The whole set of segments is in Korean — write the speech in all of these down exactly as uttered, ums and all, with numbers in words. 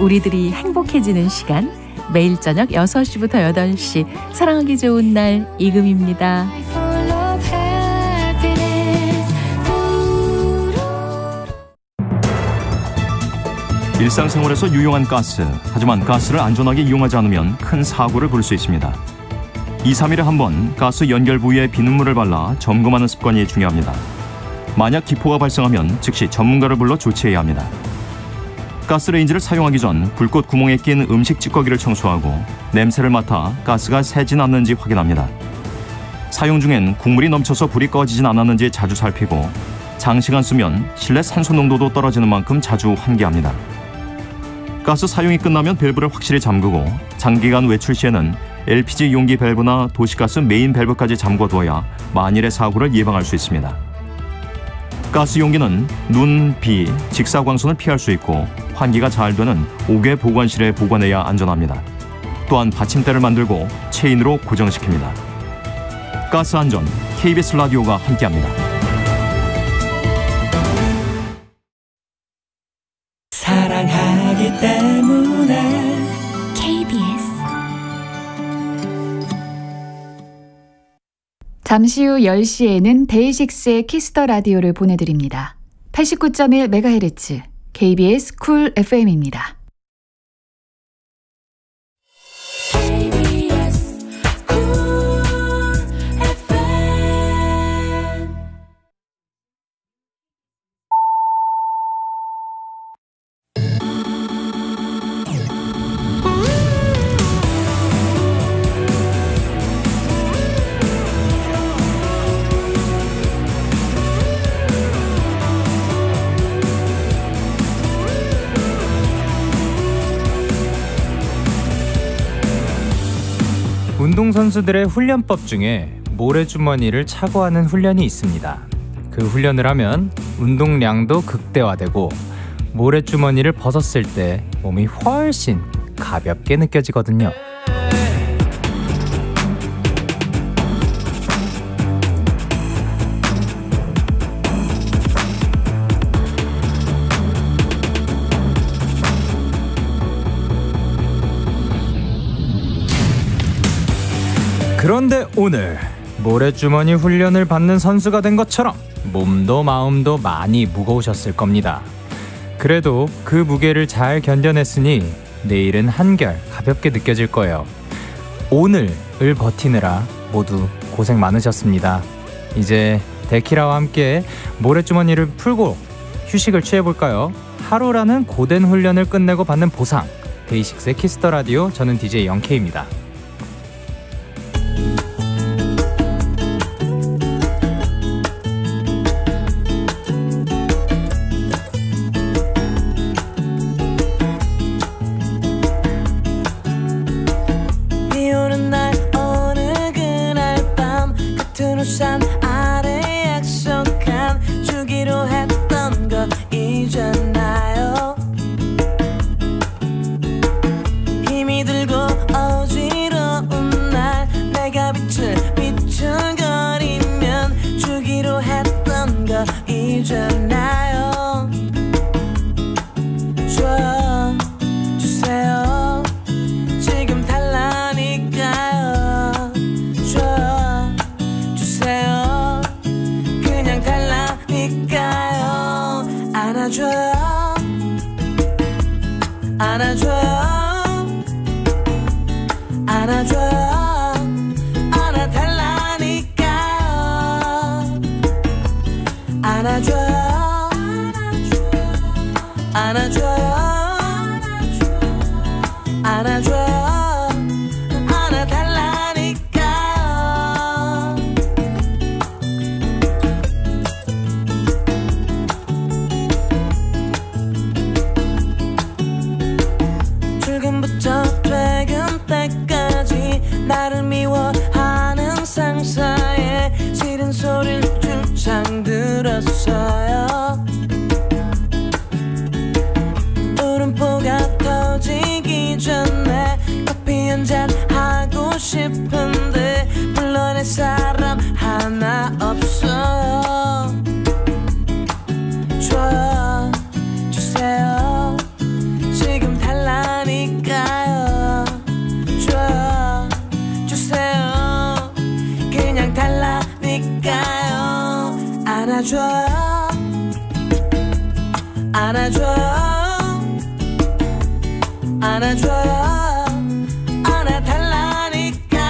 우리들이 행복해지는 시간, 매일 저녁 여섯 시부터 여덟 시 사랑하기 좋은 날 이금입니다. 일상생활에서 유용한 가스, 하지만 가스를 안전하게 이용하지 않으면 큰 사고를 부를 수 있습니다. 이, 삼 일에 한 번 가스 연결 부위에 비눗물을 발라 점검하는 습관이 중요합니다. 만약 기포가 발생하면 즉시 전문가를 불러 조치해야 합니다. 가스레인지를 사용하기 전 불꽃 구멍에 낀 음식 찌꺼기를 청소하고 냄새를 맡아 가스가 새진 않는지 확인합니다. 사용 중엔 국물이 넘쳐서 불이 꺼지진 않았는지 자주 살피고 장시간 쓰면 실내 산소 농도도 떨어지는 만큼 자주 환기합니다. 가스 사용이 끝나면 밸브를 확실히 잠그고 장기간 외출 시에는 엘피지 용기 밸브나 도시가스 메인 밸브까지 잠궈두어야 만일의 사고를 예방할 수 있습니다. 가스 용기는 눈, 비, 직사광선을 피할 수 있고 환기가 잘 되는 옥외 보관실에 보관해야 안전합니다. 또한 받침대를 만들고 체인으로 고정시킵니다. 가스 안전, 케이비에스 라디오가 함께합니다. 사랑하기 때문에 케이비에스 잠시 후 열 시에는 데이식스의 키스 더 라디오를 보내드립니다. 팔십구 점 일 메가헤르츠 케이비에스 쿨 에프엠입니다. 운동선수들의 훈련법 중에 모래주머니를 차고 하는 훈련이 있습니다. 그 훈련을 하면 운동량도 극대화되고 모래주머니를 벗었을 때 몸이 훨씬 가볍게 느껴지거든요. 그런데 오늘 모래주머니 훈련을 받는 선수가 된 것처럼 몸도 마음도 많이 무거우셨을 겁니다. 그래도 그 무게를 잘 견뎌냈으니 내일은 한결 가볍게 느껴질 거예요. 오늘을 버티느라 모두 고생 많으셨습니다. 이제 데키라와 함께 모래주머니를 풀고 휴식을 취해볼까요? 하루라는 고된 훈련을 끝내고 받는 보상, 데이식스의 키스 더 라디오, 저는 디제이 영케이입니다. 우산 아래 약속한 주기로 했던 거 잊었나요? 힘이 들고 어지러운 날 내가 빛을 비틀거리면 주기로 했던 거 잊었나요? 줘 주세요 지금 달라니까요. 줘 그냥 달라니까요. 안아줘요 안아줘요 안아줘요 안아달라니까요. 안아줘요 안아줘요 안아줘요 나를 미워하는 상사의 싫은 소리를 줄창 들었어요. 울음보가 터지기 전에 커피 한잔 하고 싶은데 불러낼 사람 하나 없어요. 줘 주세요 지금 달라 안아줘요 안아줘요 안아줘요 안아달라니까요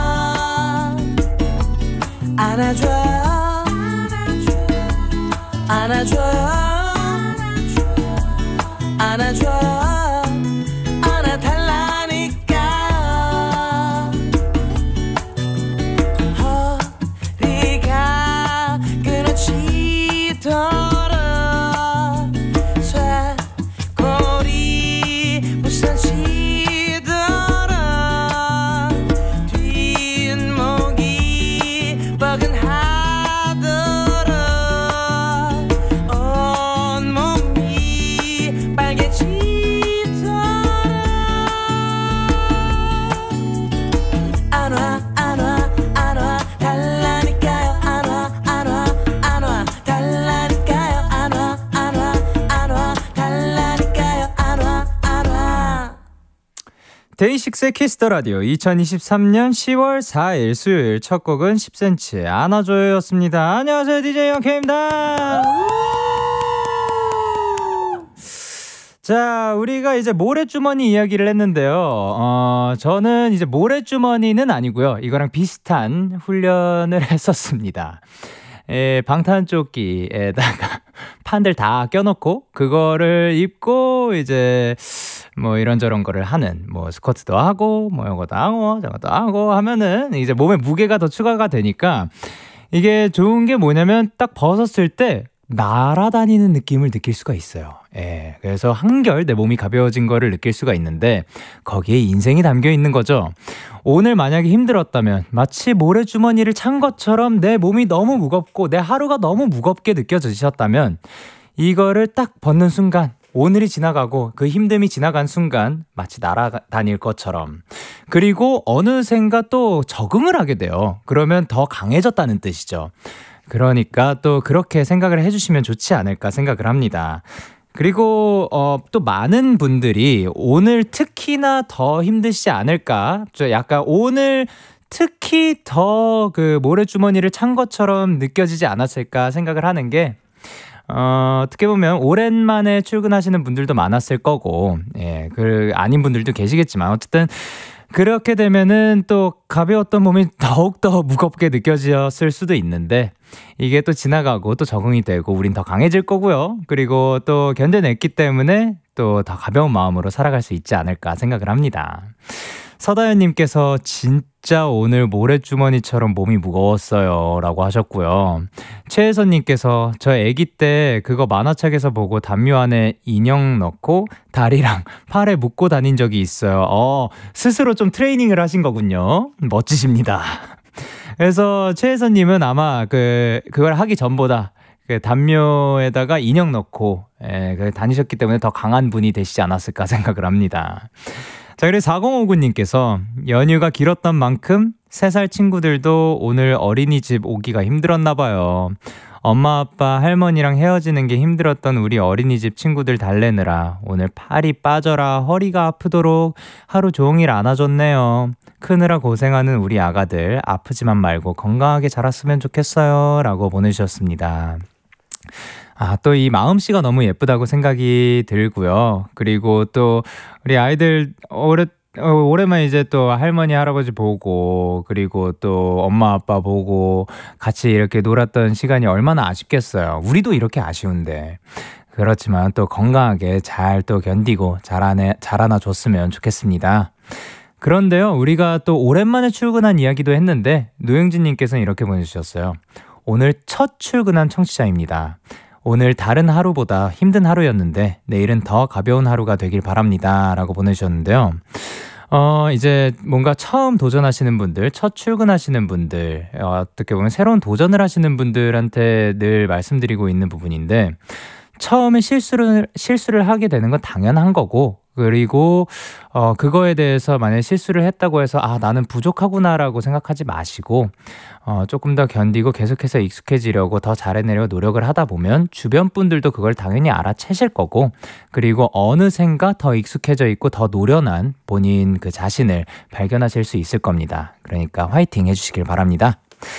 안아줘요 안아줘요 안아줘요 안아달라니까요 허리가 끊어지도록 쇠고리 부서지도록 뒷목이 뻐근하도록 온몸이 빨개지도록 안와 안와 안와 달라니까요 안와 안와 안와 달라니까요 안와 안와 안와 달라니까요 안와 안와. 데이식스의 키스더 라디오 이천이십삼년 시월 사일 수요일 첫 곡은 십 센티미터의 안아줘요였습니다. 안녕하세요, 디제이 영케입니다. 자, 우리가 이제 모래주머니 이야기를 했는데요. 어, 저는 이제 모래주머니는 아니고요. 이거랑 비슷한 훈련을 했었습니다. 에, 방탄조끼에다가 판들 다 껴놓고 그거를 입고 이제 뭐 이런저런 거를 하는, 뭐 스쿼트도 하고 뭐 이것도 하고 저것도 하고 하면은 이제 몸에 무게가 더 추가가 되니까 이게 좋은 게 뭐냐면 딱 벗었을 때 날아다니는 느낌을 느낄 수가 있어요. 예, 그래서 한결 내 몸이 가벼워진 거를 느낄 수가 있는데 거기에 인생이 담겨 있는 거죠. 오늘 만약에 힘들었다면 마치 모래주머니를 찬 것처럼 내 몸이 너무 무겁고 내 하루가 너무 무겁게 느껴지셨다면 이거를 딱 벗는 순간, 오늘이 지나가고 그 힘듦이 지나간 순간 마치 날아다닐 것처럼, 그리고 어느샌가 또 적응을 하게 돼요. 그러면 더 강해졌다는 뜻이죠. 그러니까 또 그렇게 생각을 해주시면 좋지 않을까 생각을 합니다. 그리고 어, 또 많은 분들이 오늘 특히나 더 힘드시지 않을까, 저 약간 오늘 특히 더 그 모래주머니를 찬 것처럼 느껴지지 않았을까 생각을 하는 게, 어, 어떻게 보면 오랜만에 출근하시는 분들도 많았을 거고, 예, 그 아닌 분들도 계시겠지만 어쨌든 그렇게 되면은 또 가벼웠던 몸이 더욱더 무겁게 느껴졌을 수도 있는데 이게 또 지나가고 또 적응이 되고 우린 더 강해질 거고요. 그리고 또 견뎌냈기 때문에 또 더 가벼운 마음으로 살아갈 수 있지 않을까 생각을 합니다. 서다현님께서 진짜 오늘 모래주머니처럼 몸이 무거웠어요 라고 하셨고요. 최혜선님께서 저 아기 때 그거 만화책에서 보고 담요 안에 인형 넣고 다리랑 팔에 묶고 다닌 적이 있어요. 어, 스스로 좀 트레이닝을 하신 거군요. 멋지십니다. 그래서 최혜선님은 아마 그, 그걸 하기 전보다 그 담요에다가 인형 넣고 예, 그 다니셨기 때문에 더 강한 분이 되시지 않았을까 생각을 합니다. 자, 그리고 사공오구님께서 연휴가 길었던 만큼 세 살 친구들도 오늘 어린이집 오기가 힘들었나 봐요. 엄마 아빠 할머니랑 헤어지는 게 힘들었던 우리 어린이집 친구들 달래느라 오늘 팔이 빠져라 허리가 아프도록 하루 종일 안아줬네요. 크느라 고생하는 우리 아가들 아프지만 말고 건강하게 자랐으면 좋겠어요 라고 보내주셨습니다. 아, 또 이 마음씨가 너무 예쁘다고 생각이 들고요. 그리고 또 우리 아이들 오래, 어, 오랜만에 이제 또 할머니 할아버지 보고 그리고 또 엄마 아빠 보고 같이 이렇게 놀았던 시간이 얼마나 아쉽겠어요. 우리도 이렇게 아쉬운데. 그렇지만 또 건강하게 잘 또 견디고 자라내, 자라나 줬으면 좋겠습니다. 그런데요, 우리가 또 오랜만에 출근한 이야기도 했는데 노영진님께서는 이렇게 보내주셨어요. 오늘 첫 출근한 청취자입니다. 오늘 다른 하루보다 힘든 하루였는데 내일은 더 가벼운 하루가 되길 바랍니다 라고 보내주셨는데요. 어, 이제 뭔가 처음 도전하시는 분들, 첫 출근하시는 분들, 어, 어떻게 보면 새로운 도전을 하시는 분들한테 늘 말씀드리고 있는 부분인데 처음에 실수를, 실수를 하게 되는 건 당연한 거고, 그리고 어, 그거에 대해서 만약에 실수를 했다고 해서 아 나는 부족하구나라고 생각하지 마시고 어, 조금 더 견디고 계속해서 익숙해지려고 더 잘해내려고 노력을 하다 보면 주변 분들도 그걸 당연히 알아채실 거고, 그리고 어느샌가 더 익숙해져 있고 더 노련한 본인 그 자신을 발견하실 수 있을 겁니다. 그러니까 화이팅 해주시길 바랍니다.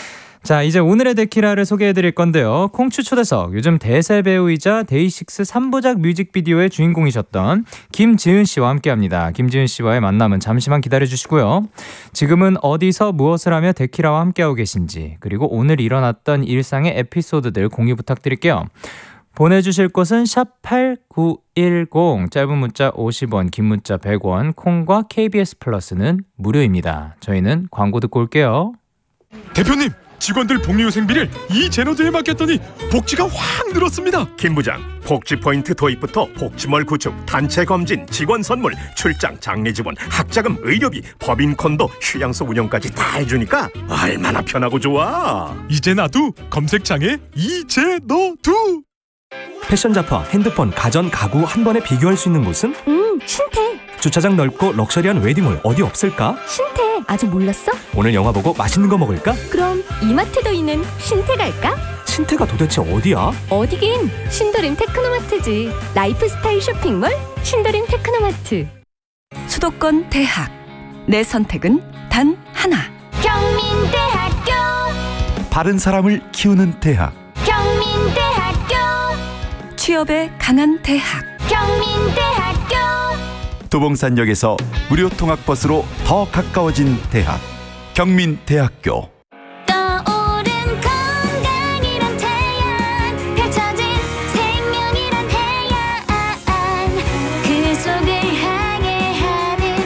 자, 이제 오늘의 데키라를 소개해드릴 건데요. 콩추 초대석, 요즘 대세 배우이자 데이식스 삼 부작 뮤직비디오의 주인공이셨던 김지은 씨와 함께합니다. 김지은 씨와의 만남은 잠시만 기다려주시고요. 지금은 어디서 무엇을 하며 데키라와 함께하고 계신지, 그리고 오늘 일어났던 일상의 에피소드들 공유 부탁드릴게요. 보내주실 곳은 샵 팔구일공, 짧은 문자 오십 원, 긴 문자 백 원, 콩과 케이비에스 플러스는 무료입니다. 저희는 광고 듣고 올게요. 대표님, 직원들 복리후생비를 이제너드에 맡겼더니 복지가 확 늘었습니다. 김 부장, 복지 포인트 도입부터 복지몰 구축, 단체 검진, 직원 선물, 출장, 장례 지원, 학자금, 의료비, 법인 콘도, 휴양소 운영까지 다 해주니까 얼마나 편하고 좋아. 이제 나도 검색창에 이제너두. 패션 잡화, 핸드폰, 가전, 가구 한 번에 비교할 수 있는 곳은? 음, 신태. 주차장 넓고 럭셔리한 웨딩홀 어디 없을까? 신태, 아직 몰랐어? 오늘 영화 보고 맛있는 거 먹을까? 그럼 이마트도 있는 신태 갈까? 신태가 도대체 어디야? 어디긴 신도림 테크노마트지. 라이프스타일 쇼핑몰 신도림 테크노마트. 수도권 대학, 내 선택은 단 하나. 경민대학교. 바른 사람을 키우는 대학. 경민대학교. 취업에 강한 대학. 경민대학교. 도봉산역에서 무료 통학버스로 더 가까워진 대학. 경민대학교. 떠오른 건강이란 태양, 펼쳐진 생명이란 해양, 그 속을 향해 하는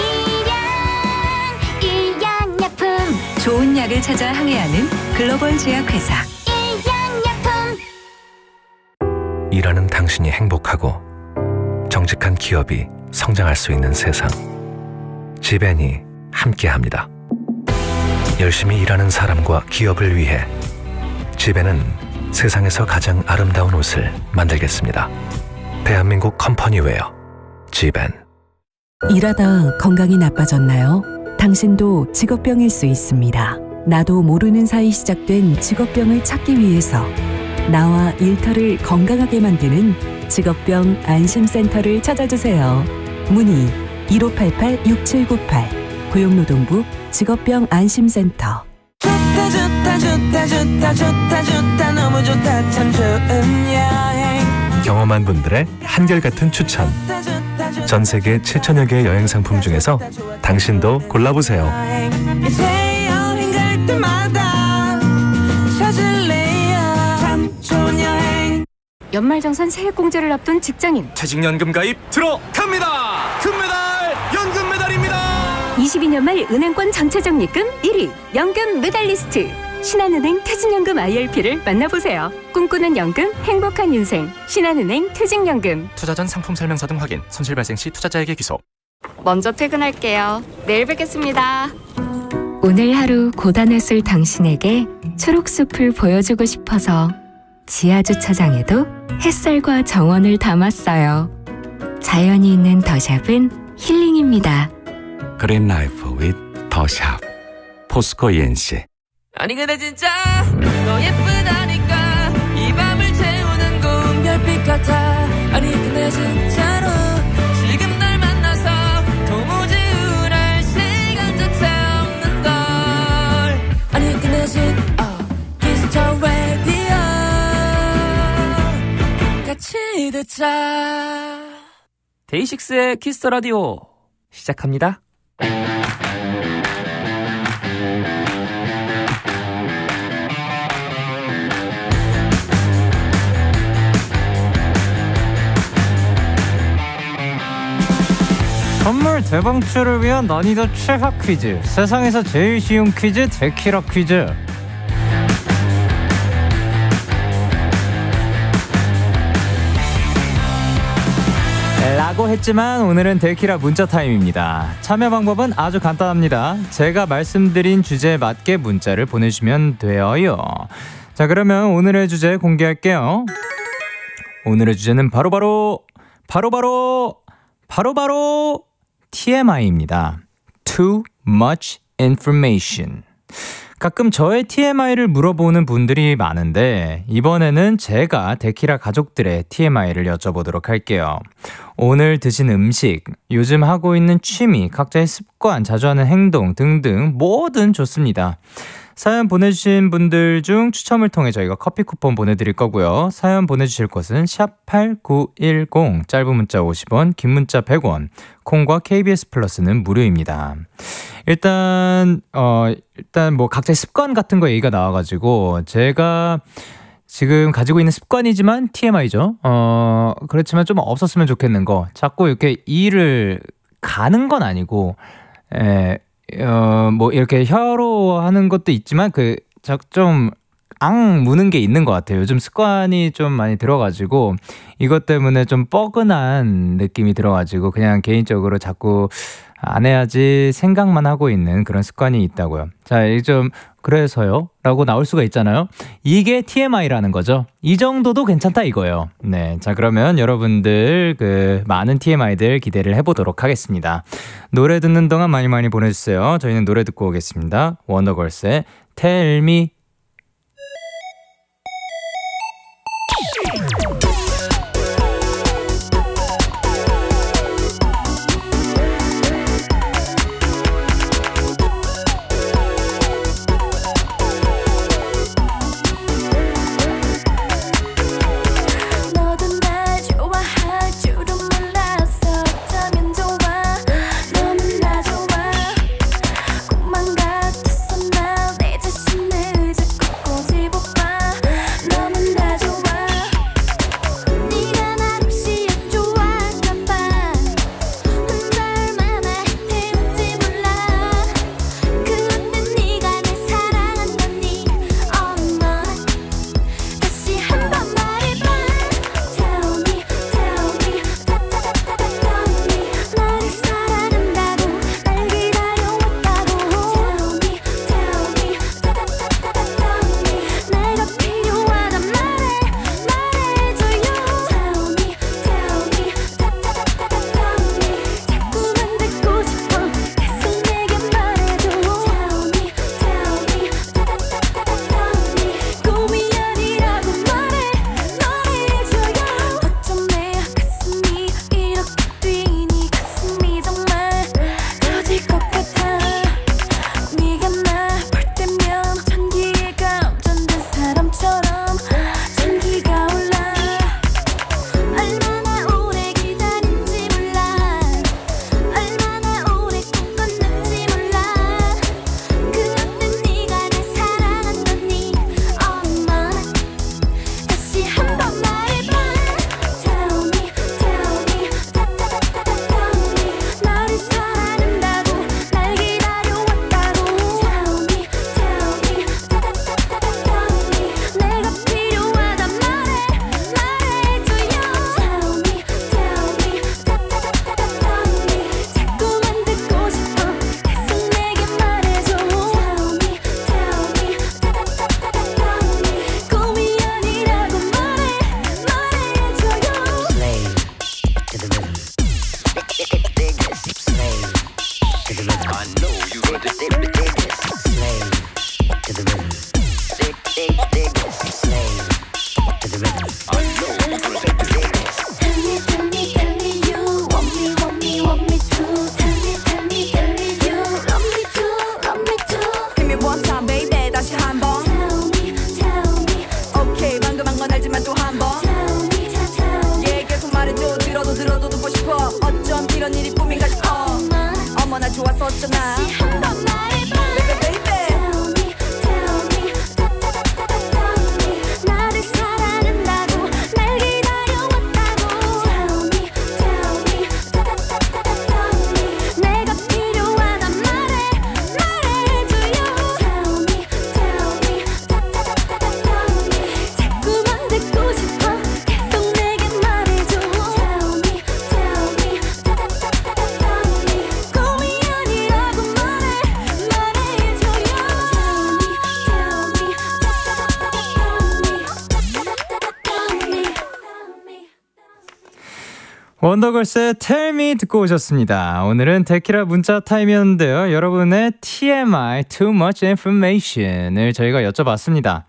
일양, 일양약품. 좋은 약을 찾아 항해하는 글로벌 제약회사. 일양약품. 일하는 당신이 행복하고 정직한 기업이 성장할 수 있는 세상. 지벤이 함께합니다. 열심히 일하는 사람과 기업을 위해 지벤은 세상에서 가장 아름다운 옷을 만들겠습니다. 대한민국 컴퍼니웨어 지벤. 일하다 건강이 나빠졌나요? 당신도 직업병일 수 있습니다. 나도 모르는 사이 시작된 직업병을 찾기 위해서 나와 일터를 건강하게 만드는 직업병 안심센터를 찾아주세요. 문의 일오팔팔 육칠구팔, 고용노동부 직업병 안심센터. 좋다 좋다 좋다 좋다 좋다 좋다 너무 좋다 참 좋은 여행. 경험한 분들의 한결같은 추천. 전 세계 칠천여 개의 여행 상품 중에서 당신도 골라보세요. 이제 여행 갈 때마다 찾을래요 참 좋은 여행. 연말정산 세액공제를 앞둔 직장인. 퇴직연금 가입 들어갑니다. 금메달, 연금 메달입니다. 이십이 년 말 은행권 전체 적립금 일 위 연금 메달리스트 신한은행 퇴직연금 아이엘피를 만나보세요. 꿈꾸는 연금, 행복한 인생. 신한은행 퇴직연금. 투자 전 상품 설명서 등 확인. 손실 발생 시 투자자에게 귀속. 먼저 퇴근할게요. 내일 뵙겠습니다. 오늘 하루 고단했을 당신에게 초록숲을 보여주고 싶어서 지하주차장에도 햇살과 정원을 담았어요. 자연이 있는 더샵은 힐링입니다. 그린 라이프 윗 더샵. 포스코 이엔씨. 아니 근데 진짜 너 예쁘다니까 이 밤을 채우는 고운 별빛 같아. 아니 근데 진짜로 지금 날 만나서 도무지 우울할 시간조차 없는 걸. 아니 근데 진짜 Kiss the radio 같이 듣자. 데이식스의 키스 더 라디오 시작합니다. 선물 대방출을 위한 난이도 최하 퀴즈, 세상에서 제일 쉬운 퀴즈 데키라 퀴즈. 라고 했지만 오늘은 데키라 문자 타임입니다. 참여 방법은 아주 간단합니다. 제가 말씀드린 주제에 맞게 문자를 보내주시면 돼요. 자, 그러면 오늘의 주제 공개할게요. 오늘의 주제는 바로바로 바로바로 바로바로 티엠아이입니다. Too much information. 가끔 저의 티엠아이를 물어보는 분들이 많은데 이번에는 제가 데키라 가족들의 티엠아이를 여쭤보도록 할게요. 오늘 드신 음식, 요즘 하고 있는 취미, 각자의 습관, 자주 하는 행동 등등 뭐든 좋습니다. 사연 보내주신 분들 중 추첨을 통해 저희가 커피 쿠폰 보내드릴 거고요. 사연 보내주실 곳은 샵 팔구일공, 짧은 문자 오십 원, 긴 문자 백 원, 콩과 케이비에스 플러스는 무료입니다. 일단 어 일단 뭐 각자의 습관 같은 거 얘기가 나와가지고 제가 지금 가지고 있는 습관이지만 티엠아이죠. 어 그렇지만 좀 없었으면 좋겠는 거, 자꾸 이렇게 일을 가는 건 아니고 에, 어, 뭐 이렇게 혀로 하는 것도 있지만 그 좀 앙 무는 게 있는 것 같아요. 요즘 습관이 좀 많이 들어가지고 이것 때문에 좀 뻐근한 느낌이 들어가지고 그냥 개인적으로 자꾸 안 해야지 생각만 하고 있는 그런 습관이 있다고요. 자, 이게 좀 그래서요 라고 나올 수가 있잖아요. 이게 티엠아이라는 거죠. 이 정도도 괜찮다 이거예요. 네, 자 그러면 여러분들 그 많은 티엠아이들 기대를 해보도록 하겠습니다. 노래 듣는 동안 많이 많이 보내주세요. 저희는 노래 듣고 오겠습니다. 원더걸스의 Tell Me. 원더걸스의 Tell Me 듣고 오셨습니다. 오늘은 데키라 문자 타임이었는데요. 여러분의 티엠아이, Too Much Information을 저희가 여쭤봤습니다.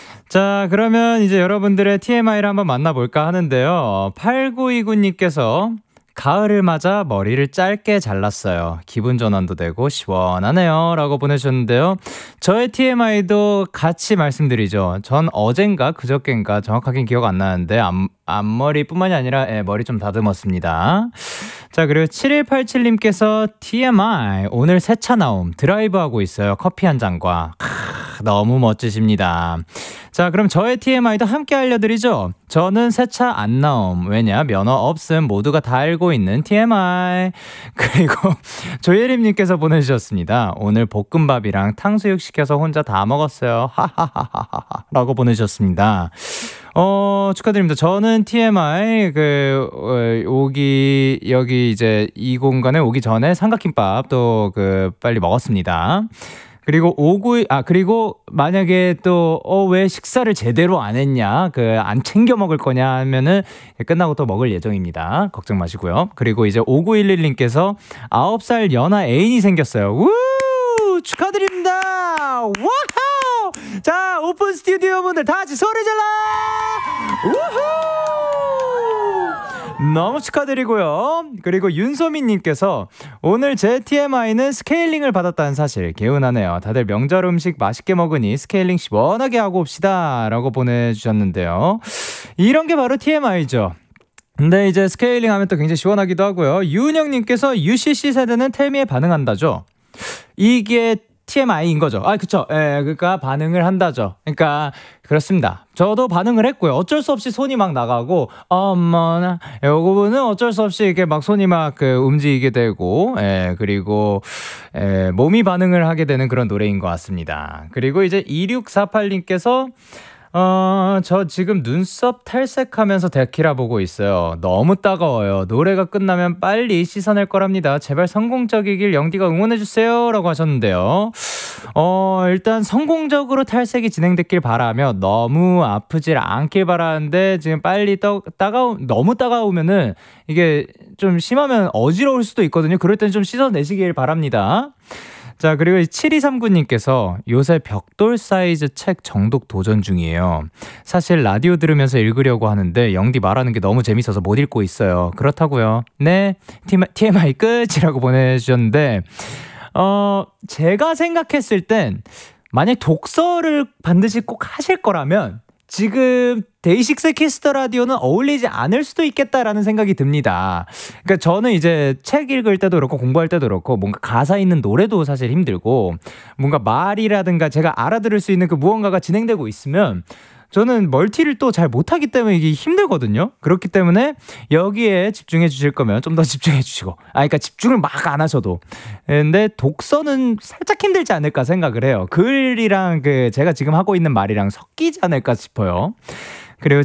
자, 그러면 이제 여러분들의 티엠아이를 한번 만나볼까 하는데요. 팔구이구 님께서 가을을 맞아 머리를 짧게 잘랐어요. 기분 전환도 되고 시원하네요. 라고 보내주셨는데요. 저의 티엠아이도 같이 말씀드리죠. 전 어젠가 그저껜가 정확하게 기억 안 나는데 앞, 앞머리뿐만이 아니라 예, 머리 좀 다듬었습니다. 자, 그리고 칠일팔칠님께서 티엠아이 오늘 새 차 나옴 드라이브하고 있어요. 커피 한 잔과. 크, 너무 멋지십니다. 자, 그럼 저의 티엠아이도 함께 알려드리죠. 저는 새 차 안 나옴. 왜냐? 면허 없음. 모두가 다 알고 있는 티엠아이. 그리고 조예림님께서 보내주셨습니다. 오늘 볶음밥이랑 탕수육 시켜서 혼자 다 먹었어요. 하하하하하 라고 보내주셨습니다. 어, 축하드립니다. 저는 티엠아이, 그, 어, 오기, 여기 이제 이 공간에 오기 전에 삼각김밥 또 그, 빨리 먹었습니다. 그리고 오구, 아, 그리고 만약에 또, 어, 왜 식사를 제대로 안 했냐, 그, 안 챙겨 먹을 거냐 하면은 끝나고 또 먹을 예정입니다. 걱정 마시고요. 그리고 이제 오구일일님께서 아홉 살 연하 애인이 생겼어요. 우! 축하드립니다! 와우! 자, 오픈 스튜디오 분들 다 같이 소리 질러! 우후! 너무 축하드리고요. 그리고 윤소민님께서 오늘 제 티엠아이는 스케일링을 받았다는 사실 개운하네요. 다들 명절 음식 맛있게 먹으니 스케일링 시원하게 하고 옵시다 라고 보내주셨는데요. 이런 게 바로 티엠아이죠. 근데 이제 스케일링 하면 또 굉장히 시원하기도 하고요. 유은영님께서 유씨씨 세대는 텔미에 반응한다죠. 이게 티엠아이인 거죠. 아, 그쵸. 예, 그러니까 반응을 한다죠. 그러니까 그렇습니다. 저도 반응을 했고요. 어쩔 수 없이 손이 막 나가고, 어머나, 요거는 어쩔 수 없이 이렇게 막 손이 막 그 움직이게 되고, 예, 그리고 예, 몸이 반응을 하게 되는 그런 노래인 것 같습니다. 그리고 이제 이육사팔님께서 어, 저 지금 눈썹 탈색하면서 데키라 보고 있어요. 너무 따가워요. 노래가 끝나면 빨리 씻어낼 거랍니다. 제발 성공적이길 영디가 응원해주세요. 라고 하셨는데요. 어, 일단 성공적으로 탈색이 진행됐길 바라며 너무 아프질 않길 바라는데 지금 빨리 떠, 따가우, 너무 따가우면은 이게 좀 심하면 어지러울 수도 있거든요. 그럴 땐 좀 씻어내시길 바랍니다. 자, 그리고 칠이삼구님께서 요새 벽돌 사이즈 책 정독 도전 중이에요. 사실 라디오 들으면서 읽으려고 하는데 영디 말하는 게 너무 재밌어서 못 읽고 있어요. 그렇다고요. 네, 티엠아이 끝이라고 보내주셨는데 어, 제가 생각했을 땐 만약 독서를 반드시 꼭 하실 거라면 지금 데이식스 키스더 라디오는 어울리지 않을 수도 있겠다라는 생각이 듭니다. 그러니까 저는 이제 책 읽을 때도 그렇고 공부할 때도 그렇고 뭔가 가사 있는 노래도 사실 힘들고 뭔가 말이라든가 제가 알아들을 수 있는 그 무언가가 진행되고 있으면 저는 멀티를 또 잘 못하기 때문에 이게 힘들거든요. 그렇기 때문에 여기에 집중해 주실 거면 좀 더 집중해 주시고 아 그러니까 집중을 막 안 하셔도 근데 독서는 살짝 힘들지 않을까 생각을 해요. 글이랑 그 제가 지금 하고 있는 말이랑 섞이지 않을까 싶어요. 그리고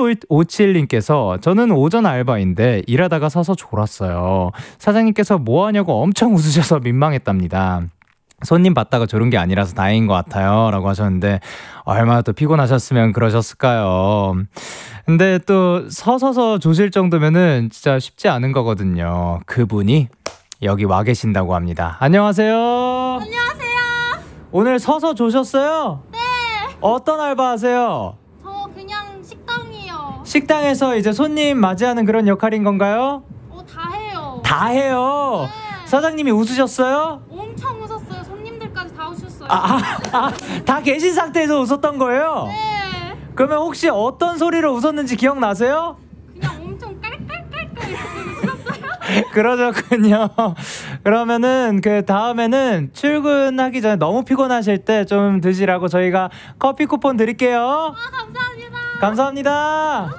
칠일오칠님께서 저는 오전 알바인데 일하다가 서서 졸았어요. 사장님께서 뭐하냐고 엄청 웃으셔서 민망했답니다. 손님 봤다가 졸은 게 아니라서 다행인 것 같아요 라고 하셨는데 얼마나 또 피곤하셨으면 그러셨을까요. 근데 또 서서서 조실 정도면은 진짜 쉽지 않은 거거든요. 그분이 여기 와 계신다고 합니다. 안녕하세요. 안녕하세요. 오늘 서서 조셨어요? 네. 어떤 알바 하세요? 저 그냥 식당이요. 식당에서 이제 손님 맞이하는 그런 역할인 건가요? 어, 다 해요. 다 해요? 네. 사장님이 웃으셨어요? 엄청 웃었어요. 손님들까지 다 웃으셨어요. 아, 아, 아, 다 계신 상태에서 웃었던 거예요? 네. 그러면 혹시 어떤 소리로 웃었는지 기억나세요? 그냥 엄청 깔깔깔깔 이렇게 웃었어요. 그러셨군요. 그러면은 그 다음에는 출근하기 전에 너무 피곤하실 때 좀 드시라고 저희가 커피 쿠폰 드릴게요. 아, 감사합니다. 감사합니다.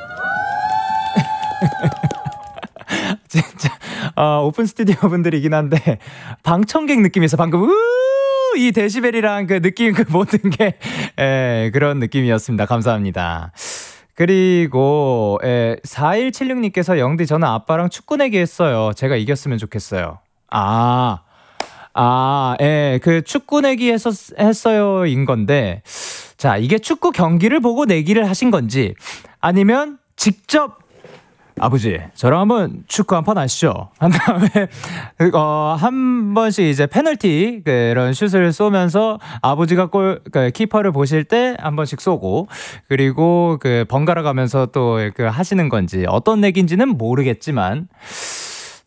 진짜 어, 오픈 스튜디오 분들이긴 한데 방청객 느낌에서 방금 우 이 데시벨이랑 그 느낌 그 모든 게 에, 그런 느낌이었습니다. 감사합니다. 그리고 에, 사일칠육님께서 영디 저는 아빠랑 축구 내기 했어요. 제가 이겼으면 좋겠어요. 아, 아, 예, 그 축구 내기 했었, 했어요인 건데 자 이게 축구 경기를 보고 내기를 하신 건지 아니면 직접 아버지 저랑 한번 축구 한 판 하시죠 한 다음에 어, 한 번씩 이제 페널티 그런 슛을 쏘면서 아버지가 골 그 키퍼를 보실 때 한 번씩 쏘고 그리고 그 번갈아 가면서 또 그 하시는 건지 어떤 내기인지는 모르겠지만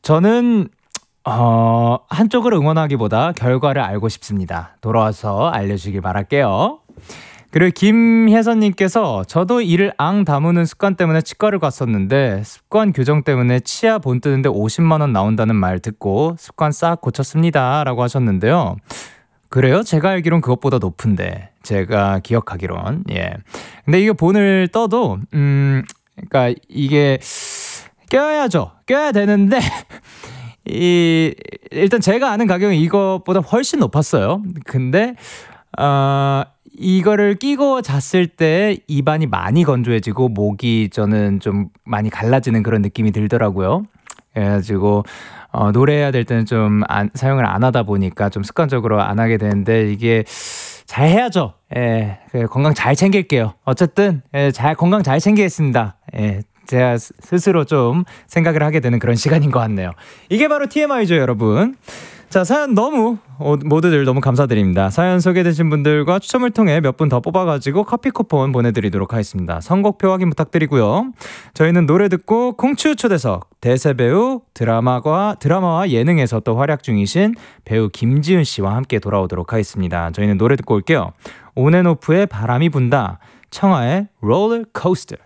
저는 어, 한쪽을 응원하기보다 결과를 알고 싶습니다. 돌아와서 알려주길 바랄게요. 그리고 김혜선님께서 저도 이를 앙 다무는 습관 때문에 치과를 갔었는데 습관 교정 때문에 치아 본 뜨는데 오십만 원 나온다는 말 듣고 습관 싹 고쳤습니다 라고 하셨는데요. 그래요? 제가 알기론 그것보다 높은데 제가 기억하기론 예. 근데 이게 본을 떠도 음 그러니까 이게 껴야죠. 껴야 되는데 이 일단 제가 아는 가격은 이것보다 훨씬 높았어요. 근데 어 이거를 끼고 잤을 때 입안이 많이 건조해지고 목이 저는 좀 많이 갈라지는 그런 느낌이 들더라고요. 그래가지고 어, 노래해야 될 때는 좀 안, 사용을 안 하다 보니까 좀 습관적으로 안 하게 되는데 이게 잘 해야죠. 예, 건강 잘 챙길게요. 어쨌든 예, 잘 건강 잘 챙기겠습니다. 예, 제가 스스로 좀 생각을 하게 되는 그런 시간인 것 같네요. 이게 바로 티엠아이죠, 여러분. 자, 사연 너무 모두들 너무 감사드립니다. 사연 소개되신 분들과 추첨을 통해 몇 분 더 뽑아가지고 커피 쿠폰 보내드리도록 하겠습니다. 선곡표 확인 부탁드리고요. 저희는 노래 듣고 콩추 초대석 대세배우 드라마와 드라마와 예능에서 또 활약 중이신 배우 김지은 씨와 함께 돌아오도록 하겠습니다. 저희는 노래 듣고 올게요. 온앤오프의 바람이 분다, 청하의 롤러코스터.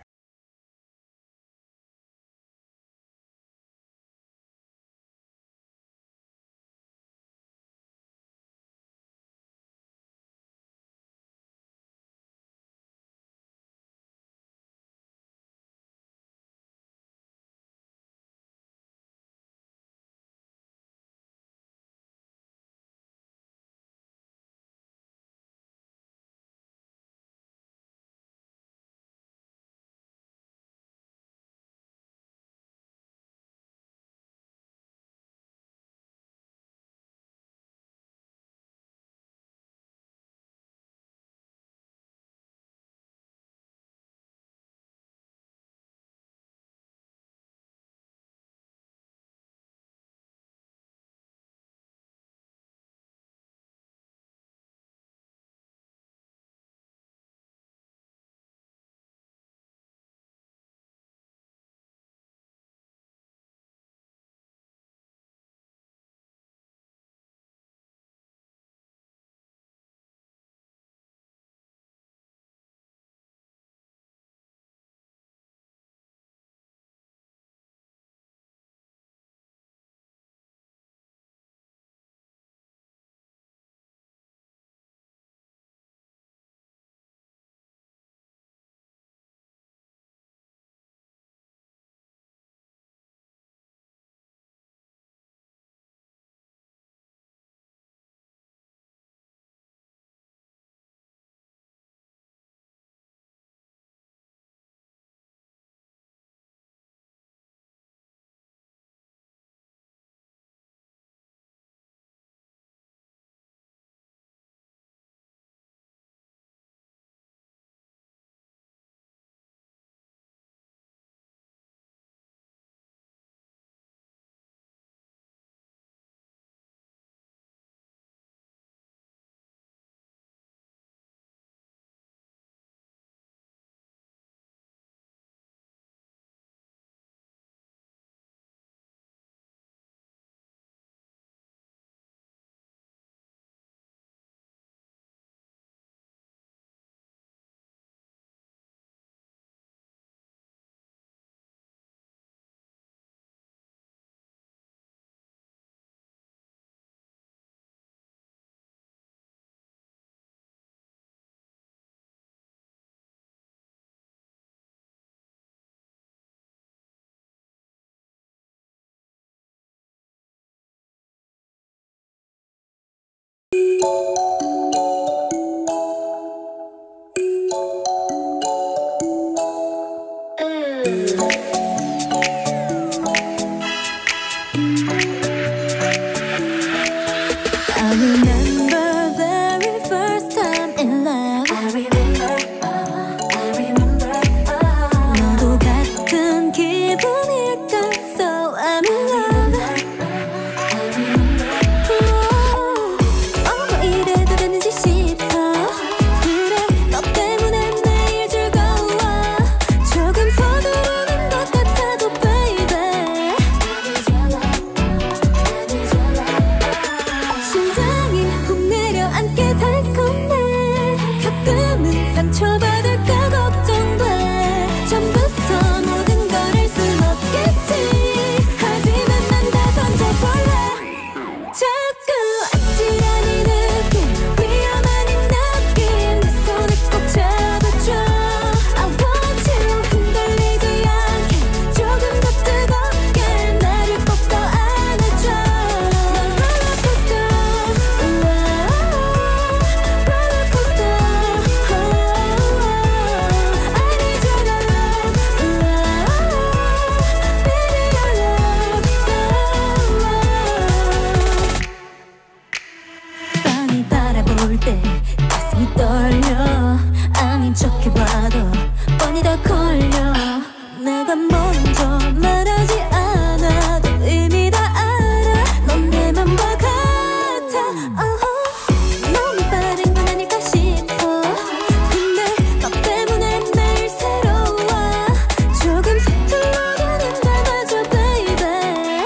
아닌 척해봐도 뻔히 다 걸려 내가 먼저 말하지 않아도 이미 다 알아 넌 내 맘과 같아 uh-huh. 너무 빠른 건 아닐까 싶어 근데 너 때문에 매일 새로워 조금 서툴러도 눈 감아줘 baby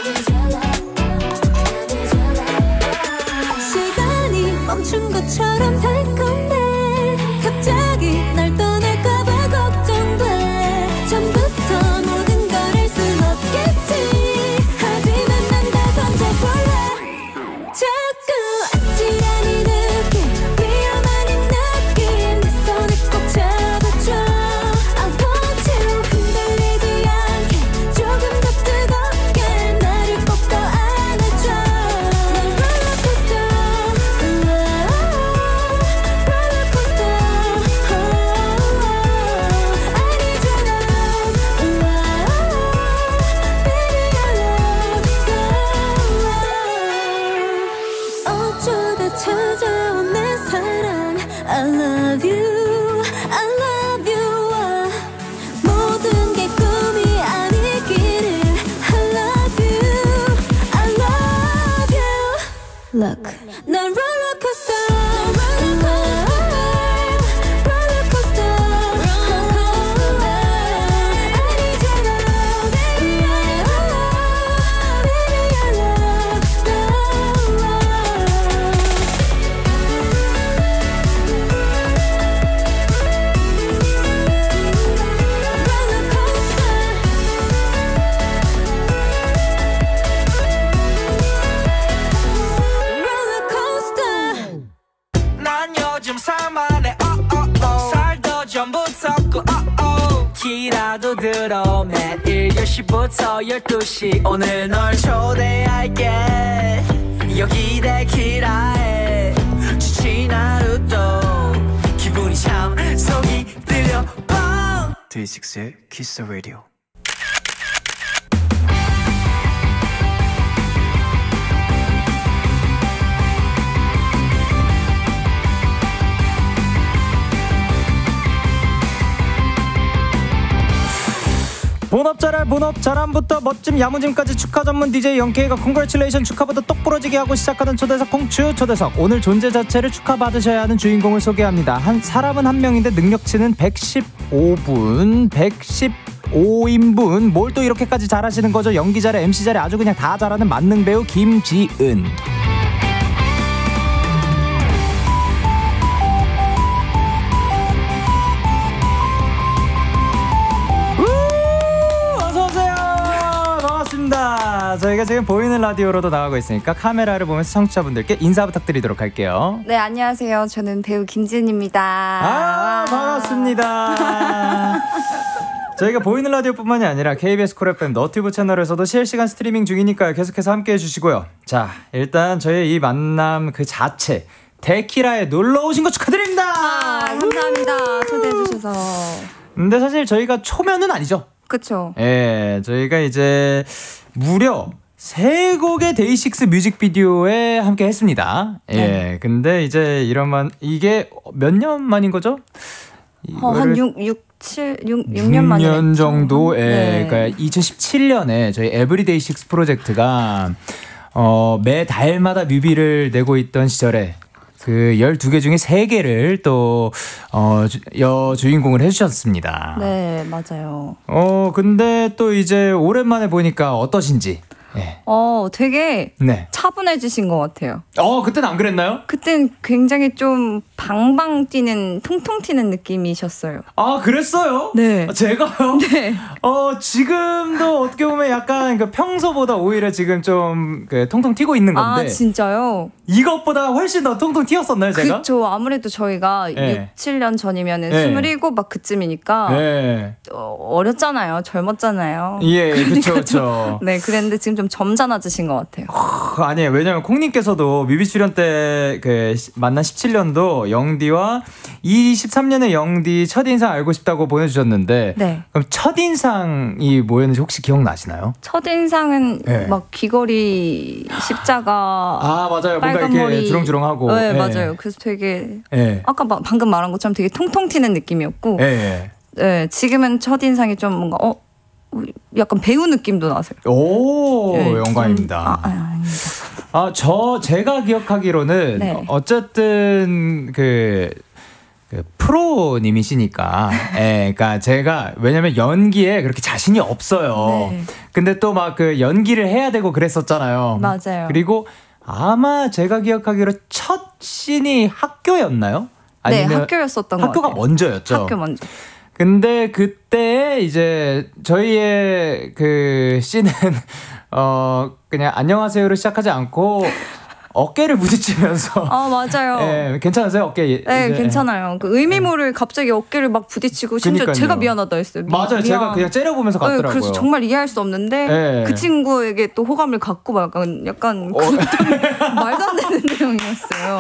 시간이 멈춘 것처럼 달콤해 갑자기 날 떠날까봐 걱정돼 처음부터 모든 걸 할 순 없겠지 하지만 난 다 던져볼래 자꾸 아찔한 이 느낌 위험한 이 느낌 내 손을 꼭 잡아줘 I want you 흔들리지 않게 조금 더 뜨겁게 나를 꼭 더 안아줘 난 롤러코스터 롤러코스터 I need your love baby I love 어쩌다 찾아온 내 사랑 I love you I love you 아, 모든 게 꿈이 아니기를 I love you I love you Look 난 롤러코스터 롤러코스터 I need your love baby I 난 요즘 살만해 oh, oh, oh. 살도 좀 붙었고 oh, oh. 키라도 들어 매일 열 시부터 열두 시 오늘 널 초대할게 여기 데키라에 지친 하루도 기분이 참 속이 들려 데이식스의 키스 라디오 본업 잘할 본업 잘함부터 멋짐 야무짐까지 축하 전문 디제이 영케이가 콩그레츄레이션 축하보다 똑 부러지게 하고 시작하던 초대석 콩추 초대석 오늘 존재 자체를 축하받으셔야 하는 주인공을 소개합니다. 한 사람은 한 명인데 능력치는 백십오 분 백십오 인분 뭘 또 이렇게까지 잘하시는 거죠. 연기 잘해 엠씨 잘해 아주 그냥 다 잘하는 만능 배우 김지은. 저희가 지금 보이는 라디오로도 나가고 있으니까 카메라를 보면서 청취자분들께 인사 부탁드리도록 할게요. 네, 안녕하세요. 저는 배우 김지은입니다. 아, 반갑습니다. 저희가 보이는 라디오뿐만이 아니라 케이비에스 쿨 에프엠 너튜브 채널에서도 실시간 스트리밍 중이니까요. 계속해서 함께해 주시고요. 자, 일단 저희 이 만남 그 자체 데키라에 놀러 오신 거 축하드립니다. 아, 감사합니다. 초대해 주셔서. 근데 사실 저희가 초면은 아니죠. 그쵸. 예, 저희가 이제 무려 세 곡의 데이식스 뮤직비디오에 함께 했습니다. 예, 네. 근데 이제 이런만 이게 몇 년 만인 거죠? 어, 한 육, 육, 칠, 육, 육 년 만에. 육 년 정도, 예, 네. 그러니까 이천십칠 년에 저희 에브리데이식스 프로젝트가 어, 매 달마다 뮤비를 내고 있던 시절에 그 열두 개 중에 세 개를 또, 어, 주, 여 주인공을 해주셨습니다. 네, 맞아요. 어, 근데 또 이제 오랜만에 보니까 어떠신지. 네. 어, 되게 네. 차분해지신 것 같아요. 어, 그땐 안 그랬나요? 그땐 굉장히 좀 방방 뛰는, 통통 튀는 느낌이셨어요. 아, 그랬어요? 네. 제가요? 네. 어, 지금도 어떻게 보면 약간 그 평소보다 오히려 지금 좀 그 통통 튀고 있는 건데. 아, 진짜요? 이것보다 훨씬 더 통통 튀었었나요, 제가? 그쵸. 아무래도 저희가 네. 육, 칠 년 전이면은 네. 스물일곱 막 그쯤이니까. 네. 어, 어렸잖아요. 젊었잖아요. 예, 그러니까 그쵸, 그쵸. 네, 그랬는데 지금 좀 점잖아지신 것 같아요. 어, 아니에요. 왜냐면 콩님께서도 뮤비 출연 때 그 만난 십칠 년도 영디와 이십삼 년의 영디 첫인상 알고 싶다고 보내주셨는데. 네. 그럼 첫인상이 뭐였는지 혹시 기억나시나요? 첫인상은 네. 막 귀걸이 십자가 아, 맞아요. 뭔가 빨간 이렇게 머리 주렁주렁하고. 네, 네. 맞아요. 그래서 되게 네. 아까 마, 방금 말한 것처럼 되게 통통 튀는 느낌이었고. 네. 네, 지금은 첫 인상이 좀 뭔가 어 약간 배우 느낌도 나세요. 오, 네, 영광입니다. 좀, 아, 아, 아닙니다. 아, 저 제가 기억하기로는 네. 어쨌든 그, 그 프로님이시니까, 예, 그러니까 제가 왜냐면 연기에 그렇게 자신이 없어요. 네. 근데 또 막 그 연기를 해야 되고 그랬었잖아요. 맞아요. 그리고 아마 제가 기억하기로 첫 씬이 학교였나요? 네, 아니면 학교였었던 것 학교가 같아요. 먼저였죠. 학교 먼저. 근데 그때 이제 저희의 그 씬은 어 그냥 안녕하세요로 시작하지 않고 어깨를 부딪히면서 아 맞아요. 예, 괜찮으세요 어깨? 네, 이제. 괜찮아요. 그 의미 모를 갑자기 어깨를 막 부딪히고 심지어 그러니까요. 제가 미안하다 했어요. 미, 맞아요. 미안. 제가 그냥 째려보면서 네, 갔더라고요. 그래서 정말 이해할 수 없는데 네. 그 친구에게 또 호감을 갖고 막 약간 약간 그랬더니 말도 안 되는 내용이었어요.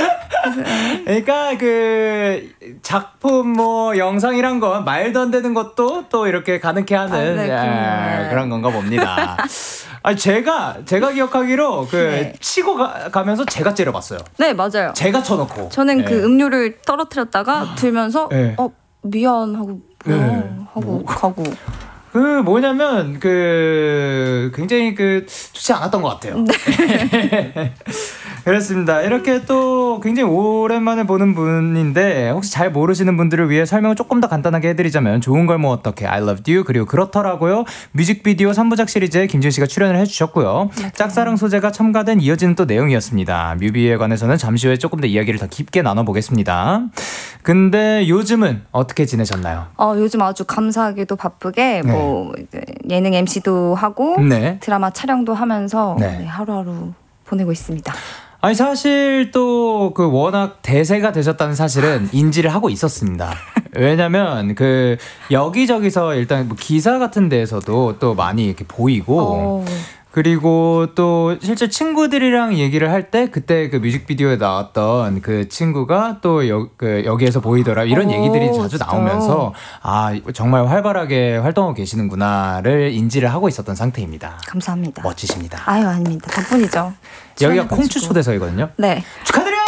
그러니까 그 작품 뭐 영상이란 건 말도 안 되는 것도 또 이렇게 가능케 하는 아, 네, 예, 그런 건가 봅니다. 아니 제가 제가 기억하기로 그 네. 치고 가, 가면서 제가 째려봤어요. 네 맞아요. 제가 쳐놓고. 저는 예. 그 음료를 떨어뜨렸다가 들면서 네. 어 미안하고 뭐야 네. 하고 가고. 그 뭐냐면 그 굉장히 그 좋지 않았던 것 같아요. 네. 그렇습니다. 이렇게 또 굉장히 오랜만에 보는 분인데 혹시 잘 모르시는 분들을 위해 설명을 조금 더 간단하게 해드리자면 좋은 걸 뭐 어떻게 I loved you 그리고 그렇더라고요 뮤직비디오 삼 부작 시리즈에 김준 씨가 출연을 해주셨고요. 짝사랑 소재가 첨가된 이어지는 또 내용이었습니다. 뮤비에 관해서는 잠시 후에 조금 더 이야기를 더 깊게 나눠보겠습니다. 근데 요즘은 어떻게 지내셨나요? 어 요즘 아주 감사하게도 바쁘게 네. 뭐 이제 예능 엠시도 하고 네. 드라마 촬영도 하면서 네. 네, 하루하루 보내고 있습니다. 아니 사실 또 그 워낙 대세가 되셨다는 사실은 인지를 하고 있었습니다. 왜냐면 그 여기저기서 일단 뭐 기사 같은 데에서도 또 많이 이렇게 보이고 어. 그리고 또 실제 친구들이랑 얘기를 할 때 그때 그 뮤직비디오에 나왔던 그 친구가 또 여, 그 여기에서 보이더라 이런 오, 얘기들이 자주 진짜. 나오면서 아 정말 활발하게 활동하고 계시는구나를 인지를 하고 있었던 상태입니다. 감사합니다. 멋지십니다. 아유 아닙니다. 덕분이죠. 여기가 콩추 초대서이거든요. 네. 축하드려요.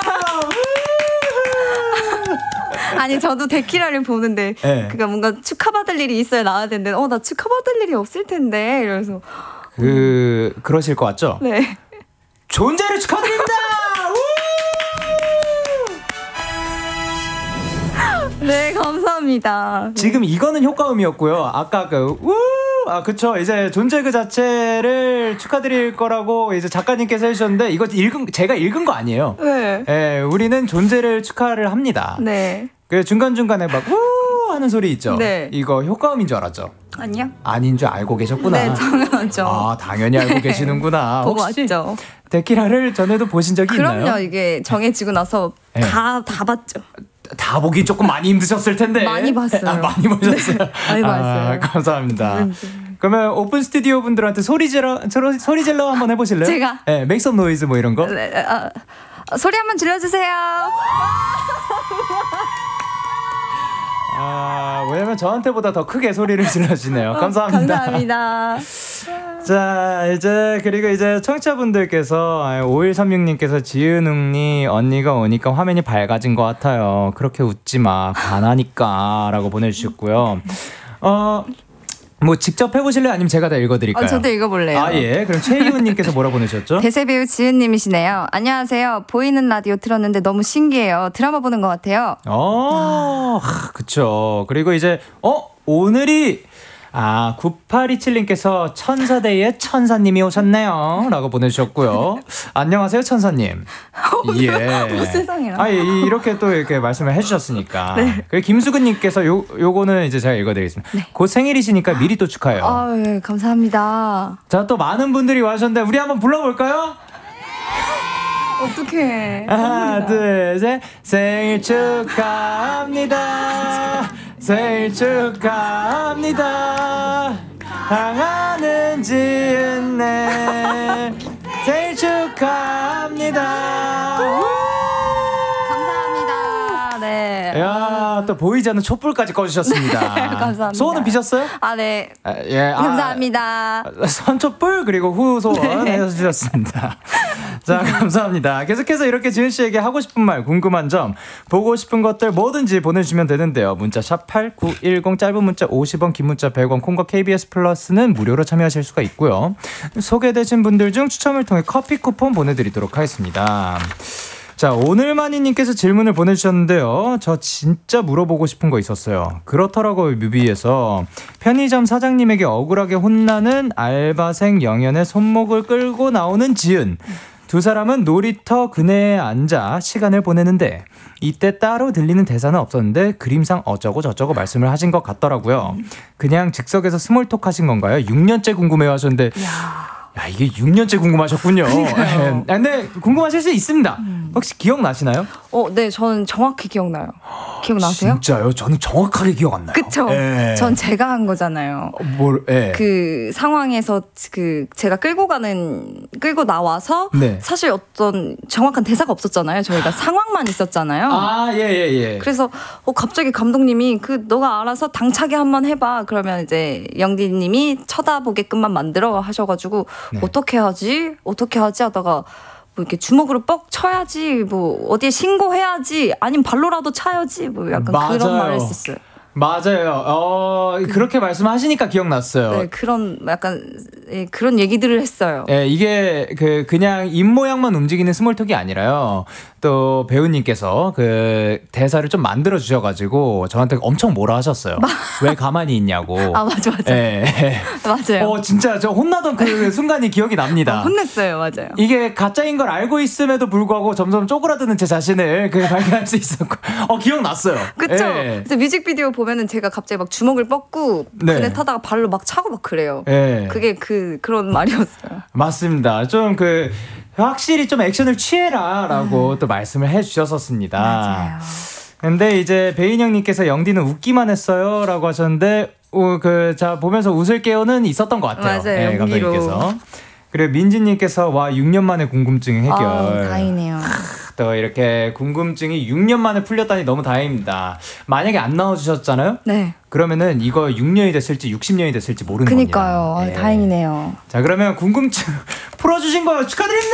아니 저도 데키라를 보는데 네. 그니까 뭔가 축하받을 일이 있어야 나와야 되는데 어 나 축하받을 일이 없을 텐데 이러면서 그 그러실 것 같죠? 네. 존재를 축하드립니다. 네 감사합니다. 지금 이거는 효과음이었고요. 아까 그 우! 아 그쵸. 이제 존재 그 자체를 축하드릴 거라고 이제 작가님께서 해주셨는데 이거 읽은 제가 읽은 거 아니에요. 네. 예, 우리는 존재를 축하를 합니다. 네. 그 중간 중간에 막 우! 하는 소리 있죠. 네. 이거 효과음인 줄 알았죠. 아니요. 아닌 줄 알고 계셨구나. 네 당연하죠. 아 당연히 알고 네. 계시는구나. 보고 혹시 왔죠. 데키라를 전에도 보신 적이 그럼요. 있나요? 이게 정해지고 나서 네. 다 다 봤죠. 다 보기 조금 많이 힘드셨을 텐데. 많이 봤어요. 아, 많이 보셨어요. 네, 많이 봤어요. 아, 감사합니다. 그러면 오픈 스튜디오 분들한테 소리 질러 소리, 소리 질러 한번 해보실래요? 제가? 네, make some noise 뭐 이런 거. 네, 아, 아, 소리 한번 질러주세요. 아, 왜냐면 저한테보다 더 크게 소리를 질러주시네요. 감사합니다. 감사합니다. 자, 이제 그리고 이제 청취자분들께서 오일삼육 님께서 지은웅니 언니가 오니까 화면이 밝아진 것 같아요. 그렇게 웃지 마. 반하니까라고 보내주셨고요. 어. 뭐 직접 해보실래요? 아니면 제가 다 읽어드릴까요? 어, 저도 읽어볼래요. 아 예. 그럼 최희훈님께서 뭐라 보내셨죠? 대세배우 지은님이시네요. 안녕하세요. 보이는 라디오 틀었는데 너무 신기해요. 드라마 보는 것 같아요. 어, 하, 그쵸. 그리고 이제 어 오늘이 아 구팔이칠 님께서 천사대의 천사님이 오셨네요 라고 보내주셨고요. 안녕하세요 천사님. 예. 어, 세상에나. 아 이렇게 또 이렇게 말씀을 해주셨으니까. 네. 그리고 김수근님께서 요 요거는 이제 제가 읽어드리겠습니다. 네. 곧 생일이시니까 미리 또 축하해요. 아, 예, 감사합니다. 자, 또 많은 분들이 와주셨는데 우리 한번 불러볼까요? 어떡해. 하나 둘 셋 생일 축하합니다. 생일 축하합니다. 사랑하는 지은네 생일 축하합니다. 감사합니다. 네. 야, 또 보이지 않는 촛불까지 꺼주셨습니다. 네, 감사합니다. 소원은 비셨어요? 아, 네. 아, 예, 아, 감사합니다. 선촛불 그리고 후소원 네. 해주셨습니다. 자, 감사합니다. 계속해서 이렇게 지은 씨에게 하고 싶은 말, 궁금한 점, 보고 싶은 것들 뭐든지 보내주시면 되는데요. 문자 샵 팔구일공, 짧은 문자 오십 원, 긴 문자 백 원, 콩과 케이비에스 플러스는 무료로 참여하실 수가 있고요. 소개되신 분들 중 추첨을 통해 커피 쿠폰 보내드리도록 하겠습니다. 자, 오늘만이님께서 질문을 보내주셨는데요. 저 진짜 물어보고 싶은 거 있었어요. 그렇더라고요, 뮤비에서. 편의점 사장님에게 억울하게 혼나는 알바생 영현의 손목을 끌고 나오는 지은. 두 사람은 놀이터 그네에 앉아 시간을 보내는데 이때 따로 들리는 대사는 없었는데 그림상 어쩌고 저쩌고 말씀을 하신 것 같더라고요. 그냥 즉석에서 스몰톡 하신 건가요? 육 년째 궁금해요 하셨는데 야, 이게 육 년째 궁금하셨군요. 네. 근데 궁금하실 수 있습니다. 음. 혹시 기억나시나요? 어, 네, 저는 정확히 기억나요. 기억나세요? 진짜요? 저는 정확하게 기억 안 나요. 그쵸? 네. 전 제가 한 거잖아요. 어, 뭘, 네. 그 상황에서 그 제가 끌고 가는, 끌고 나와서 네. 사실 어떤 정확한 대사가 없었잖아요. 저희가 상황만 있었잖아요. 아, 예, 예, 예. 그래서 어, 갑자기 감독님이 그 너가 알아서 당차게 한번 해봐. 그러면 이제 영디님이 쳐다보게끔만 만들어 하셔가지고 네. 어떻게 하지? 어떻게 하지? 하다가 뭐 이렇게 주먹으로 뻑 쳐야지, 뭐 어디에 신고해야지, 아니면 발로라도 차야지, 뭐 약간 맞아요. 그런 말을 했었어요. 맞아요. 어, 그, 그렇게 말씀하시니까 기억났어요. 네, 그런 약간 예, 그런 얘기들을 했어요. 예, 이게 그 그냥 입 모양만 움직이는 스몰톡이 아니라요. 또 배우님께서 그 대사를 좀 만들어 주셔가지고 저한테 엄청 뭐라 하셨어요. 왜 가만히 있냐고. 아, 맞아, 맞아. 예. 맞아요. 어, 진짜 저 혼나던 그 순간이 기억이 납니다. 어, 혼냈어요, 맞아요. 이게 가짜인 걸 알고 있음에도 불구하고 점점 쪼그라드는 제 자신을 그 발견할 수 있었고, 어, 기억났어요. 그쵸? 예. 그래서 뮤직비디오 보면은 제가 갑자기 막 주먹을 뻗고 네. 그네 타다가 발로 막 차고 막 그래요. 예. 그게 그 그런 말이었어요. 맞습니다. 좀 그 확실히 좀 액션을 취해라라고 음. 또 말씀을 해주셨었습니다. 맞아요. 근데 이제 베인형님께서 영디는 웃기만 했어요라고 하셨는데, 어, 그 자 보면서 웃을게요는 있었던 것 같아요. 맞아요. 네, 감독님께서. 그리고 민지님께서 와 육 년 만에 궁금증 해결. 아, 다행이네요. 또 이렇게 궁금증이 육 년 만에 풀렸다니 너무 다행입니다. 만약에 안 나와주셨잖아요? 네. 그러면은 이거 육 년이 됐을지 육십 년이 됐을지 모르는 그니까요. 겁니다. 아, 다행이네요. 자, 그러면 궁금증 풀어주신 거 축하드립니다.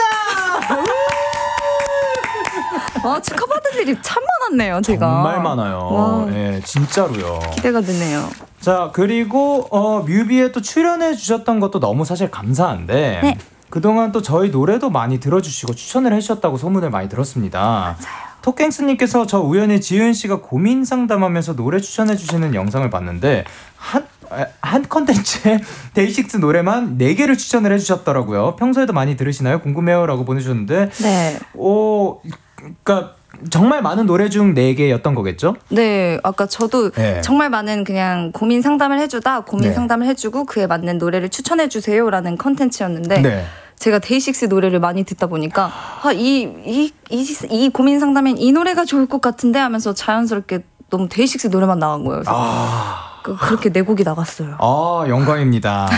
와, 축하받을 일이 참 많았네요, 제가. 정말 많아요. 네, 진짜로요. 기대가 되네요. 자, 그리고 어, 뮤비에 또 출연해 주셨던 것도 너무 사실 감사한데 네. 그동안 또 저희 노래도 많이 들어주시고 추천을 해주셨다고 소문을 많이 들었습니다. 맞아요. 톡갱스님께서 저 우연히 지은 씨가 고민 상담하면서 노래 추천해 주시는 영상을 봤는데 한, 한 컨텐츠에 데이식스 노래만 네 개를 추천을 해주셨더라고요. 평소에도 많이 들으시나요? 궁금해요 라고 보내주셨는데 네. 오, 그러니까 정말 많은 노래 중 네 개였던 거겠죠? 네, 아까 저도 네. 정말 많은 그냥 고민 상담을 해주다 고민 네. 상담을 해주고 그에 맞는 노래를 추천해주세요라는 컨텐츠였는데 네. 제가 데이식스 노래를 많이 듣다 보니까 아, 이, 이, 이, 이 고민 상담엔 이 노래가 좋을 것 같은데 하면서 자연스럽게 너무 데이식스 노래만 나간 거예요. 그래서 아... 그렇게 네 곡이 나갔어요. 아, 영광입니다.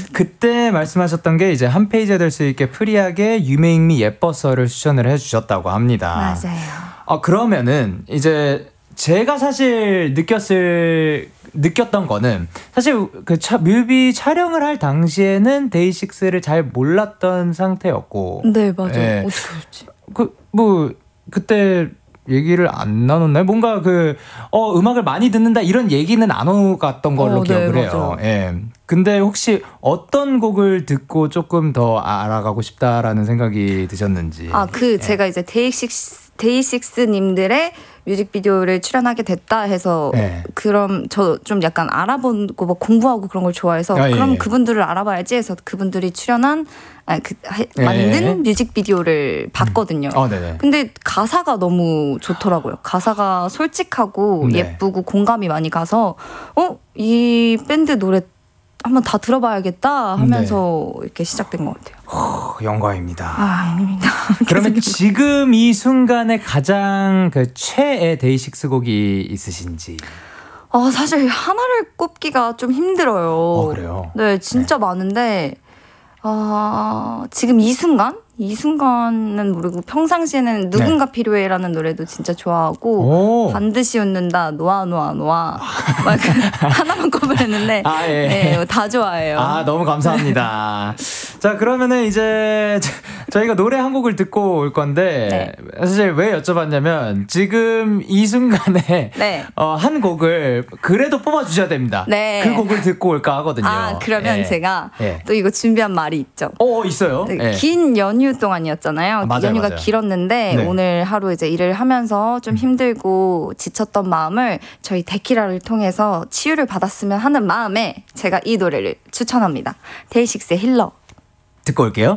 그때 말씀하셨던 게 이제 한 페이지에 될 수 있게 프리하게 You Make Me 예뻐서를 추천을 해주셨다고 합니다. 맞아요. 아, 그러면은 이제 제가 사실 느꼈을 느꼈던 거는 사실 그 차, 뮤비 촬영을 할 당시에는 데이식스를 잘 몰랐던 상태였고. 네, 맞아요. 예. 어떻게 그랬지? 그 뭐 그때 얘기를 안 나눴나요? 뭔가 그, 어, 음악을 많이 듣는다 이런 얘기는 안 오갔던 걸로 어, 기억을 네, 해요. 예. 근데 혹시 어떤 곡을 듣고 조금 더 알아가고 싶다라는 생각이 드셨는지. 아, 그 예. 제가 이제 데이식스, 데이식스님들의 뮤직비디오를 출연하게 됐다 해서 네. 그럼 저 좀 약간 알아보고 뭐 공부하고 그런 걸 좋아해서 아, 예. 그럼 그분들을 알아봐야지 해서 그분들이 출연한 아니, 그, 하, 예. 만든 뮤직비디오를 봤거든요. 음. 어, 네네. 근데 가사가 너무 좋더라고요. 가사가 솔직하고 네. 예쁘고 공감이 많이 가서 어? 이 밴드 노래 한번 다 들어봐야겠다 하면서 네. 이렇게 시작된 것 같아요. 어, 영광입니다. 아, 아닙니다. 그러면 지금 이 순간에 가장 그 최애 데이식스 곡이 있으신지? 아, 사실 하나를 꼽기가 좀 힘들어요. 어, 그래요? 네, 진짜 네. 많은데 아, 지금 이 순간? 이 순간은 모르고 평상시에는 누군가 네. 필요해라는 노래도 진짜 좋아하고 오. 반드시 웃는다 노아 노아 노아 막 하나만 꼽으랬는데 아, 예. 네, 다 좋아해요. 아 너무 감사합니다. 자 그러면은 이제 저희가 노래 한 곡을 듣고 올 건데 네. 사실 왜 여쭤봤냐면 지금 이 순간에 네. 어, 한 곡을 그래도 뽑아주셔야 됩니다. 네. 그 곡을 듣고 올까 하거든요. 아 그러면 예. 제가 예. 또 이거 준비한 말이 있죠. 어 있어요. 네, 긴 연휴 동안이었잖아요. 아, 맞아요, 연휴가 맞아요. 길었는데 네. 오늘 하루 이제 일을 하면서 좀 힘들고 지쳤던 마음을 저희 데키라를 통해서 치유를 받았으면 하는 마음에 제가 이 노래를 추천합니다. 데이식스의 힐러. 듣고 올게요.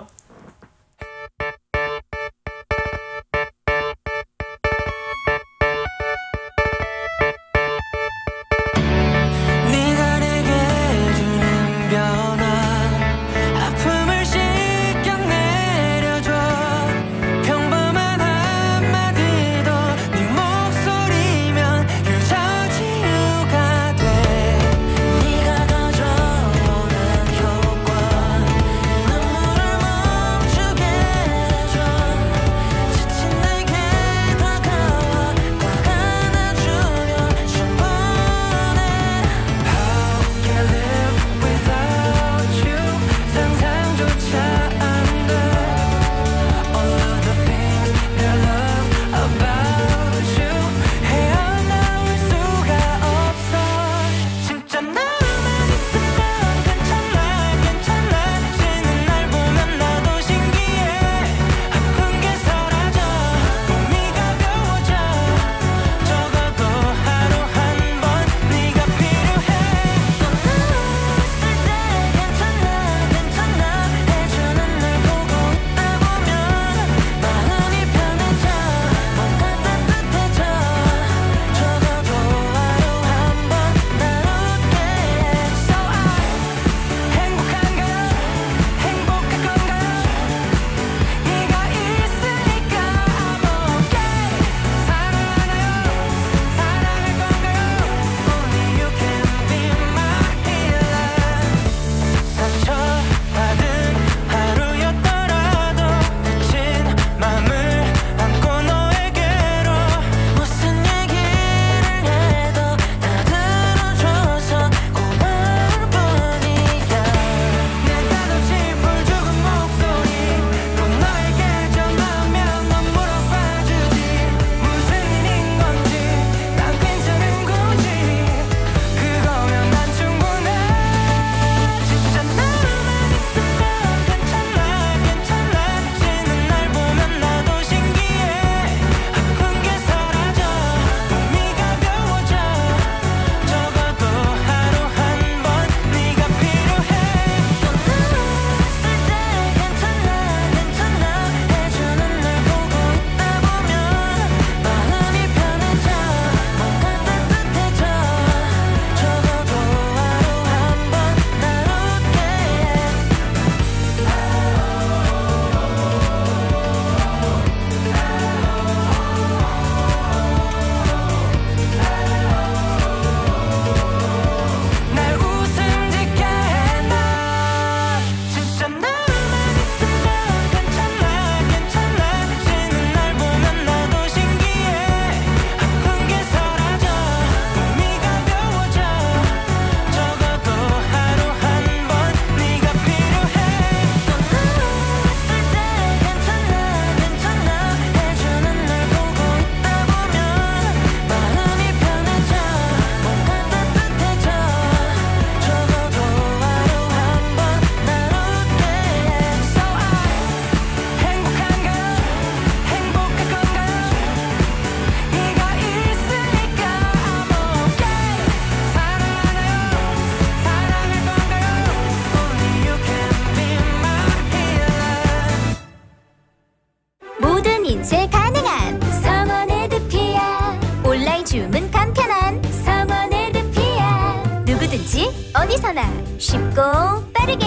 어디서나 쉽고 빠르게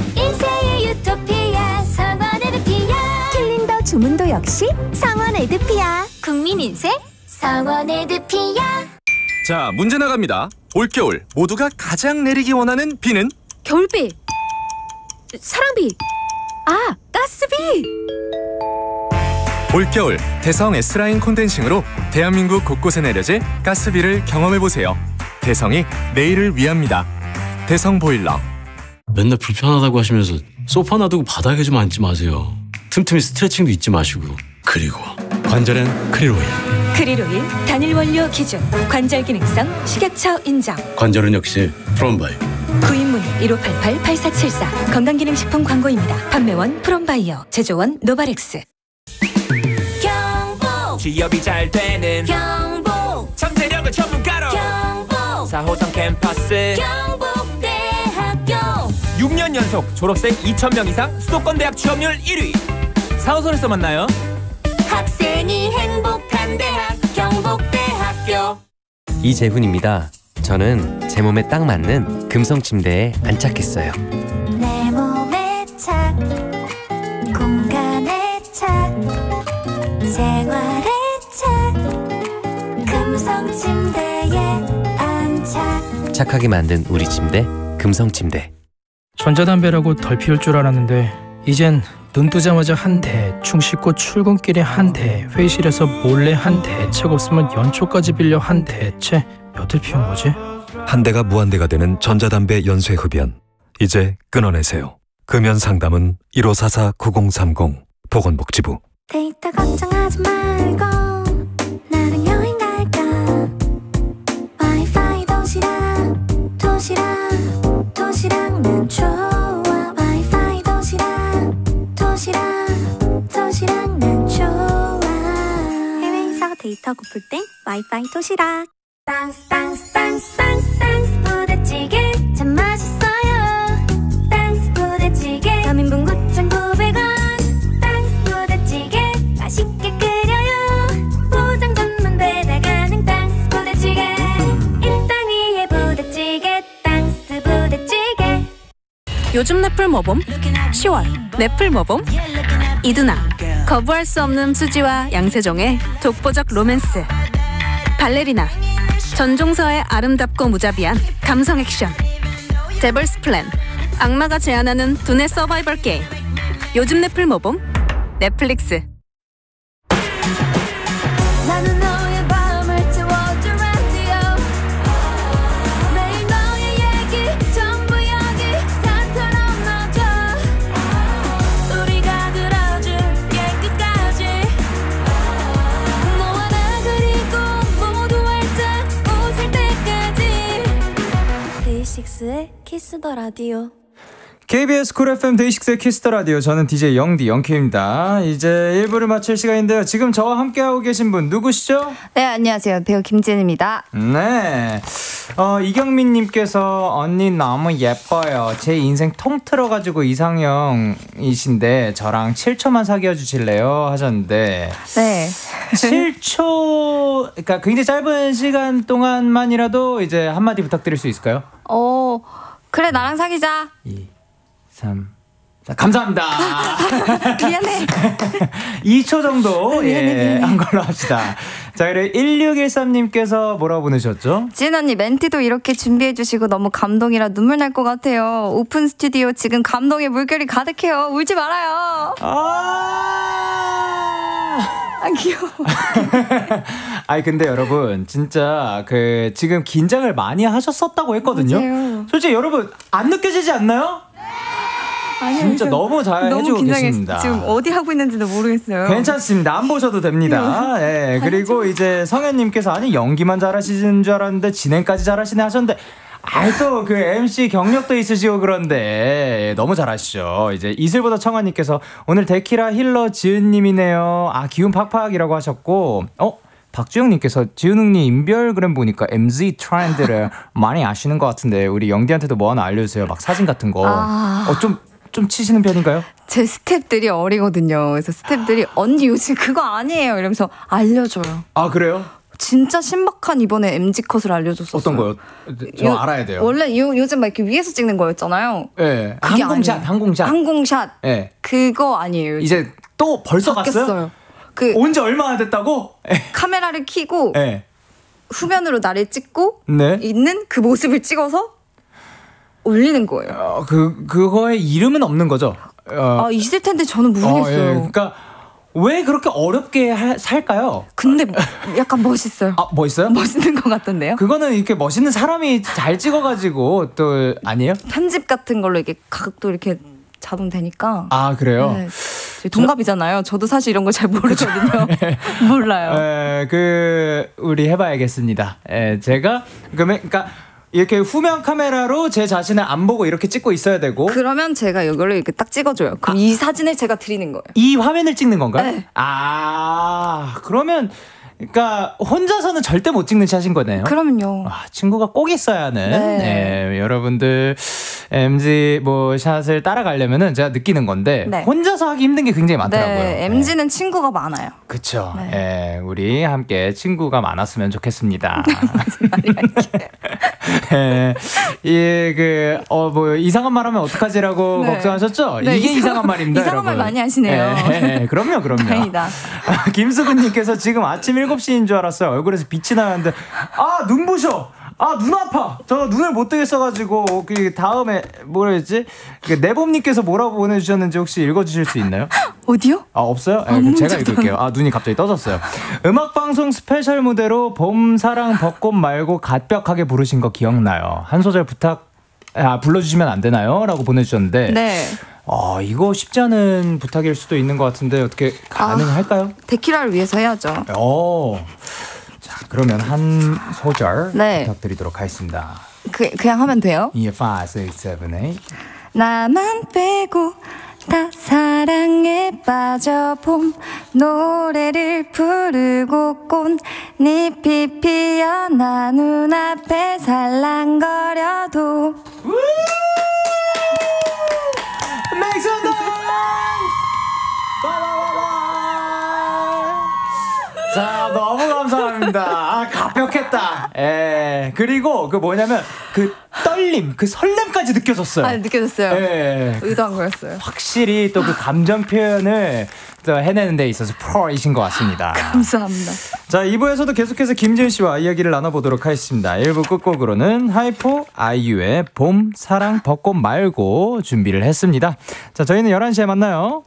인쇄의 유토피아 성원 에드피아. 킬링더 주문도 역시 성원 에드피아. 국민 인쇄 성원 에드피아. 자, 문제 나갑니다. 올겨울 모두가 가장 내리기 원하는 비는? 겨울비, 사랑비, 아, 가스비! 올겨울 대성 S라인 콘덴싱으로 대한민국 곳곳에 내려질 가스비를 경험해보세요. 대성이 내일을 위합니다. 대성 보일러. 맨날 불편하다고 하시면서 소파 놔두고 바닥에 좀 앉지 마세요. 틈틈이 스트레칭도 잊지 마시고. 그리고 관절엔 크릴오일. 크릴오일 단일 원료 기준 관절 기능성 식약처 인정. 관절은 역시 프롬바이오. 구인문의 일오팔팔 팔사칠사 건강기능식품 광고입니다. 판매원 프롬바이오, 제조원 노바렉스. 경북 취업이 잘 되는 경북 잠재력을 전문가로 경북 사 호선 캠퍼스 경북대학교 육 년 연속 졸업생 이천 명 이상 수도권 대학 취업률 일 위. 사 호선에서 만나요. 학생이 행복한 대학 경북대학교. 이재훈입니다. 저는 제 몸에 딱 맞는 금성 침대에 안착했어요. 내 몸에 착, 공간에 착, 생활에 착, 금성 침대에 안착. 착하게 만든 우리 침대, 금성 침대. 전자담배라고 덜 피울 줄 알았는데 이젠 눈 뜨자마자 한 대, 충 씻고 출근길에 한 대, 회의실에서 몰래 한 대, 책 없으면 연초까지 빌려 한 대, 채 몇을 피운 거지? 한 대가 무한대가 되는 전자담배 연쇄 흡연. 이제 끊어내세요. 금연 상담은 일오사사 구공삼공 보건복지부. 데이터 걱정하지 말고 나랑 여행 갈까. 와이파이 도시락 도시락 도시락 난 좋아. 와이파이 도시락 도시락 도시락 난 좋아. 해외에서 데이터 고플 땐 와이파이 도시락. 땅스 땅스 땅스 땅스 땅스 부대찌개 참 맛있어요. 땅스 부대찌개 삼 인분 구천구백 원. 땅스 부대찌개 맛있게 끓여요. 포장 전문 배달 가능. 땅스 부대찌개 이 땅 위에 부대찌개. 땅스 부대찌개. 요즘 넷플 뭐봄? 시월 넷플 뭐봄? 이두나 거부할 수 없는 수지와 양세종의 독보적 로맨스. 발레리나 전종서의 아름답고 무자비한 감성 액션. 데벌스 플랜 악마가 제안하는 두뇌 서바이벌 게임. 요즘 넷플 뭐봄? 넷플릭스. 나는 너의 밤을 채워줄 라디오. 매일 너의 얘기 전부 여기 다처럼 넣어줘. 우리가 들어줄게 끝까지. 너와 나 그리고 모두 활짝 웃을 때까지. 데이식스의 키스 더 라디오. 케이비에스 쿨 에프엠 데이식스의 키스 더 라디오. 저는 디제이 영디 영케입니다. 이제 일 부를 마칠 시간인데요. 지금 저와 함께하고 계신 분 누구시죠? 네, 안녕하세요. 배우 김지은입니다. 네. 어, 이경민님께서 언니 너무 예뻐요. 제 인생 통틀어가지고 이상형이신데 저랑 칠 초만 사귀어 주실래요? 하셨는데. 네. 칠 초, 그러니까 굉장히 짧은 시간 동안만이라도 이제 한마디 부탁드릴 수 있을까요? 어, 그래 나랑 사귀자. 이, 삼, 사. 감사합니다. 미안해. 이 초 정도 미안해, 예, 미안해. 한 걸로 합시다. 자, 그리고 일육일삼님께서 뭐라고 보내셨죠? 지은 언니 멘트도 이렇게 준비해주시고 너무 감동이라 눈물 날 것 같아요. 오픈 스튜디오 지금 감동의 물결이 가득해요. 울지 말아요. 아 귀여워. 아니 근데 여러분 진짜 그 지금 긴장을 많이 하셨었다고 했거든요. 맞아요. 솔직히 여러분 안 느껴지지 않나요? 아니요, 진짜 저 너무 잘 너무 해주고 긴장했- 계십니다. 지금 어디 하고 있는지도 모르겠어요. 괜찮습니다. 안 보셔도 됩니다. 예, 그리고 이제 성현님께서 아니 연기만 잘하시는 줄 알았는데 진행까지 잘하시네 하셨는데 아이 또 그 엠씨 경력도 있으시고 그런데 너무 잘하시죠. 이제 이슬보다 청아님께서 오늘 데키라 힐러 지은님이네요. 아 기운 팍팍이라고 하셨고 어? 박주영님께서 지은웅님 인별그램 보니까 엠지 트렌드를 많이 아시는 것 같은데 우리 영디한테도 뭐 하나 알려주세요. 막 사진 같은 거. 아. 어, 좀, 좀 치시는 편인가요? 제 스탭들이 어리거든요. 그래서 스탭들이 언니 요즘 그거 아니에요 이러면서 알려줘요. 아 그래요? 진짜 신박한 이번에 엠지 컷을 알려줬었어요. 어떤 거요? 저 요- 알아야 돼요. 원래 요, 요즘 막 이렇게 위에서 찍는 거였잖아요. 예. 네. 그게 항공샷, 아니에요. 항공샷. 항공샷. 예. 네. 그거 아니에요. 요즘. 이제 또 벌써 바뀌었어요. 갔어요? 그 온지 얼마나 됐다고? 카메라를 켜고 네. 후면으로 나를 찍고 네. 있는 그 모습을 찍어서 올리는 거예요. 어, 그 그거의 이름은 없는 거죠? 어, 아, 있을 텐데 저는 모르겠어요. 어, 예. 그러니까 왜 그렇게 어렵게 하, 살까요? 근데 약간 멋있어요. 아, 멋있어요? 멋있는 것 같던데요? 그거는 이렇게 멋있는 사람이 잘 찍어가지고 또 아니에요? 편집 같은 걸로 이렇게 각도 이렇게 잡으면 되니까. 아, 그래요? 네. 동갑이잖아요. 저도 사실 이런 거 잘 모르거든요. 몰라요. 에, 그 우리 해봐야겠습니다. 에, 제가 그러면 그러니까 이렇게 후면 카메라로 제 자신을 안 보고 이렇게 찍고 있어야 되고. 그러면 제가 이걸로 이렇게 딱 찍어줘요. 그럼 아, 이 사진을 제가 드리는 거예요. 이 화면을 찍는 건가요? 네. 아, 그러면. 그러니까 혼자서는 절대 못 찍는 샷인 거네요. 그럼요. 아, 친구가 꼭 있어야 하는. 네. 네, 여러분들 엠지 뭐 샷을 따라가려면은 제가 느끼는 건데 네. 혼자서 하기 힘든 게 굉장히 많더라고요. 네, 엠지는 네. 친구가 많아요. 그렇죠. 네. 네, 우리 함께 친구가 많았으면 좋겠습니다. 네, 이그 어 뭐 이상한 말하면 어떡하지라고 네. 걱정하셨죠? 네, 이게 이상, 이상한 말입니다. 이상한 여러분. 말 많이 하시네요. 네, 네, 그럼요, 그럼요. 다행이다. 김수근님께서 지금 아침 일곱 시인 줄 알았어요. 얼굴에서 빛이 나는데 아, 눈 부셔. 아, 눈 아파. 저 눈을 못 뜨겠어가지고 그 다음에 뭐라 했지? 그 내봄님께서 뭐라고 보내주셨는지 혹시 읽어주실 수 있나요? 어디요? 아, 없어요? 네, 그럼 제가 읽을게요. 아, 눈이 갑자기 떠졌어요. 음악방송 스페셜 무대로 봄, 사랑, 벚꽃 말고 갓벽하게 부르신 거 기억나요? 한 소절 부탁 아, 불러주시면 안 되나요? 라고 보내주셨는데 네. 어, 이거 쉽지 않은 부탁일 수도 있는 것 같은데 어떻게 가능할까요? 아, 데키라를 위해서 해야죠. 오. 자, 그러면 한 소절 네. 부탁드리도록 하겠습니다. 그, 그냥 하면 돼요? 예, five, six, seven, eight. 나만 빼고 다 사랑에 빠져 봄 노래를 부르고 꽃잎이 피어나 눈앞에 살랑거려도 Make some noise! 자, 너무 감사합니다. 아, 가볍겠다. 예. 그리고 그 뭐냐면 그 떨림, 그 설렘까지 느껴졌어요. 아, 느껴졌어요. 예. 의도한 거였어요. 확실히 또 그 감정 표현을 또 해내는 데 있어서 프로이신 것 같습니다. 감사합니다. 자, 이 부에서도 계속해서 김지은 씨와 이야기를 나눠보도록 하겠습니다. 일 부 끝곡으로는 하이포 아이유의 봄, 사랑, 벚꽃 말고 준비를 했습니다. 자, 저희는 열한 시에 만나요.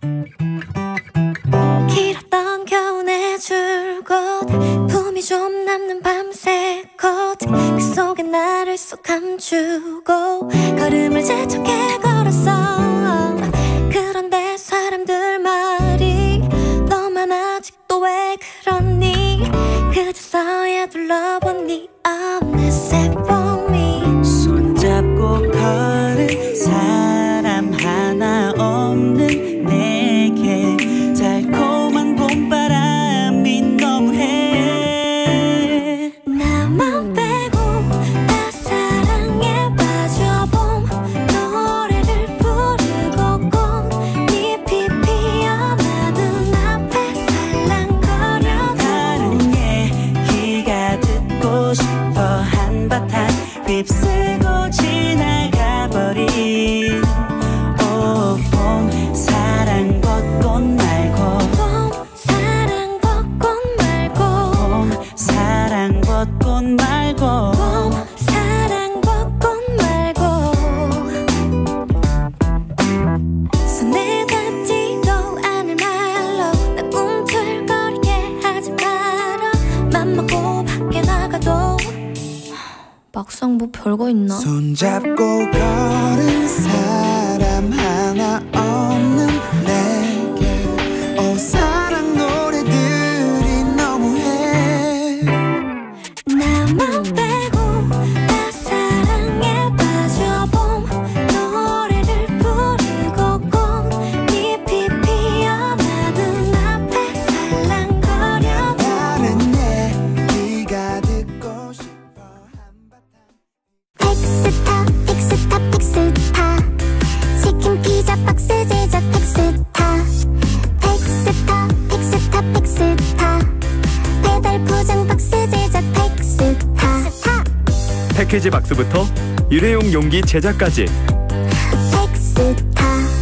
길었던 겨울의 줄곧 품이 좀 남는 밤새 컷그 속에 나를 쏙 감추고 걸음을 재촉해 걸었어. 그런데 사람들 말이 너만 아직도 왜 그러니 그제서야 둘러본 네 어느새 봄이 손잡고 걸은 사람 하나 없는 내게 달콤한 봄바람이 너무해. 나만 빼고 다 사랑에 빠져 봄 노래를 부르고 꽃잎이 피어나 눈앞에 살랑거려 다른 얘기가 듣고 싶어 한바탕 휩쓸고 지나가버린 오, 봄 사랑 벚꽃 말고 봄 사랑 벚꽃 말고 봄 사랑 벚꽃 말고 봄 사랑 벚꽃 말고 손에 닿지도 않을 말로 나 꿈틀거리게 하지 마라. 맘먹고 밖에 나가도 막상 뭐 별거 있나? 손잡고 걸은 사람 하나 없는 내게 오 사랑 노래들이 너무해. 나만 빼고 다 사랑에 빠져 봄 노래를 부르고 꽃잎이 피어나 눈앞에 살랑거려 다른 얘기가 듣고 싶어. 픽스타 픽스타 픽스타 치킨 피자 박스 제작 픽스타 픽스타 픽스타 픽스타 배달 포장 박스 제작 픽스타 패키지 박스부터 일회용 용기 제작까지 픽스타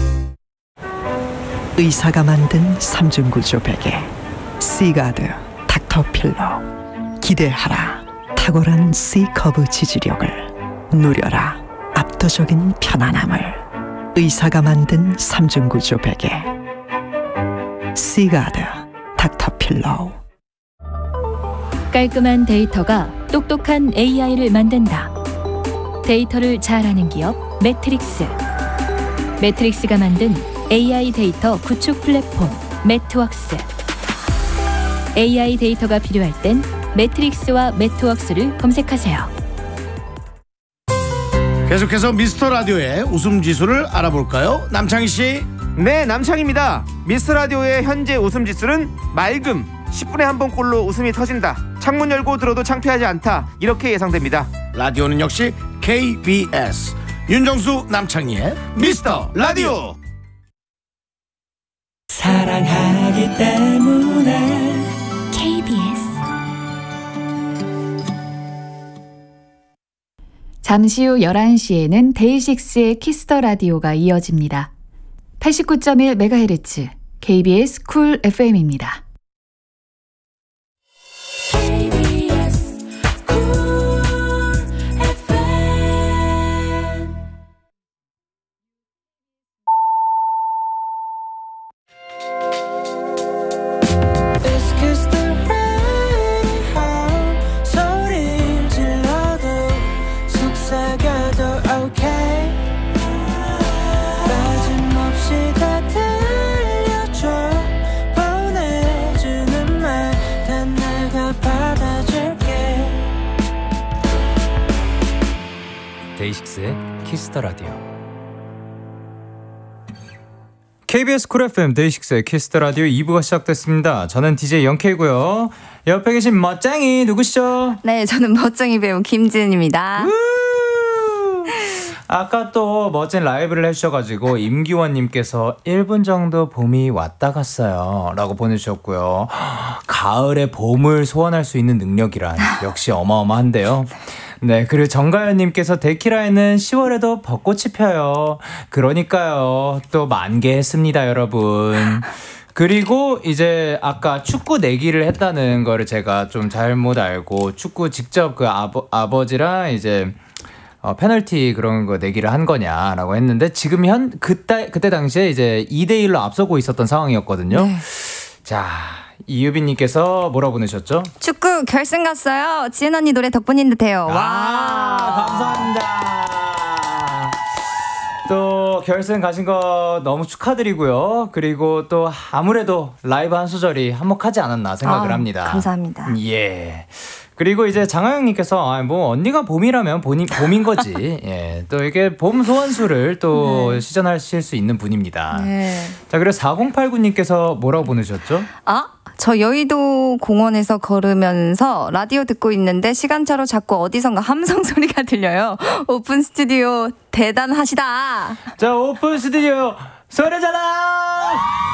의사가 만든 삼중구조 베개 C가드 닥터필러. 기대하라 탁월한 C커브 지지력을, 누려라 압도적인 편안함을. 의사가 만든 삼중구조 베개 시가드 닥터필로우. 깔끔한 데이터가 똑똑한 에이아이를 만든다. 데이터를 잘하는 기업 매트릭스. 매트릭스가 만든 에이아이 데이터 구축 플랫폼 매트웍스. 에이아이 데이터가 필요할 땐 매트릭스와 매트웍스를 검색하세요. 계속해서 미스터 라디오의 웃음 지수를 알아볼까요? 남창희 씨. 네, 남창입니다. 미스터 라디오의 현재 웃음 지수는 맑음. 십 분에 한 번꼴로 웃음이 터진다. 창문 열고 들어도 창피하지 않다. 이렇게 예상됩니다. 라디오는 역시 케이비에스. 윤정수 남창희의 미스터 라디오. 사랑하기 때문에 케이비에스. 잠시 후 열한 시에는 데이식스의 키스더 라디오가 이어집니다. 팔십구 점 일 메가헤르츠 케이비에스 쿨 에프엠입니다. 데이식스의 키스더 라디오. 케이비에스 쿨 에프엠 데이식스의 키스더 라디오 이 부가 시작됐습니다. 저는 디제이 영케이고요. 옆에 계신 멋쟁이 누구시죠? 네, 저는 멋쟁이 배우 김지은입니다. 아까 또 멋진 라이브를 해주셔가지고 임기원님께서 일 분 정도 봄이 왔다 갔어요 라고 보내주셨고요. 가을에 봄을 소환할 수 있는 능력이란 역시 어마어마한데요. 네, 그리고 정가연님께서 데키라에는 시월에도 벚꽃이 펴요. 그러니까요. 또 만개했습니다, 여러분. 그리고 이제 아까 축구 내기를 했다는 거를 제가 좀 잘못 알고 축구 직접 그 아버, 아버지랑 이제 어, 페널티 그런 거 내기를 한 거냐라고 했는데 지금 현 그때 그때 당시에 이제 이 대 일로 앞서고 있었던 상황이었거든요. 네. 자, 이유빈님께서 뭐라고 보내셨죠? 축구 결승 갔어요. 지은 언니 노래 덕분인 듯해요. 와, 아, 감사합니다. 또 결승 가신 거 너무 축하드리고요. 그리고 또 아무래도 라이브 한 소절이 한몫하지 않았나 생각을 아, 합니다. 감사합니다. 예. 그리고 이제 장하영님께서 아, 뭐 언니가 봄이라면 봄이, 봄인 거지. 예, 또 이게 봄 소환수를 또 네. 시전하실 수 있는 분입니다. 네. 자, 그래서 사공팔구님께서 뭐라고 보내셨죠? 아, 저 여의도 공원에서 걸으면서 라디오 듣고 있는데 시간차로 자꾸 어디선가 함성 소리가 들려요. 오픈 스튜디오 대단하시다. 자, 오픈 스튜디오 소리잖아.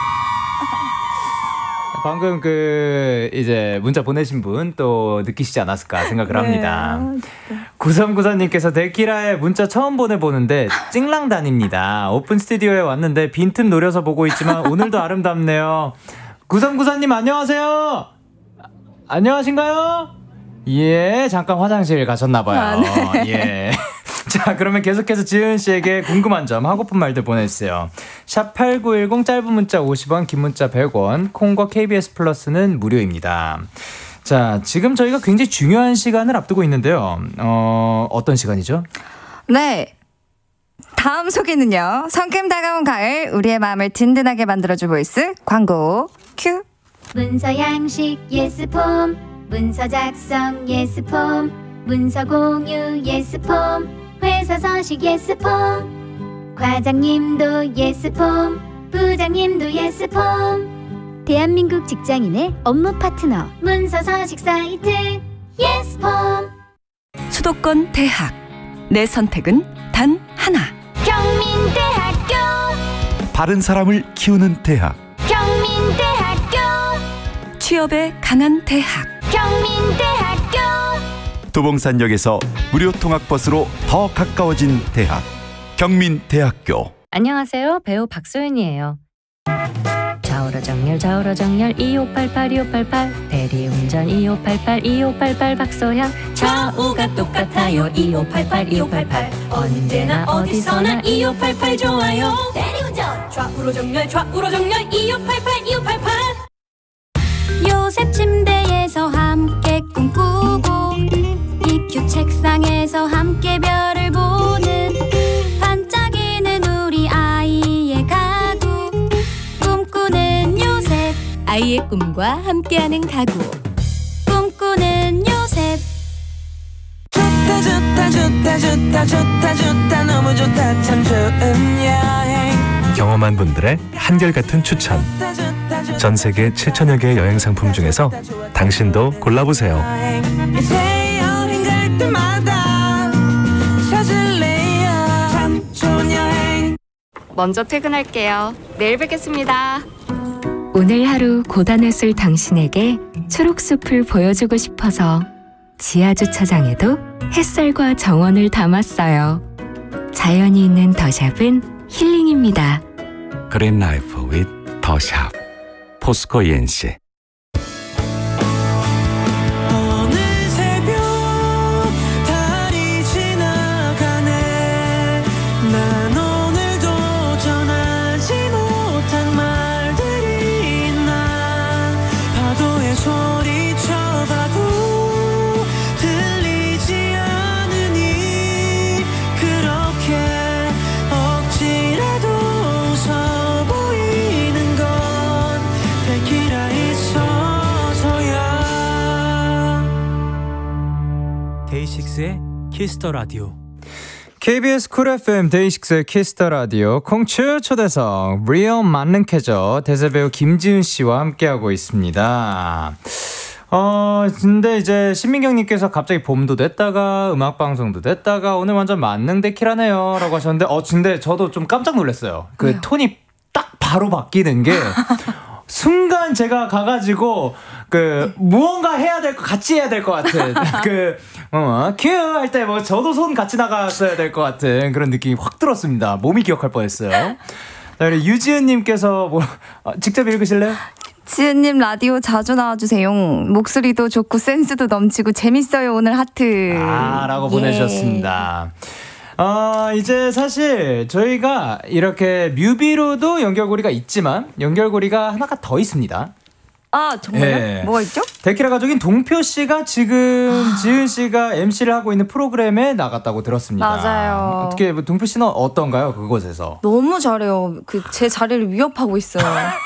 방금 그 이제 문자 보내신 분 또 느끼시지 않았을까 생각을 합니다. 네, 구삼구사님께서 데키라에 문자 처음 보내보는데 찡랑단입니다. 오픈 스튜디오에 왔는데 빈틈 노려서 보고 있지만 오늘도 아름답네요. 구삼구사님 안녕하세요. 안녕하신가요? 예, 잠깐 화장실 가셨나봐요. 아, 네. 예. 자, 그러면 계속해서 지은 씨에게 궁금한 점, 하고픈 말들 보내주세요. 샵 팔구일공 짧은 문자 오십 원, 긴 문자 백 원, 콩과 케이비에스 플러스는 무료입니다. 자, 지금 저희가 굉장히 중요한 시간을 앞두고 있는데요. 어, 어떤 시간이죠? 네. 다음 소개는요. 성큼 다가온 가을, 우리의 마음을 든든하게 만들어줄 보이스 광고 큐. 문서 양식 예스폼, 문서 작성 예스폼, 문서 공유 예스폼, 회사 서식 예스폼, 과장님도 예스폼, 부장님도 예스폼, 대한민국 직장인의 업무 파트너 문서 서식 사이트 예스폼. 수도권 대학, 내 선택은 단 하나. 경민대학교. 바른 사람을 키우는 대학. 경민대학교. 취업에 강한 대학. 경민대학교. 도봉산역에서 무료 통학버스로 더 가까워진 대학. 경민대학교. 안녕하세요. 배우 박소연이에요. 좌우로 정렬 좌우로 정렬 이오팔팔 이오팔팔, 대리운전 이오팔팔 이오팔팔 박소연. 좌우가 똑같아 좋아요 이오팔팔 이오팔팔 언제나 어디서나 이오팔팔 좋아요 대리운전 좌우로 정렬 좌우로 정렬 이오팔팔 이오팔팔 요셉 침대에서 함께 꿈꾸고 이큐 책상에서 함께 별을 보는 반짝이는 우리 아이의 가구 꿈꾸는 요셉 아이의 꿈과 함께하는 가구 꿈꾸는 요셉 좋다 좋다 좋다 좋다 좋다 좋다 너무 좋다 참 좋은 여행 경험한 분들의 한결같은 추천. 전 세계 칠천여 개의 여행 상품 중에서 당신도 골라보세요. 이제 여행 갈 때마다 찾을래요 참 좋은 여행 먼저 퇴근할게요. 내일 뵙겠습니다. 오늘 하루 고단했을 당신에게 초록숲을 보여주고 싶어서 지하주차장에도 햇살과 정원을 담았어요. 자연이 있는 더샵은 힐링입니다. 그린 라이프 with 더샵 포스코 이엔씨. 오늘 새벽 달이 지나가네 난 오늘도 전하지 못한 말들이 있나 파도에 소리쳐봐도 들리지 않으니 그렇게 억지라도 웃어 보이는 건 데키라 있어서야 데이식스의 키스터 라디오. 케이비에스 쿨 에프엠 데이식스의 키스터 라디오 콩추 초대석 리얼 만능 캐저 대세배우 김지은 씨와 함께하고 있습니다. 어 근데 이제 신민경님께서 갑자기 봄도 됐다가 음악 방송도 됐다가 오늘 완전 만능 데키라네요 라고 하셨는데 어 근데 저도 좀 깜짝 놀랐어요. 그 왜요? 톤이 딱 바로 바뀌는 게 순간 제가 가가지고 그 무언가 해야 될 것 같이 해야 될 것 같은 그어큐 할 때 뭐 저도 손 같이 나갔어야 될 것 같은 그런 느낌이 확 들었습니다. 몸이 기억할 뻔했어요. 자, 그리고 유지은님께서 뭐 아, 직접 읽으실래요? 지은님 라디오 자주 나와주세요. 목소리도 좋고 센스도 넘치고 재밌어요. 오늘 하트. 아, 라고 예. 보내주셨습니다. 어, 이제 사실 저희가 이렇게 뮤비로도 연결고리가 있지만 연결고리가 하나가 더 있습니다. 아 정말요? 예. 뭐가 있죠? 데키라 가족인 동표 씨가 지금 지은 씨가 엠씨를 하고 있는 프로그램에 나갔다고 들었습니다. 맞아요. 어떻게 뭐 동표 씨는 어떤가요? 그곳에서? 너무 잘해요. 그 제 자리를 위협하고 있어요.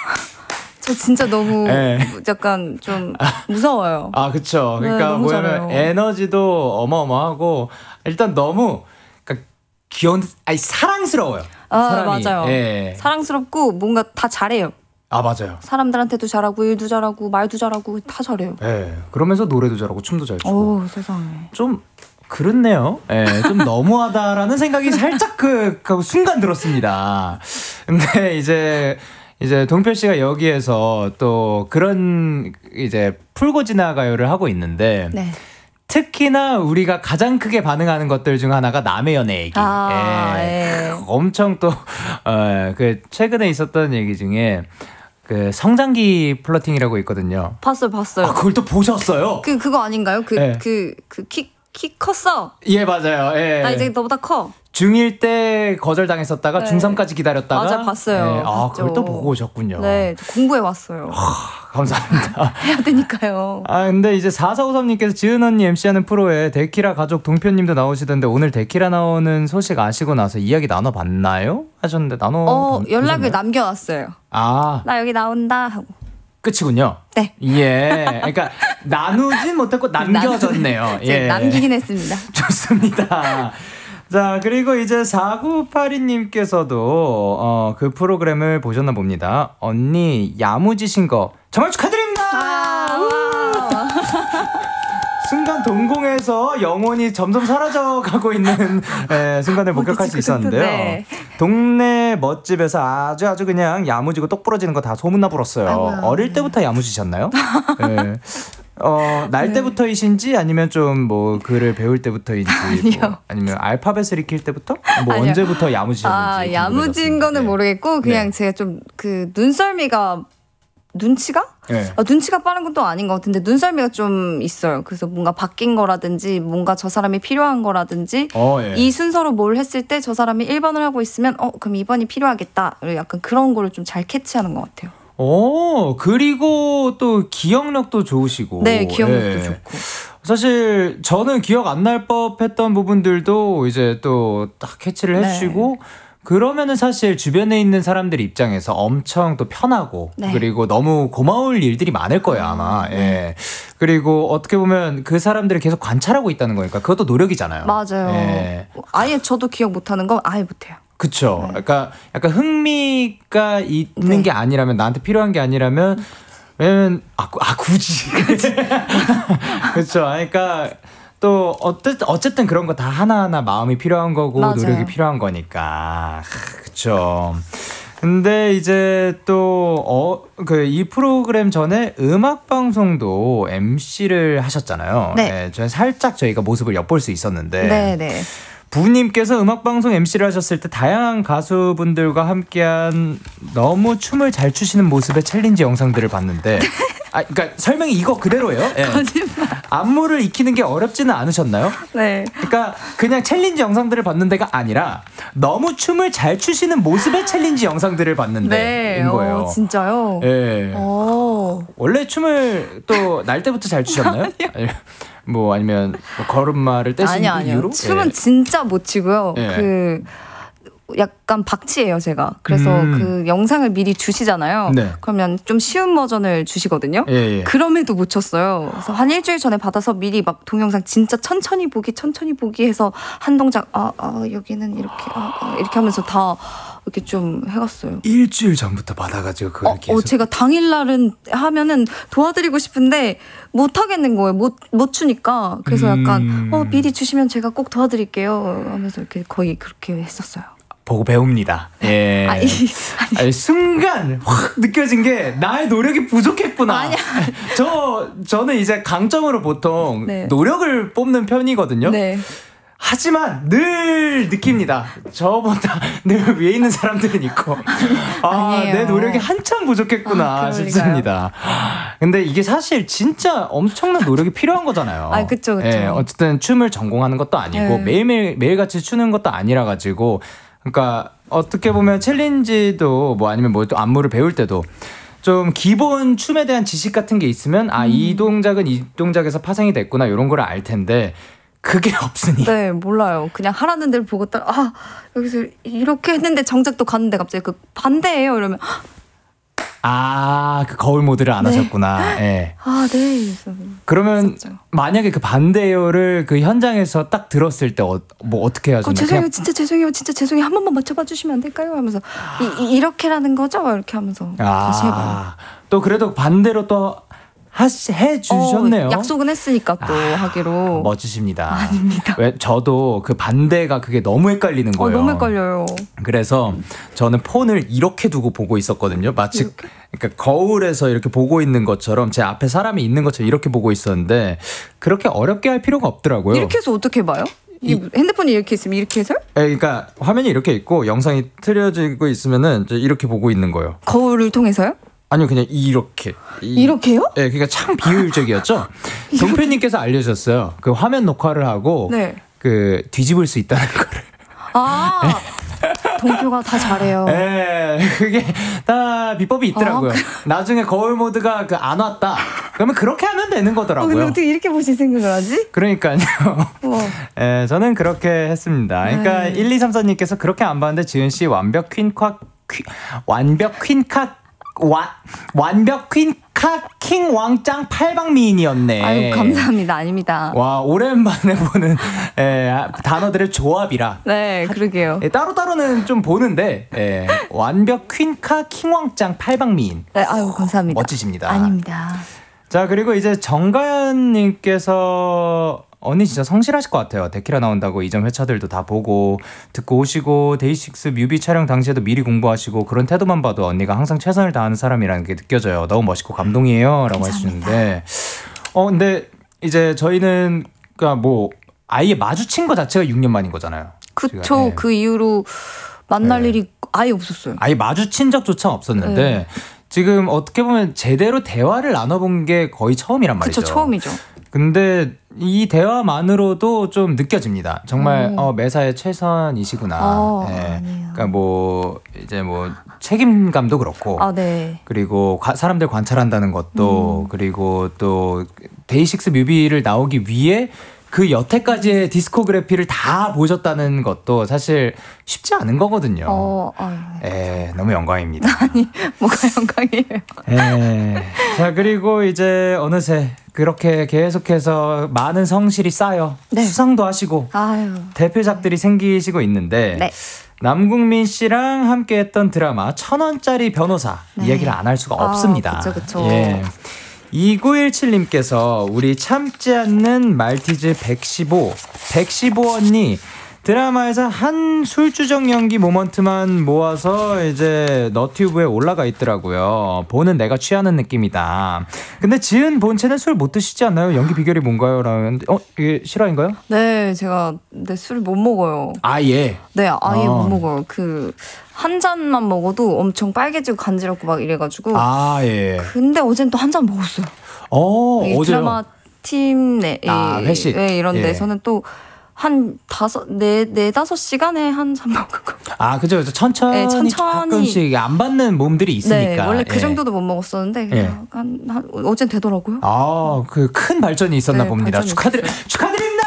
저 진짜 너무 네. 약간 좀 무서워요. 아, 그쵸. 그러니까 네, 뭐냐면 에너지도 어마어마하고 일단 너무 그러니까 귀여운, 아니 사랑스러워요. 아 사람이. 맞아요. 예. 사랑스럽고 뭔가 다 잘해요. 아 맞아요. 사람들한테도 잘하고 일도 잘하고 말도 잘하고 다 잘해요. 예. 그러면서 노래도 잘하고 춤도 잘 추고. 오 세상에. 좀 그렇네요. 예, 좀 너무하다라는 생각이 살짝 그, 그 순간 들었습니다. 근데 이제 이제 동표 씨가 여기에서 또 그런 이제 풀고 지나가요를 하고 있는데 네. 특히나 우리가 가장 크게 반응하는 것들 중 하나가 남의 연애 얘기. 아, 예. 예. 엄청 또 어, 그 최근에 있었던 얘기 중에 그 성장기 플러팅이라고 있거든요. 봤어요, 봤어요. 아, 그걸 또 보셨어요? 그 그거 아닌가요? 그 네. 그 그 키 키 컸어. 예, 맞아요. 예. 나 이제 너보다 커. 중일 때 거절당했었다가 네. 중삼까지 기다렸다가 맞아, 봤어요. 예. 아, 봤죠. 그걸 또 보고 오셨군요. 네, 저 공부해 왔어요. 감사합니다. 해야 되니까요. 아, 근데 이제 사사오삼님께서 지은 언니 엠씨하는 프로에 데키라 가족 동표님도 나오시던데 오늘 데키라 나오는 소식 아시고 나서 이야기 나눠봤나요? 하셨는데 나눠 어, 봤- 연락을 보셨나요? 남겨왔어요. 아, 나 여기 나온다 하고. 끝이군요. 네. 예. 그러니까 나누진 못했고 남겨졌네요. 네, 예. 남기긴 했습니다. 좋습니다. 자, 그리고 이제 사구팔이님께서도 어, 그 프로그램을 보셨나 봅니다. 언니 야무지신 거 정말 축하드립니다. 순간 동공에서 영혼이 점점 사라져가고 있는 에, 순간을 목격할 수 있었는데요. 네. 동네 멋집에서 아주 아주 그냥 야무지고 똑 부러지는 거 다 소문나 불었어요. 아이고야. 어릴 때부터 야무지셨나요? 네. 어, 날 때부터이신지 아니면 좀 뭐 글을 배울 때부터인지 뭐, 아니면 알파벳을 익힐 때부터 뭐 아니요. 언제부터 야무지셨는지 아, 야무진 거는 모르겠고 그냥 네. 제가 좀 그 눈썰미가 눈치가? 네. 아, 눈치가 빠른 건 또 아닌 것 같은데 눈썰미가 좀 있어요. 그래서 뭔가 바뀐 거라든지 뭔가 저 사람이 필요한 거라든지 어, 예. 이 순서로 뭘 했을 때 저 사람이 일 번을 하고 있으면 어 그럼 이 번이 필요하겠다. 약간 그런 거를 좀 잘 캐치하는 것 같아요. 오, 그리고 또 기억력도 좋으시고. 네, 기억력도 예. 좋고. 사실 저는 기억 안 날 법했던 부분들도 이제 또 딱 캐치를 해주시고 네. 그러면은 사실 주변에 있는 사람들 입장에서 엄청 또 편하고 네. 그리고 너무 고마울 일들이 많을 거예요 아마. 네. 예. 그리고 어떻게 보면 그 사람들을 계속 관찰하고 있다는 거니까 그것도 노력이잖아요. 맞아요. 예. 아예 저도 기억 못하는 건 아예 못해요. 그쵸. 네. 그러니까 약간 흥미가 있는 네. 게 아니라면 나한테 필요한 게 아니라면 왜냐면 아, 아 굳이. 그렇죠. 그러니까 또 어쨌든 어쨌든 그런 거 다 하나하나 마음이 필요한 거고 맞아요. 노력이 필요한 거니까. 그렇죠. 근데 이제 또 어 그 이 프로그램 전에 음악 방송도 엠씨를 하셨잖아요. 네. 네, 저는 살짝 저희가 모습을 엿볼 수 있었는데. 네, 네. 부님께서 음악방송 엠씨를 하셨을 때 다양한 가수분들과 함께한 너무 춤을 잘 추시는 모습의 챌린지 영상들을 봤는데 아, 그러니까 설명이 이거 그대로예요. 예. 거짓말. 안무를 익히는 게 어렵지는 않으셨나요? 네. 그러니까 그냥 챌린지 영상들을 봤는 데가 아니라 너무 춤을 잘 추시는 모습의 챌린지 영상들을 봤는데 네. 인 거예요. 어, 진짜요? 예. 오. 원래 춤을 또 날 때부터 잘 추셨나요? 아니요. 뭐 아니면 뭐 걸음마를 떼신 아니, 이유로? 아니요. 춤은 예. 진짜 못 치고요. 예. 그 약간 박치예요 제가. 그래서 음. 그 영상을 미리 주시잖아요. 네. 그러면 좀 쉬운 버전을 주시거든요. 예, 예. 그럼에도 못 췄어요. 그래서 한 일주일 전에 받아서 미리 막 동영상 진짜 천천히 보기 천천히 보기 해서 한 동작 아, 아 여기는 이렇게 아, 아, 이렇게 하면서 다 이렇게 좀 해갔어요. 일주일 전부터 받아가지고 그걸 어, 계속. 어, 제가 당일날은 하면은 도와드리고 싶은데 못 하겠는 거예요. 못, 못 추니까. 그래서 약간 음. 어, 미리 주시면 제가 꼭 도와드릴게요 하면서 이렇게 거의 그렇게 했었어요. 보고 배웁니다. 예. 아니, 아니, 아니, 순간 확 느껴진 게 나의 노력이 부족했구나. 아니야. 저 저는 이제 강점으로 보통 네. 노력을 뽑는 편이거든요. 네. 하지만 늘 느낍니다. 저보다 늘 위에 있는 사람들은 있고 아, 내 노력이 한참 부족했구나 아, 싶습니다. 근데 이게 사실 진짜 엄청난 노력이 필요한 거잖아요. 아, 그쵸, 그쵸. 예, 어쨌든 춤을 전공하는 것도 아니고 네. 매일매일 매일같이 추는 것도 아니라 가지고 그러니까 어떻게 보면 챌린지도 뭐 아니면 뭐 또 안무를 배울 때도 좀 기본 춤에 대한 지식 같은 게 있으면 아, 이 음. 동작은 이 동작에서 파생이 됐구나 이런 걸 알 텐데 그게 없으니. 네, 몰라요. 그냥 하라는 대로 보고 따라 아 여기서 이렇게 했는데 정작도 갔는데 갑자기 그 반대예요 이러면 아, 그 거울 모드를 안 네. 하셨구나. 예. 아, 네. 그러면 있었죠. 만약에 그 반대요를 그 현장에서 딱 들었을 때 어, 뭐 어떻게 해야 어, 되나요? 죄송해요, 진짜 죄송해요, 진짜 죄송해요. 한 번만 맞춰봐 주시면 안 될까요? 하면서 이, 이, 이렇게라는 거죠? 이렇게 하면서 다시 해봐요. 아, 또 그래도 반대로 또 하시, 해주셨네요. 어, 약속은 했으니까 또 아, 하기로. 멋지십니다. 아닙니다. 왜 저도 그 반대가 그게 너무 헷갈리는 어, 거예요. 너무 헷갈려요. 그래서 저는 폰을 이렇게 두고 보고 있었거든요. 마치 이렇게? 그러니까 거울에서 이렇게 보고 있는 것처럼 제 앞에 사람이 있는 것처럼 이렇게 보고 있었는데 그렇게 어렵게 할 필요가 없더라고요. 이렇게 해서 어떻게 봐요? 이, 핸드폰이 이렇게 있으면 이렇게 해서? 예, 그러니까 화면이 이렇게 있고 영상이 틀어지고 있으면은 이제 이렇게 보고 있는 거예요. 거울을 통해서요? 아니요, 그냥 이렇게. 이, 이렇게요? 예, 그러니까 참 비효율적이었죠. 동표님께서 알려주셨어요. 그 화면 녹화를 하고 네. 그 뒤집을 수 있다는 거를. 아, 동표가 다 잘해요. 예, 그게 다 비법이 있더라고요. 아, 그... 나중에 거울 모드가 그 안 왔다. 그러면 그렇게 하면 되는 거더라고요. 어, 근데 어떻게 이렇게 보실 생각을 하지? 그러니까요. 예, 저는 그렇게 했습니다. 그러니까 네. 일이삼사님께서 그렇게 안 봤는데 지은 씨 완벽 퀸카 퀸, 완벽 퀸카 와, 완벽 퀸카 킹 왕짱 팔방미인이었네. 아유, 감사합니다. 아닙니다. 와, 오랜만에 보는 에, 단어들의 조합이라. 네, 그러게요. 에, 따로따로는 좀 보는데 에, 완벽 퀸카 킹 왕짱 팔방미인. 네, 아유, 감사합니다. 멋지십니다. 아닙니다. 자, 그리고 이제 정가연님께서 언니 진짜 성실하실 것 같아요. 데키라 나온다고 이전 회차들도 다 보고 듣고 오시고 데이식스 뮤비 촬영 당시에도 미리 공부하시고 그런 태도만 봐도 언니가 항상 최선을 다하는 사람이라는 게 느껴져요. 너무 멋있고 감동이에요. 라고 해주시는데 어 근데 이제 저희는 그러니까 뭐 아예 마주친 거 자체가 육 년 만인 거잖아요. 그쵸. 제가, 네. 그 이후로 만날 네. 일이 아예 없었어요. 아예 마주친 적조차 없었는데 네. 지금 어떻게 보면 제대로 대화를 나눠본 게 거의 처음이란 말이죠. 그쵸, 처음이죠. 근데 이 대화만으로도 좀 느껴집니다. 정말 어, 매사에 최선이시구나. 어, 네. 그러니까 뭐 이제 뭐 책임감도 그렇고, 아, 네. 그리고 과, 사람들 관찰한다는 것도, 음. 그리고 또 데이식스 뮤비를 나오기 위해 그 여태까지의 디스코그래피를 다 보셨다는 것도 사실 쉽지 않은 거거든요. 어, 아유. 예, 너무 영광입니다. 아니, 뭐가 영광이에요. 예. 자, 그리고 이제 어느새 그렇게 계속해서 많은 성실이 쌓여 네. 수상도 하시고 아유. 대표작들이 생기시고 있는데 네. 남궁민 씨랑 함께했던 드라마 천 원짜리 변호사 네. 이 얘기를 안 할 수가 아, 없습니다. 그쵸, 그쵸. 예. 이구일칠님께서 우리 참지 않는 말티즈 백십오, 백십오 언니 드라마에서 한 술주정 연기 모먼트만 모아서 이제 너튜브에 올라가 있더라고요. 보는 내가 취하는 느낌이다. 근데 지은 본체는 술 못 드시지 않나요? 연기 비결이 뭔가요? 라는데 어? 이게 실화인가요? 네, 제가 네, 술을 못 먹어요. 아, 예. 네, 아예 어. 못 먹어요. 그 한 잔만 먹어도 엄청 빨개지고 간지럽고 막 이래가지고. 아, 예. 근데 어제는 또 한 잔 먹었어요. 어, 이 어제요? 드라마 팀 내, 아, 회식. 네, 이런 예. 데서는 또 한 다섯, 네, 네, 다섯 시간에 한 잔 먹고. 아, 그죠. 천천히, 네, 천천히. 가끔씩 안 받는 몸들이 있으니까. 네, 원래 그 예. 정도도 못 먹었었는데 예. 그냥 한, 한 어젠 되더라고요. 아, 그 큰 발전이 있었나 네, 봅니다. 발전이 축하드려, 축하드립니다!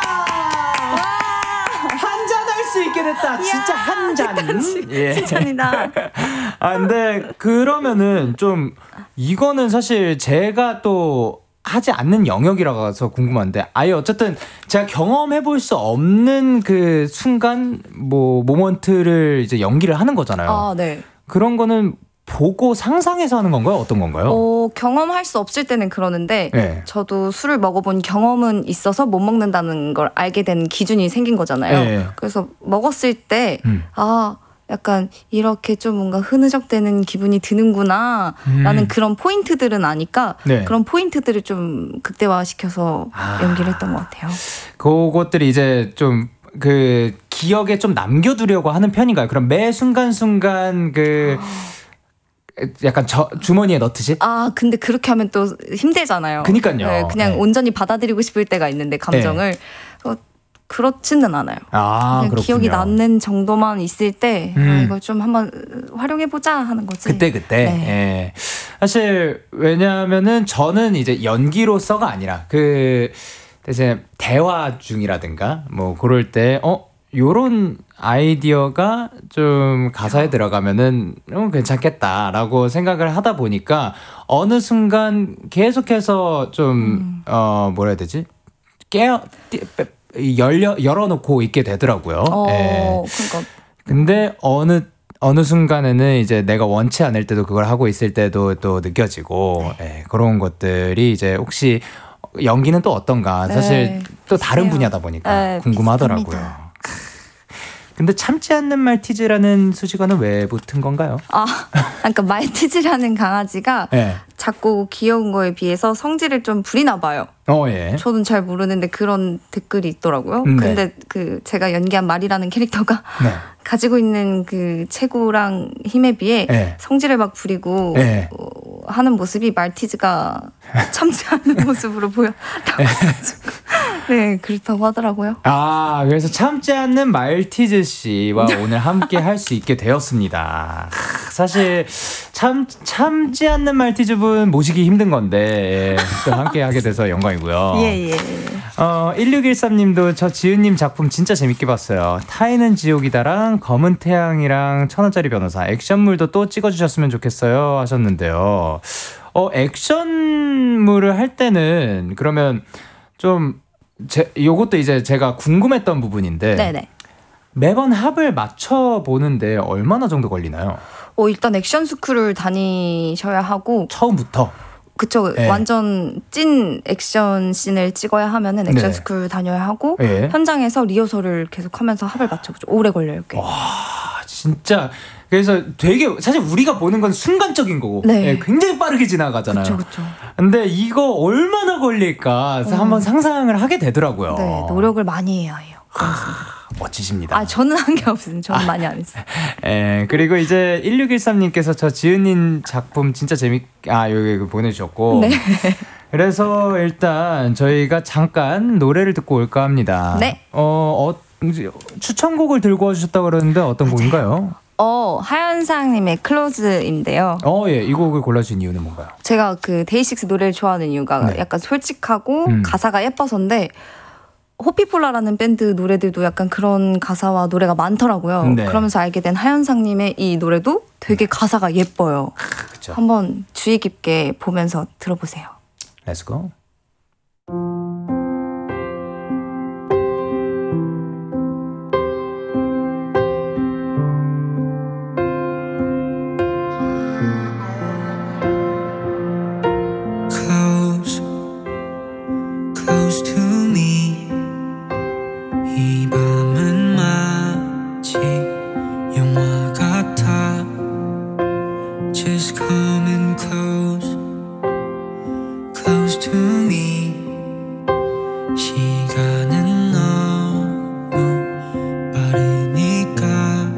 한 잔 할 수 있게 됐다. 진짜 한 잔. 예. 칭찬이다. 아, 근데 그러면은 좀 이거는 사실 제가 또 하지 않는 영역이라서 궁금한데, 아예 어쨌든 제가 경험해 볼 수 없는 그 순간 뭐 모먼트를 이제 연기를 하는 거잖아요. 아, 네. 그런 거는 보고 상상해서 하는 건가요? 어떤 건가요? 어, 경험할 수 없을 때는 그러는데 네. 저도 술을 먹어본 경험은 있어서 못 먹는다는 걸 알게 된 기준이 생긴 거잖아요. 네. 그래서 먹었을 때 음. 아, 약간 이렇게 좀 뭔가 흐느적대는 기분이 드는구나 라는 음. 그런 포인트들은 아니까 네. 그런 포인트들을 좀 극대화시켜서 아. 연기를 했던 것 같아요. 그것들이 이제 좀 그 기억에 좀 남겨두려고 하는 편인가요? 그럼 매 순간순간 그 약간 저, 주머니에 넣듯이? 아, 근데 그렇게 하면 또 힘들잖아요. 그니까요. 네, 그냥 네. 온전히 받아들이고 싶을 때가 있는데 감정을 어, 그렇지는 않아요. 아, 그냥 그렇군요. 기억이 남는 정도만 있을 때 아, 음. 이걸 좀 한번 활용해보자 하는 거지. 그때 그때. 네. 예. 사실 왜냐하면은 저는 이제 연기로서가 아니라 그 이제 대화 중이라든가 뭐 그럴 때 어 요런 아이디어가 좀 가사에 들어가면은 어, 괜찮겠다라고 생각을 하다 보니까 어느 순간 계속해서 좀 어 음. 뭐라 해야 되지? 깨어 띠- 열려 열어놓고 있게 되더라고요. 어, 예. 그러니까 근데 어느 어느 순간에는 이제 내가 원치 않을 때도 그걸 하고 있을 때도 또 느껴지고 예, 그런 것들이 이제 혹시 연기는 또 어떤가 사실 네, 또 다른 비슷해요. 분야다 보니까 네, 궁금하더라고요. 비슷합니다. 근데 참지 않는 말티즈라는 수식어는 왜 붙은 건가요? 아, 그러니까 말티즈라는 강아지가 예. 작고 귀여운 거에 비해서 성질을 좀 부리나 봐요. 어, 예. 저는 잘 모르는데 그런 댓글이 있더라고요. 네. 근데 그 제가 연기한 말이라는 캐릭터가 네. 가지고 있는 그 체구랑 힘에 비해 네. 성질을 막 부리고 네. 어, 하는 모습이 말티즈가 참지 않는 모습으로 보였다고 해가지고 네 그렇다고 하더라고요. 아, 그래서 참지 않는 말티즈 씨와 오늘 함께 할 수 있게 되었습니다. 사실 참 참지 않는 말티즈 분 모시기 힘든 건데 또 함께 하게 돼서 영광이고요. 예, 예. 어, 일육일삼 님도 저 지은님 작품 진짜 재밌게 봤어요. 타이는 지옥이다랑 검은 태양이랑 천 원짜리 변호사 액션물도 또 찍어주셨으면 좋겠어요 하셨는데요. 어, 액션물을 할 때는 그러면 좀 제, 요것도 이제 제가 궁금했던 부분인데 네네. 매번 합을 맞춰 보는데 얼마나 정도 걸리나요? 어, 일단 액션 스쿨을 다니셔야 하고 처음부터. 그쵸. 네. 완전 찐 액션 씬을 찍어야 하면은 액션 네. 스쿨 다녀야 하고 네. 현장에서 리허설을 계속하면서 합을 맞춰보죠. 오래 걸려요. 꽤. 와, 진짜 그래서 되게 사실 우리가 보는 건 순간적인 거고 네. 예, 굉장히 빠르게 지나가잖아요. 그쵸, 그쵸. 근데 이거 얼마나 걸릴까 음. 한번 상상을 하게 되더라고요. 네, 노력을 많이 해야 해요. 멋지십니다. 아, 저는 한 게 없어요. 저는 아, 많이 안 했어요. 예, 그리고 이제 일육일삼님께서 저 지은님 작품 진짜 재밌, 아, 여기 보내주셨고. 네. 그래서 일단 저희가 잠깐 노래를 듣고 올까 합니다. 네. 어, 어 추천곡을 들고 와주셨다고 그러는데 어떤 맞아요. 곡인가요? 어, 하현상님의 클로즈인데요. 어, 예. 이 곡을 골라주신 이유는 뭔가요? 제가 그 데이식스 노래를 좋아하는 이유가 네. 약간 솔직하고 음. 가사가 예뻐서인데, 호피폴라라는 밴드 노래들도 약간 그런 가사와 노래가 많더라고요. 네. 그러면서 알게 된 하현상님의 이 노래도 되게 가사가 예뻐요. 그쵸. 한번 주의 깊게 보면서 들어보세요. Let's go. Close, close to me. 이 밤은 마치 영화 같아. Just coming close, close to me. 시간은 너무 빠르니까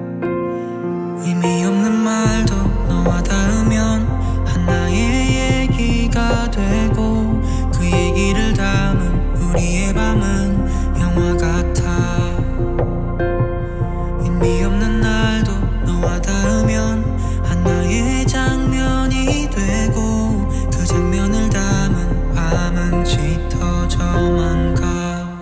의미 없는 말도 너와 닿으면 하나의 얘기가 되고, 그 얘기를 담은 우리의 밤은 영화 같아. 의미 없는 날도 너와 닿으면 하나의 장면이 되고, 그 장면을 담은 밤은 짙어져만 가.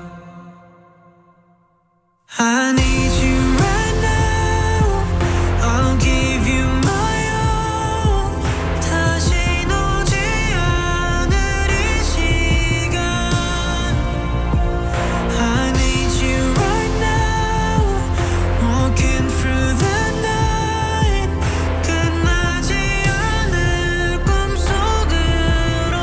I need you right now. I'll give you my all. 다시 오지 않을 이 시간. I need you right now. Walking through the night. 끝나지 않을 꿈속으로.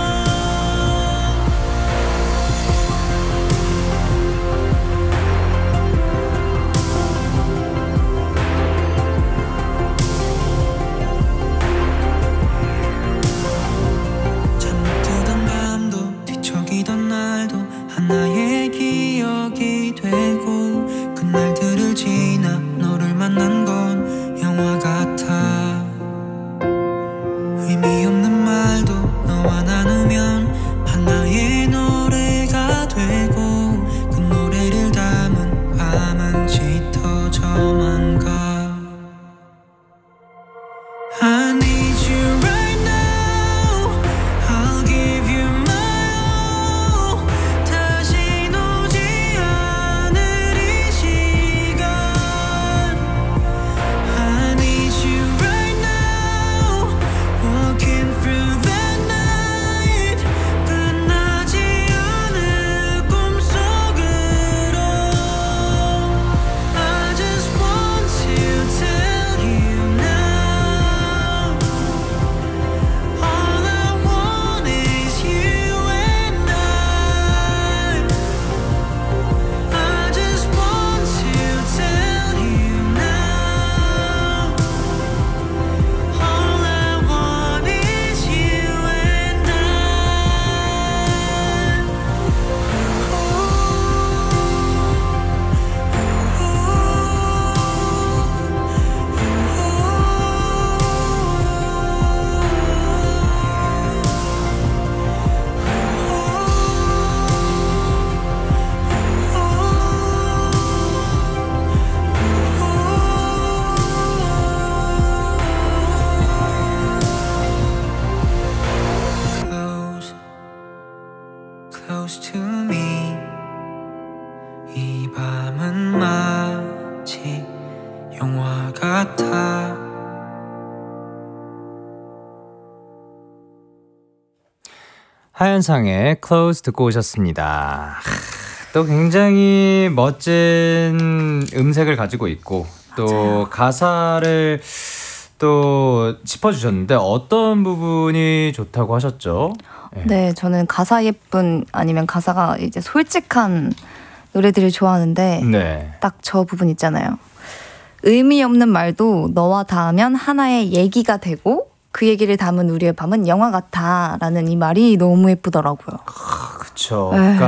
잠 못 드던 밤도 뒤척이던 날도 하나의 기억이 되고, 그날들을 지나 너를 만난 건 영화 같아. 의미 없는 말도 너와 나누면 하나의 노래가 되고, 그 노래를 담은 밤은 짙어져만 가. I need you right now. I'll give you my all. 다시 오지 않을 이 시간. I need you right now. Walking through the night. 끝나지 않을 꿈속으로. I just want to tell you now. All I want is you and I. I just want to tell you now. All I want is you and Close, close to me. 이 밤은 마치 영화 같아. 하현상의 Close 듣고 오셨습니다. 또 굉장히 멋진 음색을 가지고 있고, 또 맞아요. 가사를 또 짚어주셨는데 어떤 부분이 좋다고 하셨죠? 네. 네, 저는 가사 예쁜 아니면 가사가 이제 솔직한 노래들을 좋아하는데 네. 딱 저 부분 있잖아요. 의미 없는 말도 너와 닿으면 하나의 얘기가 되고, 그 얘기를 담은 우리의 밤은 영화 같아 라는 이 말이 너무 예쁘더라고요. 아, 그쵸. 그러니까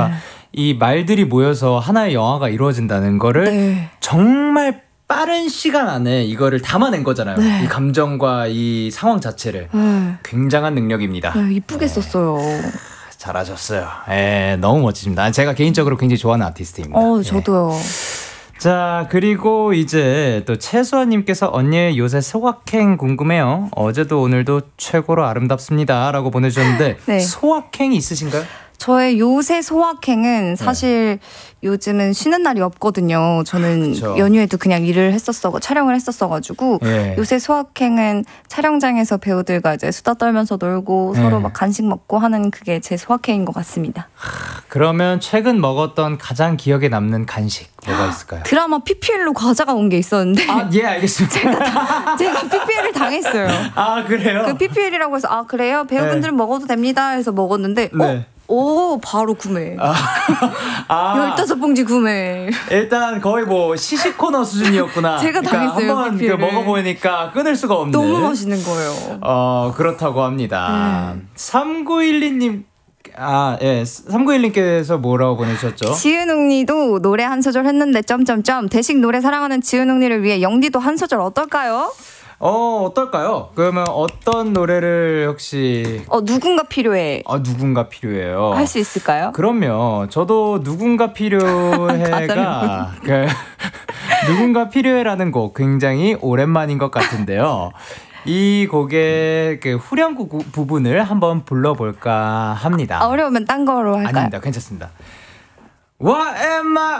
이 말들이 모여서 하나의 영화가 이루어진다는 거를 네. 정말 빠른 시간 안에 이거를 담아낸 거잖아요. 네. 이 감정과 이 상황 자체를. 네. 굉장한 능력입니다. 네, 이쁘게 썼어요. 잘하셨어요. 예, 너무 멋지십니다. 제가 개인적으로 굉장히 좋아하는 아티스트입니다. 어, 저도요. 예. 자, 그리고 이제 또 최수아님께서 언니의 요새 소확행 궁금해요. 어제도 오늘도 최고로 아름답습니다. 라고 보내주셨는데 네. 소확행이 있으신가요? 저의 요새 소확행은 사실 네. 요즘은 쉬는 날이 없거든요. 저는 그렇죠. 연휴에도 그냥 일을 했었어, 촬영을 했었어가지고 네. 요새 소확행은 촬영장에서 배우들과 이제 수다 떨면서 놀고 네. 서로 막 간식 먹고 하는 그게 제 소확행인 것 같습니다. 그러면 최근 먹었던 가장 기억에 남는 간식 뭐가 있을까요? 드라마 피피엘로 과자가 온 게 있었는데 아, 예, 알겠습니다. 제가, 다, 제가 피피엘을 당했어요. 아, 그래요? 그 피피엘이라고 해서 아, 그래요? 배우분들은 네. 먹어도 됩니다 해서 먹었는데 네. 어? 오, 바로 구매. 아, 아, 열다섯 봉지 구매. 일단 거의 뭐 시식 코너 수준이었구나. 제가 그러니까 당했어요. 한번 그 먹어보니까 끊을 수가 없는. 너무 맛있는 거예요. 어, 그렇다고 합니다. 네. 삼구일이 님, 아, 예, 삼구일님께서 뭐라고 보내셨죠? 지은웅니도 노래 한 소절 했는데 점점점 대식 노래 사랑하는 지은웅니를 위해 영디도 한 소절 어떨까요? 어, 어떨까요? 그러면 어떤 노래를 혹시 어, 누군가 필요해. 어, 누군가 필요해요. 할 수 있을까요? 그럼요. 저도 누군가 필요해가 그 누군가 필요해라는 곡 굉장히 오랜만인 것 같은데요. 이 곡의 그 후렴구 부분을 한번 불러볼까 합니다. 아, 어려우면 딴 거로 할까요? 아닙니다. 괜찮습니다. Why am I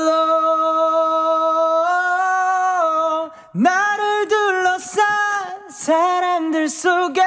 alone? 나를 둘러싼 사람들 속에.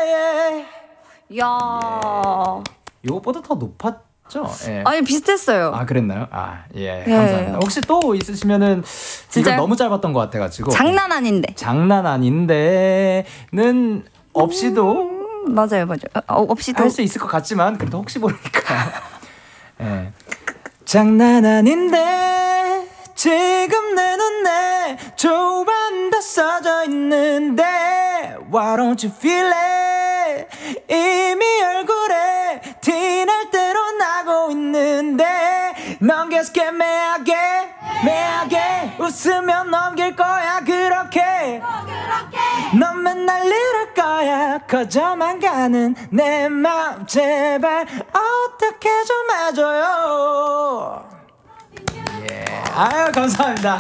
야, 이것보다 더 높았죠? 예. 아니 비슷했어요. 아, 그랬나요? 아, 예, 예. 감사합니다. 혹시 또 있으시면은 이거 너무 짧았던 것 같아가지고 장난 아닌데. 장난 아닌데는 없이도 음, 맞아요, 맞아요. 어, 없이도 할 수 있을 것 같지만 그래도 혹시 모르니까. 예. 장난 아닌데 지금 내 눈에 조반다 써져 있는데 Why don't you feel it? 이미 얼굴에 티날 대로 나고 있는데 넌 계속 애매하게 매하게 웃으면 넘길 거야 그렇게 넌 맨날 이럴 거야 커져만 가는 내 맘 제발 어떻게 좀 해줘요. 예, 아유 감사합니다.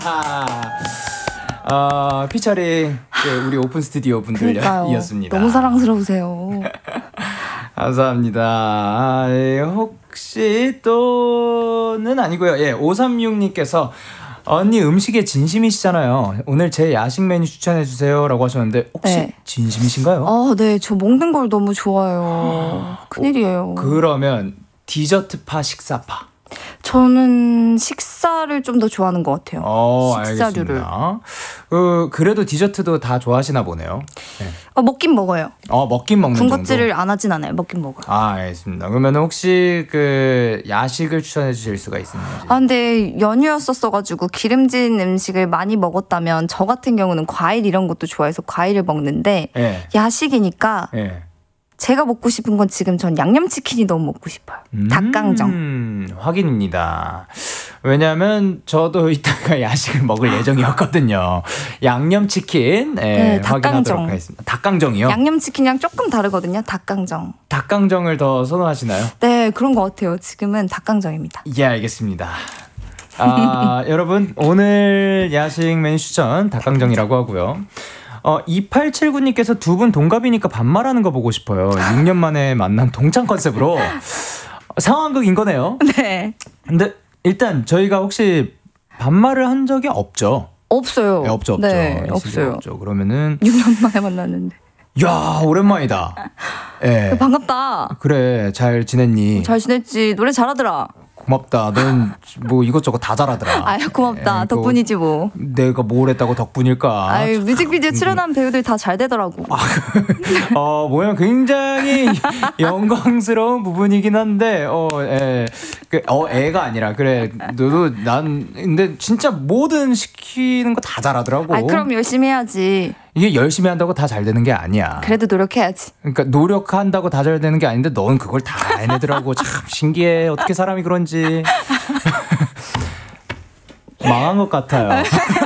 어, 피처링 네, 우리 오픈 스튜디오 분들이었습니다. 너무 사랑스러우세요. 감사합니다. 아, 예, 혹시 또는 아니고요. 예, 오삼육님께서 언니 음식에 진심이시잖아요. 오늘 제 야식 메뉴 추천해주세요 라고 하셨는데 혹시 네. 진심이신가요? 아, 네. 저 먹는 걸 너무 좋아해요. 큰일이에요. 그러면 디저트파 식사파? 저는 식사를 좀 더 좋아하는 것 같아요. 어, 식사류를. 알겠습니다. 그, 그래도 디저트도 다 좋아하시나 보네요. 네. 어, 먹긴 먹어요. 어, 먹긴 먹는 정도? 군것질을 안 하진 않아요. 먹긴 먹어요. 아, 알겠습니다. 그러면 혹시 그 야식을 추천해 주실 수가 있는지? 아, 근데 연휴였었어가지고 기름진 음식을 많이 먹었다면 저 같은 경우는 과일 이런 것도 좋아해서 과일을 먹는데 네. 야식이니까 네. 제가 먹고 싶은 건 지금 전 양념치킨이 너무 먹고 싶어요. 음, 닭강정. 확인입니다. 왜냐하면 저도 이따가 야식을 먹을 예정이었거든요. 양념치킨 네, 네, 확인하도록 닭강정. 하겠습니다. 닭강정이요? 양념치킨이랑 조금 다르거든요. 닭강정. 닭강정을 더 선호하시나요? 네, 그런 것 같아요. 지금은 닭강정입니다. 예, 알겠습니다. 아, 여러분 오늘 야식 메뉴 추천 닭강정이라고 하고요. 어, 이팔칠구님께서 두 분 동갑이니까 반말하는 거 보고 싶어요. 육 년 만에 만난 동창 컨셉으로 상황극인 거네요. 네. 근데 일단 저희가 혹시 반말을 한 적이 없죠? 없어요. 네, 없죠, 없죠. 네, 없어요. 없죠. 그러면은 육 년 만에 만났는데. 야, 오랜만이다. 예. 네. 반갑다. 그래, 잘 지냈니? 잘 지냈지. 노래 잘하더라. 고맙다. 넌 뭐 이것저것 다 잘하더라. 아유, 고맙다. 에, 덕분이지 뭐. 내가 뭘 했다고 덕분일까? 아유, 뮤직비디오 출연한 배우들 다 잘 되더라고. 아, 어, 뭐야, 굉장히 영광스러운 부분이긴 한데, 어, 에, 그, 어, 애가 아니라, 그래, 너도 난, 근데 진짜 뭐든 시키는 거 다 잘하더라고. 아, 그럼 열심히 해야지. 이게 열심히 한다고 다 잘 되는 게 아니야. 그래도 노력해야지. 그러니까 노력한다고 다 잘 되는 게 아닌데 넌 그걸 다 해내더라고. 참 신기해. 어떻게 사람이 그런지. 망한 것 같아요.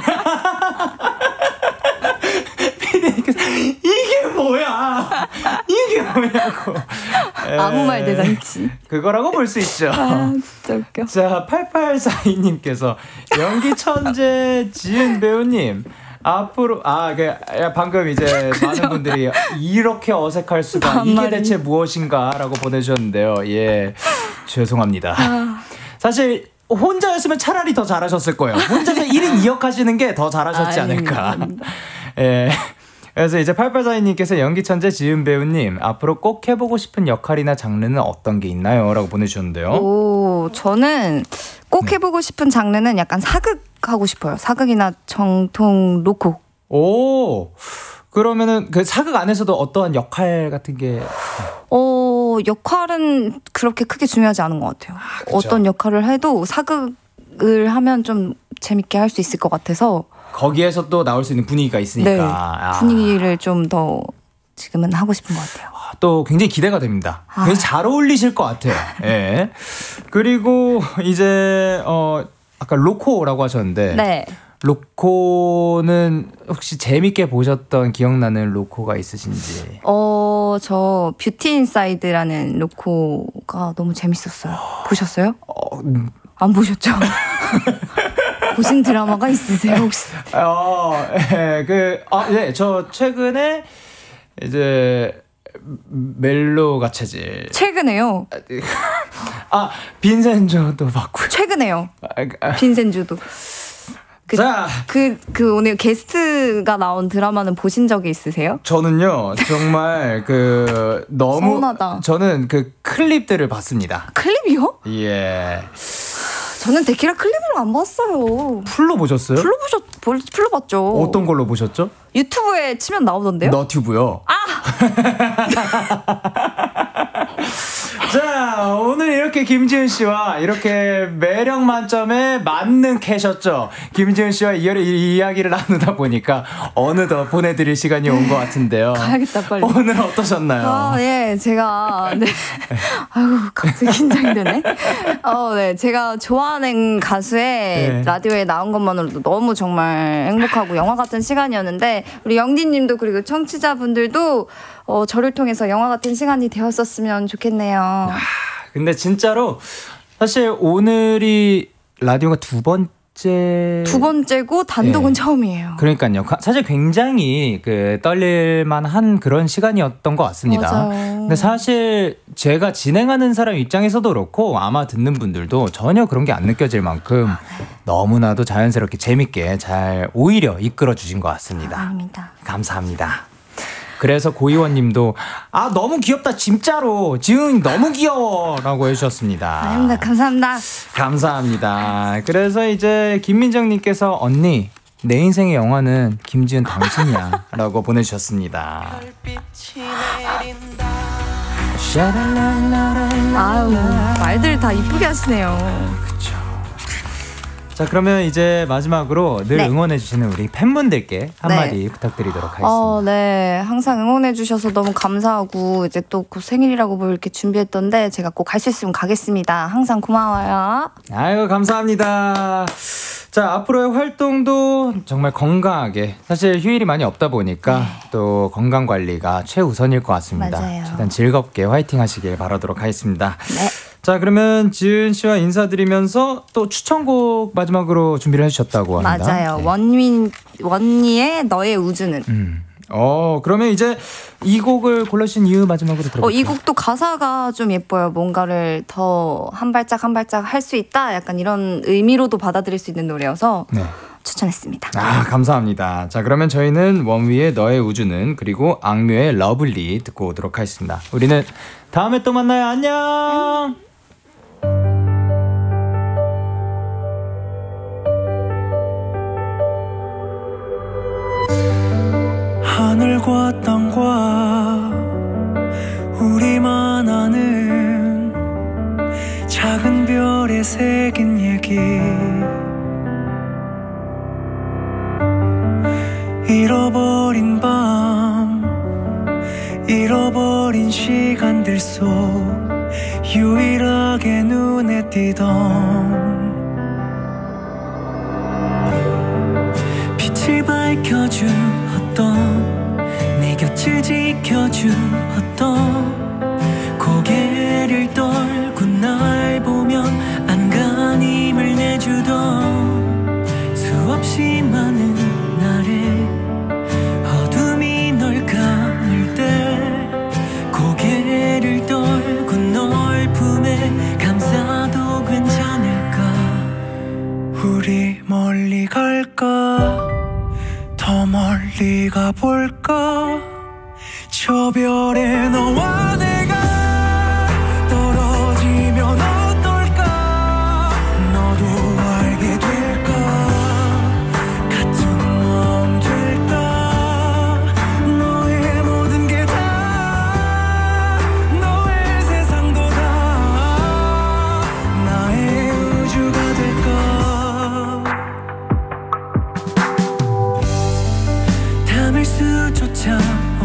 이게 뭐야? 이게 뭐냐고. 아무 말 대잔치. 그거라고 볼 수 있죠. 아, 진짜 웃겨. 자, 팔팔사이님께서 연기 천재 지은 배우님. 앞으로 아, 그 방금 이제 많은 분들이 이렇게 어색할 수가 이게 대체 무엇인가라고 보내주셨는데요. 예, 죄송합니다. 사실 혼자였으면 차라리 더 잘하셨을 거예요. 혼자서 일 인 이 역 하시는 게 더 잘하셨지 않을까. 예. 그래서 이제 팔팔사이님께서 연기 천재 지은 배우님 앞으로 꼭 해보고 싶은 역할이나 장르는 어떤 게 있나요? 라고 보내주셨는데요. 오, 저는 꼭 네. 해보고 싶은 장르는 약간 사극 하고 싶어요. 사극이나 정통 로코. 오, 그러면은 그 사극 안에서도 어떠한 역할 같은 게? 어, 역할은 그렇게 크게 중요하지 않은 것 같아요. 아, 어떤 역할을 해도 사극을 하면 좀 재밌게 할 수 있을 것 같아서. 거기에서 또 나올 수 있는 분위기가 있으니까. 네, 아. 분위기를 좀 더 지금은 하고 싶은 것 같아요. 또 굉장히 기대가 됩니다. 아. 굉장히 잘 어울리실 것 같아요. 예. 그리고 이제 어 아까 로코라고 하셨는데. 네. 로코는 혹시 재밌게 보셨던 기억나는 로코가 있으신지? 어, 저 뷰티 인사이드라는 로코가 너무 재밌었어요. 보셨어요? 어, 음. 안 보셨죠? 보신 드라마가 있으세요 혹시? 어, 예, 그, 아, 네, 저 최근에 이제 멜로가 체질. 최근에요? 아, 빈센조도 봤고요. 최근에요. 아, 아. 빈센조도. 그, 자, 그, 그 오늘 게스트가 나온 드라마는 보신 적이 있으세요? 저는요, 정말 그 너무 서운하다. 저는 그 클립들을 봤습니다. 클립이요? 예. 저는 데키라 클립을 안 봤어요. 풀로 보셨어요? 풀로 보셨, 풀로 봤죠. 어떤 걸로 보셨죠? 유튜브에 치면 나오던데요? 너튜브요? 아! 자, 오늘 이렇게 김지은 씨와 이렇게 매력 만점에 맞는 캐셨죠. 김지은 씨와 이, 이 이야기를 나누다 보니까 어느덧 보내드릴 시간이 온 것 같은데요. 가야겠다, 빨리. 오늘 어떠셨나요? 아, 예, 제가, 네. 아유, 갑자기 긴장되네. 어, 네. 제가 좋아하는 가수의 네. 라디오에 나온 것만으로도 너무 정말 행복하고 영화 같은 시간이었는데, 우리 영디님도 그리고 청취자분들도 어, 저를 통해서 영화 같은 시간이 되었었으면 좋겠네요. 아, 근데 진짜로 사실 오늘이 라디오가 두 번째 두 번째고 단독은 네. 처음이에요. 그러니까요. 사실 굉장히 그 떨릴만한 그런 시간이었던 것 같습니다. 맞아요. 근데 사실 제가 진행하는 사람 입장에서도 그렇고 아마 듣는 분들도 전혀 그런 게 안 느껴질 만큼 아, 네. 너무나도 자연스럽게 재밌게 잘 오히려 이끌어 주신 것 같습니다. 감사합니다. 감사합니다. 그래서 고이원님도 아 너무 귀엽다 진짜로 지은 너무 귀여워 라고 해주셨습니다. 아닙니다. 감사합니다. 감사합니다. 그래서 이제 김민정님께서 언니 내 인생의 영화는 김지은 당신이야 라고 보내주셨습니다. 아유 말들 다 이쁘게 하시네요. 그쵸. 자 그러면 이제 마지막으로 늘 네. 응원해주시는 우리 팬분들께 한마디 네. 부탁드리도록 하겠습니다. 어, 네, 항상 응원해주셔서 너무 감사하고 이제 또 그 생일이라고 뭐 이렇게 준비했던데 제가 꼭 갈 수 있으면 가겠습니다. 항상 고마워요. 아이고 감사합니다. 자 앞으로의 활동도 정말 건강하게 사실 휴일이 많이 없다 보니까 네. 또 건강 관리가 최우선일 것 같습니다. 맞아요. 최대한 즐겁게 화이팅 하시길 바라도록 하겠습니다. 네. 자 그러면 지은 씨와 인사드리면서 또 추천곡 마지막으로 준비를 해주셨다고 합니다. 맞아요. 네. 원윈 원니의 너의 우주는. 음. 어 그러면 이제 이 곡을 골라주신 이유 마지막으로 들어볼게요. 어, 이 곡도 가사가 좀 예뻐요. 뭔가를 더 한 발짝 한 발짝 할 수 있다. 약간 이런 의미로도 받아들일 수 있는 노래여서 네. 추천했습니다. 아 감사합니다. 자 그러면 저희는 원위의 너의 우주는 그리고 악뮤의 러블리 듣고 오도록 하겠습니다. 우리는 다음에 또 만나요. 안녕. 하늘과 땅과 우리만 아는 작은 별에 새긴 얘기 잃어버린 밤 잃어버린 시간들 속 유일하게 눈에 띄던 빛을 밝혀준 어떤 내 곁을 지켜준 어떤 고개를 떨고 날 보면 안간힘을 내주던 수없이 많은 날에 어둠이 널 감을 때 고개를 떨고 널 품에 감싸도 괜찮을까 우리 멀리 갈까 더 멀리 가볼까 저 별에 너와 내가 떨어지면 어떨까 너도 알게 될까 같은 마음 될까 너의 모든 게 다 너의 세상도 다 나의 우주가 될까 담을 수조차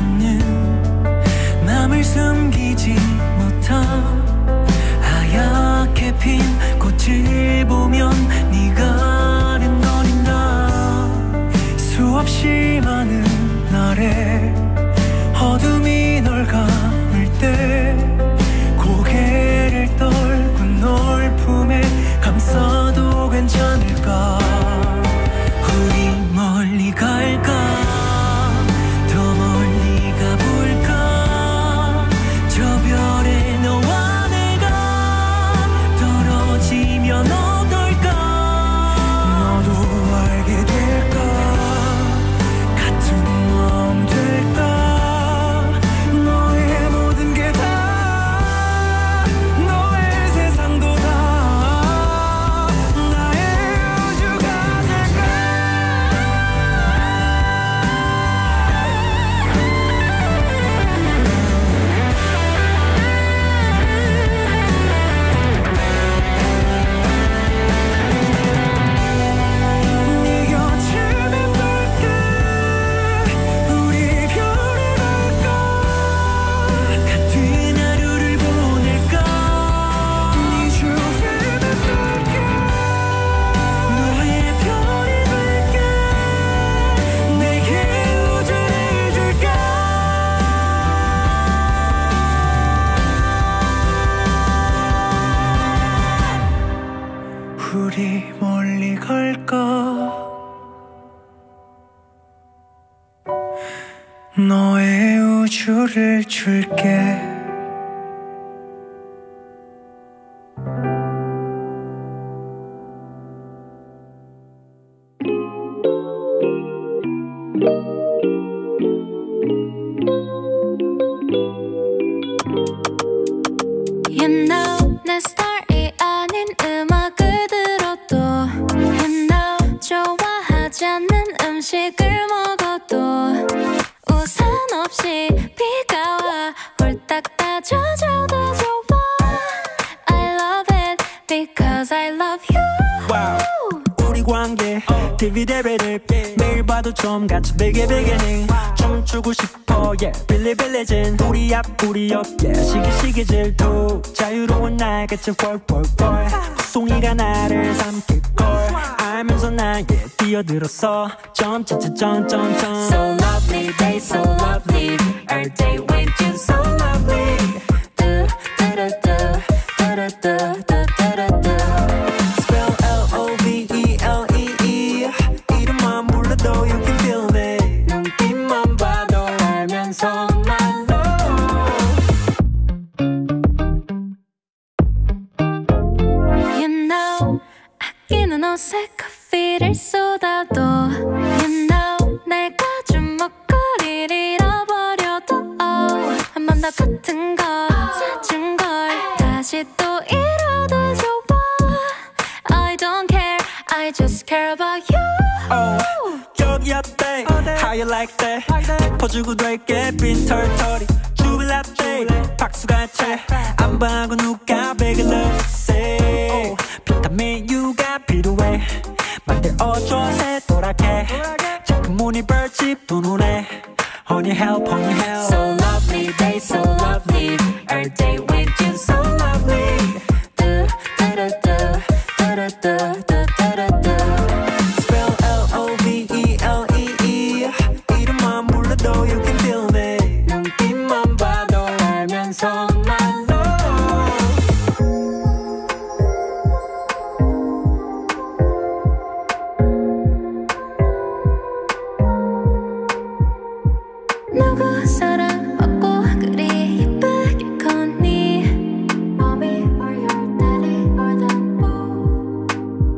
맘을 숨기지 못한 하얗게 핀 꽃을 보면 네가 아른거린다 수없이 많은 날에 어둠이 널 감을 때 고개를 떨고 널 품에 감싸도 괜찮을까 우리 멀리 갈까 우리 멀리 갈까 너의 우주를 줄게 You know 내 스타일이 아닌 음악을 들어도 You know 좋아하지 않는 음식을 먹어도 우산 없이 비가 와 홀딱 다 젖어도 좋아 I love it because I love you wow. 우리 관계 티비 대배를 매일 봐도 좀 같이 베개베개는 춤추고 싶어 yeah 빌리빌리진 우리 앞 우리 옆 yeah 시기시기 질투 자유로운 날같이 월월월 송이가 나를 삼킬걸 알면서 나에 뛰어들었어 점점점점점 So lovely day so lovely Every day with you so lovely do do do do do do do do do Spell L O V E L E E 이름만 불러도 you can feel it 눈빛만 봐도 알면서 말로 You know 아끼는 옷에 커피를 쏟아도 You know 내가 주먹거리를 잃어버려도 oh, 한 번 더 같은 걸 사준 걸 다시 또 잃어도 좋아 I don't care I just care about you oh, 저기 어때 How you like that 짚어주고 될게 빈 털털이 주빌라떼 박수가 채 안 봐고 누가 베개를 say 비타민 U가 필요해 만들어줘 새도랗게 자꾸 문이 벌집 두 눈에 Honey help, honey help. So lovely, day so lovely. Every day with you so lovely. Do, do, do, do, do, do, do, do, do. Spell L O V E L E E. 이름만 불러도 you can feel me. 눈빛만 봐도 알면서 말로. 누구 사랑받고 그리 예쁘게 컸니 Mommy or your daddy or them both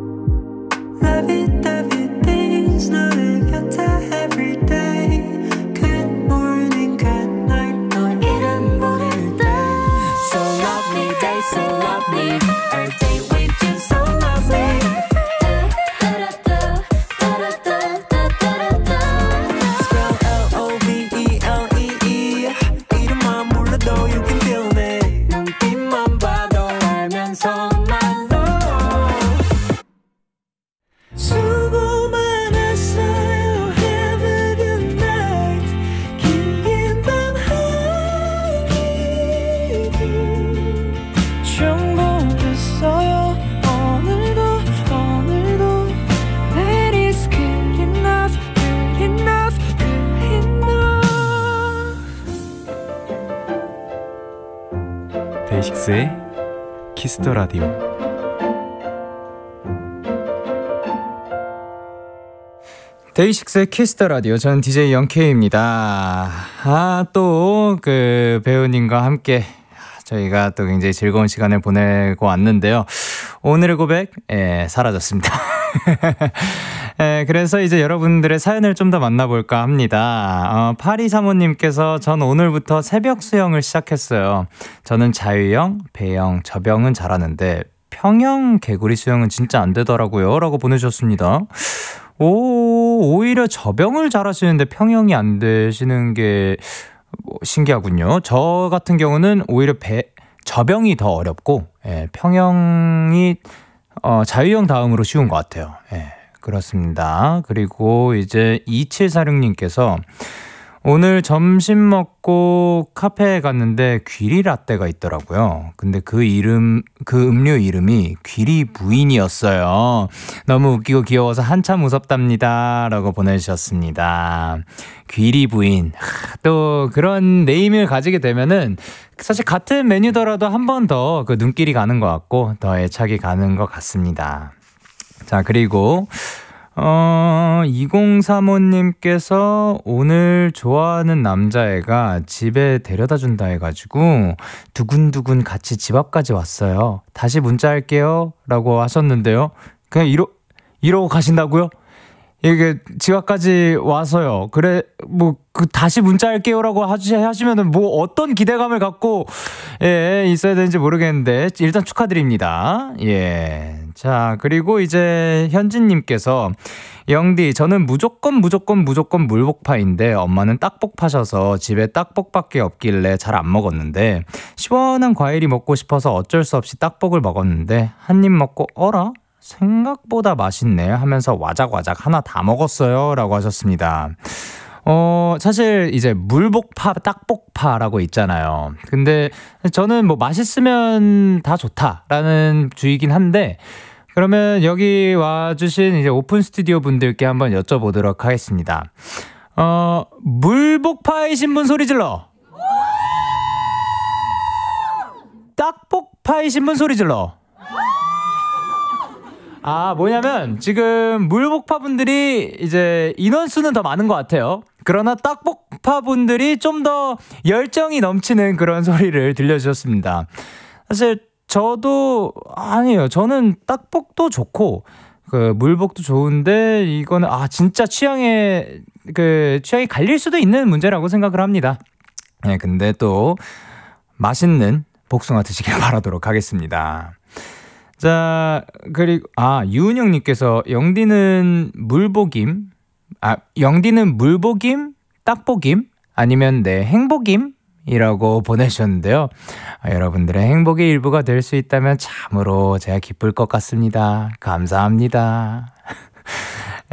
lovey-dovey things 너의 곁에 every day. Good morning, good night 너 이름 부를 때 So lovely, day so lovely. Every day with you so lovely. Spell L O V E L E E. 이름만 불러도 you can feel me. 눈빛만 봐도 알면서 말로. 수고 많았어요. Have a good night. 긴 밤 하루도 충분했어요. 오늘도 오늘도 That is good enough, good enough, good enough. 데이식스의 키스더 라디오. 데이식스의 키스더 라디오. 저는 디제이 영케이입니다. 아, 또 그 배우님과 함께 저희가 또 굉장히 즐거운 시간을 보내고 왔는데요. 오늘의 고백, 예, 사라졌습니다. 예, 그래서 이제 여러분들의 사연을 좀 더 만나볼까 합니다. 어, 팔이삼오님께서 전 오늘부터 새벽 수영을 시작했어요. 저는 자유형, 배영, 저병은 잘하는데 평영 개구리 수영은 진짜 안 되더라고요. 라고 보내주셨습니다. 오, 오히려 저병을 잘하시는데 평영이 안 되시는 게 뭐 신기하군요. 저 같은 경우는 오히려 배, 저병이 더 어렵고, 예, 평영이 어, 자유형 다음으로 쉬운 것 같아요. 예, 그렇습니다. 그리고 이제 이칠사육님께서 오늘 점심 먹고 카페에 갔는데 귀리 라떼가 있더라고요. 근데 그 이름, 그 음료 이름이 귀리 부인이었어요. 너무 웃기고 귀여워서 한참 무섭답니다. 라고 보내주셨습니다. 귀리 부인. 또 그런 네이밍을 가지게 되면은 사실 같은 메뉴더라도 한 번 더 그 눈길이 가는 것 같고 더 애착이 가는 것 같습니다. 자, 그리고 어, 이공삼오님께서 오늘 좋아하는 남자애가 집에 데려다 준다 해가지고 두근두근 같이 집 앞까지 왔어요. 다시 문자할게요 라고 하셨는데요. 그냥 이러, 이러고 가신다고요? 이게 집 앞까지 와서요. 그래, 뭐, 그, 다시 문자할게요 라고 하시, 하시면은 뭐 어떤 기대감을 갖고, 예, 있어야 되는지 모르겠는데, 일단 축하드립니다. 예. 자, 그리고 이제 현진님께서, 영디, 저는 무조건 무조건 무조건 물복파인데, 엄마는 딱복파셔서 집에 딱복밖에 없길래 잘 안 먹었는데, 시원한 과일이 먹고 싶어서 어쩔 수 없이 딱복을 먹었는데, 한 입 먹고, 어라? 생각보다 맛있네 하면서 와작와작 하나 다 먹었어요 라고 하셨습니다. 어, 사실 이제 물복파, 딱복파라고 있잖아요. 근데 저는 뭐 맛있으면 다 좋다라는 주의긴 한데, 그러면 여기 와주신 이제 오픈 스튜디오 분들께 한번 여쭤보도록 하겠습니다. 어, 물복파이신 분 소리 질러. 딱복파이신 분 소리 질러. 아, 뭐냐면 지금 물복파 분들이 이제 인원수는 더 많은 것 같아요. 그러나 딱복파 분들이 좀 더 열정이 넘치는 그런 소리를 들려주셨습니다. 사실 저도 아니에요. 저는 딱복도 좋고 그 물복도 좋은데 이거는 아 진짜 취향에 그 취향이 갈릴 수도 있는 문제라고 생각을 합니다. 네, 근데 또 맛있는 복숭아 드시길 바라도록 하겠습니다. 자, 그리고 아 유은영님께서 영디는 물복임, 아 영디는 물복임, 딱복임, 아니면 내 행복임이라고 보내주셨는데요. 아, 여러분들의 행복의 일부가 될 수 있다면 참으로 제가 기쁠 것 같습니다. 감사합니다.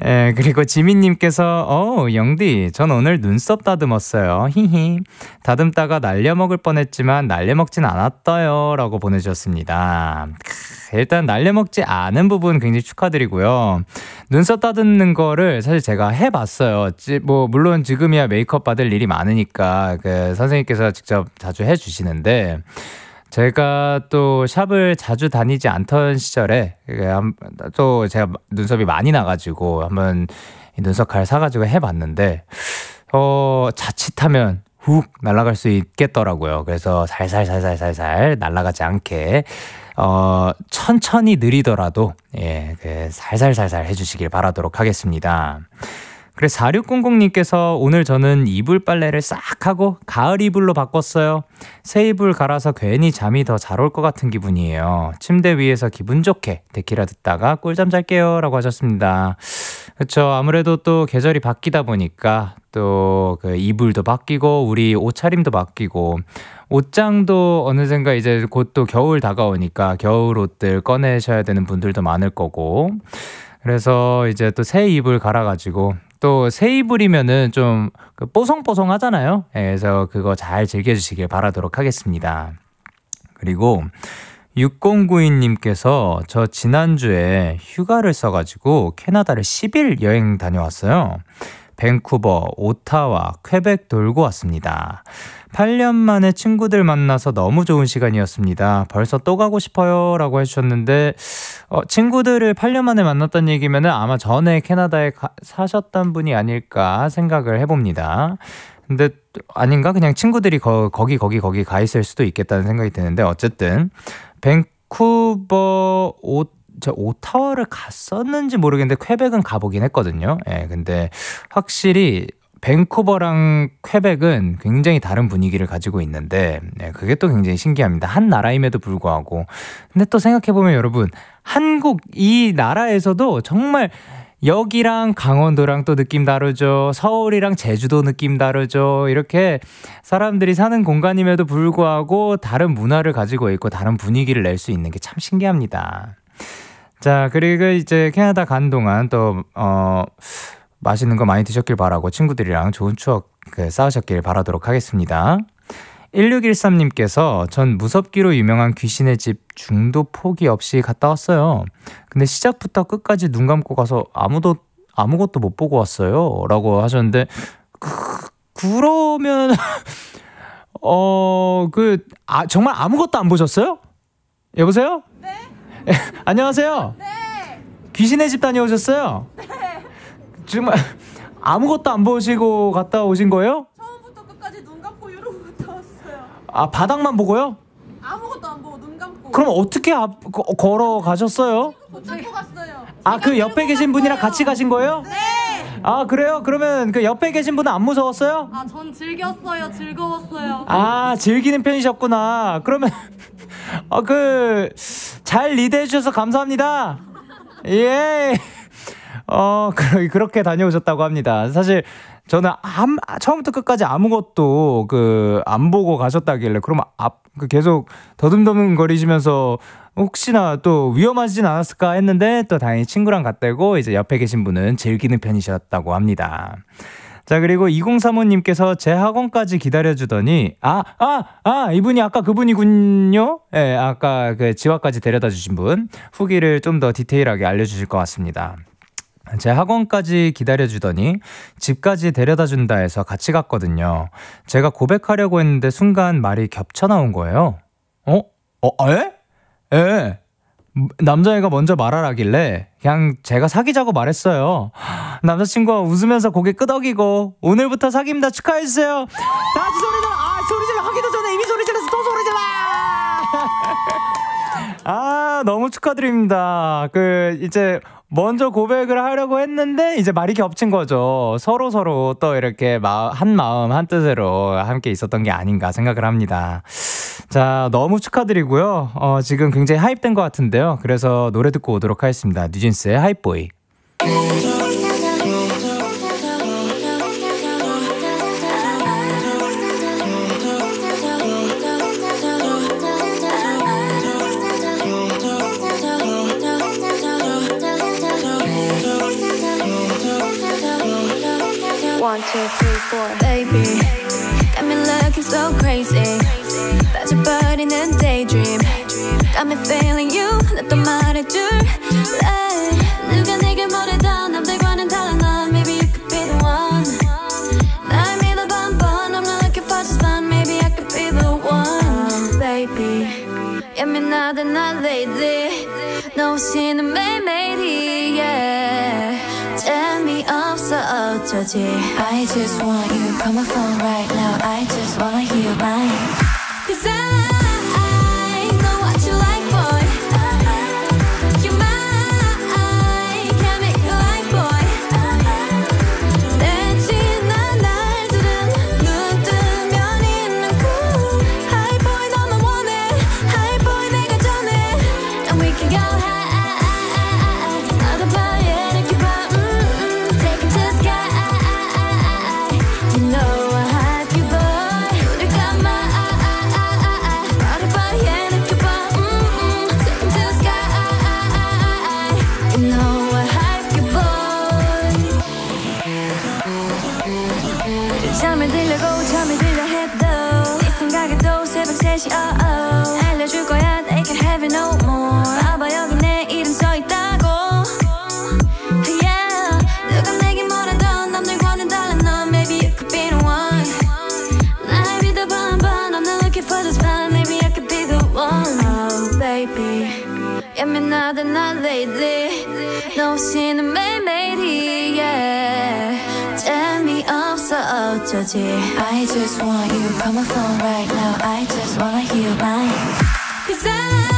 예, 그리고 지민님께서 어 영디 전 오늘 눈썹 다듬었어요. 히히. 다듬다가 날려먹을 뻔했지만 날려먹진 않았어요 라고 보내주셨습니다. 크, 일단 날려먹지 않은 부분 굉장히 축하드리고요. 눈썹 다듬는 거를 사실 제가 해봤어요. 지, 뭐 물론 지금이야 메이크업 받을 일이 많으니까 그 선생님께서 직접 자주 해주시는데 제가 또 샵을 자주 다니지 않던 시절에 또 제가 눈썹이 많이 나가지고 한번 눈썹 칼 사가지고 해봤는데 어 자칫하면 훅 날아갈 수 있겠더라고요. 그래서 살살살살살살 날아가지 않게 어 천천히 느리더라도 예, 그 살살살살 해주시길 바라도록 하겠습니다. 그래 사육공공님께서 오늘 저는 이불 빨래를 싹 하고 가을 이불로 바꿨어요. 새 이불 갈아서 괜히 잠이 더 잘 올 것 같은 기분이에요. 침대 위에서 기분 좋게 데키라 듣다가 꿀잠 잘게요 라고 하셨습니다. 그렇죠. 아무래도 또 계절이 바뀌다 보니까 또 그 이불도 바뀌고 우리 옷차림도 바뀌고 옷장도 어느샌가 이제 곧 또 겨울 다가오니까 겨울 옷들 꺼내셔야 되는 분들도 많을 거고 그래서 이제 또 새 이불 갈아가지고 또 새 이불이면은 좀 뽀송뽀송 하잖아요. 그래서 그거 잘 즐겨주시길 바라도록 하겠습니다. 그리고 육공구이님께서 저 지난주에 휴가를 써가지고 캐나다를 십 일 여행 다녀왔어요. 밴쿠버, 오타와, 퀘벡 돌고 왔습니다. 팔 년 만에 친구들 만나서 너무 좋은 시간이었습니다. 벌써 또 가고 싶어요 라고 해주셨는데 어, 친구들을 팔 년 만에 만났다는 얘기면은 아마 전에 캐나다에 가, 사셨던 분이 아닐까 생각을 해봅니다. 근데 아닌가? 그냥 친구들이 거, 거기 거기 거기 가 있을 수도 있겠다는 생각이 드는데 어쨌든 밴쿠버 오 저 오타와를 갔었는지 모르겠는데 퀘벡은 가보긴 했거든요. 예, 근데 확실히 밴쿠버랑 퀘벡은 굉장히 다른 분위기를 가지고 있는데 네, 그게 또 굉장히 신기합니다. 한 나라임에도 불구하고. 근데 또 생각해보면 여러분 한국 이 나라에서도 정말 여기랑 강원도랑 또 느낌 다르죠. 서울이랑 제주도 느낌 다르죠. 이렇게 사람들이 사는 공간임에도 불구하고 다른 문화를 가지고 있고 다른 분위기를 낼 수 있는 게 참 신기합니다. 자, 그리고 이제 캐나다 간 동안 또 어, 맛있는 거 많이 드셨길 바라고 친구들이랑 좋은 추억 그, 쌓으셨길 바라도록 하겠습니다. 일육일삼님께서 전 무섭기로 유명한 귀신의 집 중도 포기 없이 갔다 왔어요. 근데 시작부터 끝까지 눈 감고 가서 아무도 아무것도 못 보고 왔어요 라고 하셨는데 그, 그러면 어, 그 아, 정말 아무것도 안 보셨어요? 여보세요? 네. 안녕하세요. 네. 귀신의 집 다녀오셨어요? 네. 정말 아무것도 안 보시고 갔다 오신 거예요? 처음부터 끝까지 눈 감고 이러고 갔다 왔어요. 아, 바닥만 보고요? 아무것도 안 보고 눈 감고. 그럼 어떻게 앞, 거, 걸어 가셨어요? 붙잡고 갔어요. 아, 그 옆에 계신 분이랑 같이 가신 거예요? 네. 아, 그래요? 그러면 그 옆에 계신 분은 안 무서웠어요? 아, 전 즐겼어요. 즐거웠어요. 아, 즐기는 편이셨구나. 그러면 어, 그 잘 리드해 주셔서 감사합니다. 예. 어, 그, 그렇게 다녀오셨다고 합니다. 사실 저는 한, 처음부터 끝까지 아무것도 그 안 보고 가셨다길래 그러면 앞 그 계속 더듬더듬거리시면서 혹시나 또 위험하진 않았을까 했는데 또 다행히 친구랑 갔다고 이제 옆에 계신 분은 즐기는 편이셨다고 합니다. 자, 그리고 이공삼오님께서 제 학원까지 기다려주더니 아, 아, 아 이분이 아까 그분이군요. 예, 네, 아까 그 지화까지 데려다 주신 분 후기를 좀 더 디테일하게 알려주실 것 같습니다. 제 학원까지 기다려주더니 집까지 데려다 준다 해서 같이 갔거든요. 제가 고백하려고 했는데 순간 말이 겹쳐 나온 거예요. 어? 어? 에? 에? 남자애가 먼저 말하라길래 그냥 제가 사귀자고 말했어요. 남자친구가 웃으면서 고개 끄덕이고 오늘부터 사귀입니다 축하해주세요. 다 같이 소리 질러. 아, 소리 질러. 하기도 전에 이미 소리 질러서 또 소리 질러. 아, 너무 축하드립니다. 그 이제 먼저 고백을 하려고 했는데 이제 말이 겹친 거죠. 서로 서로 또 이렇게 한 마음 한 뜻으로 함께 있었던 게 아닌가 생각을 합니다. 자, 너무 축하드리고요. 어, 지금 굉장히 하이프된 것 같은데요. 그래서 노래 듣고 오도록 하겠습니다. 뉴진스의 하이보이. One, two, three, four. Baby, got me looking so crazy. 빠져버리는 daydream. Got me feeling you. 나 또 말해줄래. 누가 내게 뭐래도 남들과는 달라 넌. Maybe you could be the one. 날 믿어봐 한번. I'm not looking for just fun. Maybe I could be the one. Baby, 예민하다 나 lately. 너 없이는 매일매일이 yeah. 재미없어 어쩌지. I just want you. Call my phone right now. I just wanna hear your line. Cause I 잠을 들려고 잠을 들려 해도 네 생각에도 새벽 세 시 oh oh. 알려줄 거야 they can have it no more. 봐봐 여기 내 이름 써있다고 yeah. 누가 내게 뭐라던 남들과는 달라 넌. Maybe you could be the one. 날 믿어봐 한번. I'm not looking for this fun. Maybe I could be the one. Oh baby, 예민하다 나 lately. 너 없이는 매일매일이 yeah. 재미없어 어쩌지. I just want you. Call my phone right now. I just wanna hear your line. Cause I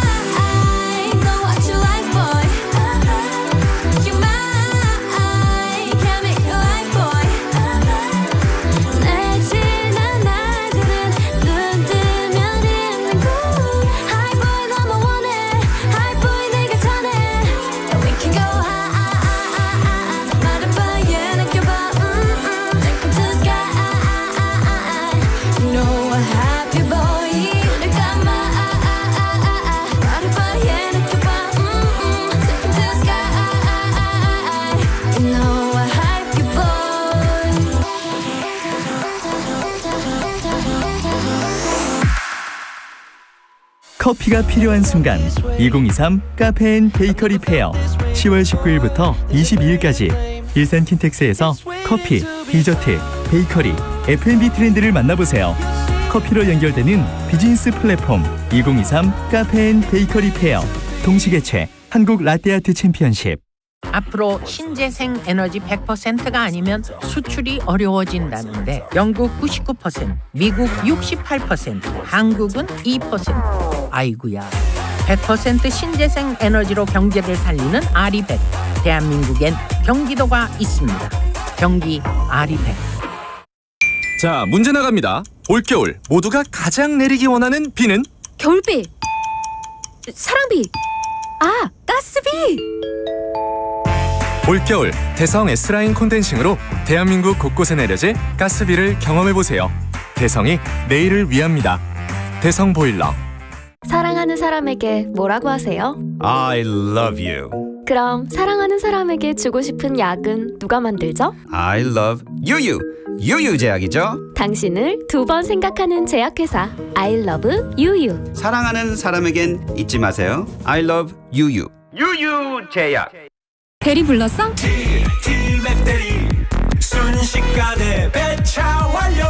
커피가 필요한 순간 이공이삼 카페인 베이커리 페어 시월 십구일부터 이십이일까지 일산 킨텍스에서 커피, 디저트, 베이커리, 에프앤비 트렌드를 만나보세요. 커피로 연결되는 비즈니스 플랫폼 이공이삼 카페인 베이커리 페어 동시개최 한국 라떼아트 챔피언십. 앞으로 신재생 에너지 백 퍼센트가 아니면 수출이 어려워진다는데 영국 구십구 퍼센트, 미국 육십팔 퍼센트, 한국은 이 퍼센트. 아이고야. 백 퍼센트 신재생 에너지로 경제를 살리는 아리백. 대한민국엔 경기도가 있습니다. 경기 아리백. 자, 문제 나갑니다. 올겨울 모두가 가장 내리기 원하는 비는? 겨울비, 사랑비, 아, 가스비. 올겨울 대성 S라인 콘덴싱으로 대한민국 곳곳에 내려질 가스비를 경험해보세요. 대성이 내일을 위합니다. 대성 보일러. 사랑하는 사람에게 뭐라고 하세요? I love you. 그럼 사랑하는 사람에게 주고 싶은 약은 누가 만들죠? I love 유유. 유유제약이죠. 당신을 두 번 생각하는 제약회사 I love 유유. 사랑하는 사람에겐 잊지 마세요. I love 유유. 유유제약. 대리 불렀어? 티맵대리 순식간에 배차 완료.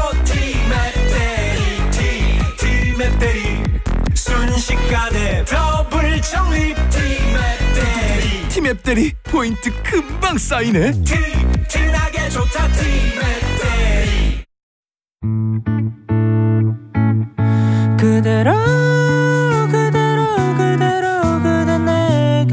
티맵대리 티맵대리 순식간에 더블 적립. 티맵대리 티맵대리 포인트 금방 쌓이네. 티 티나게 좋다. 티맵대리. 그대로 그대로 그대로 그대 내게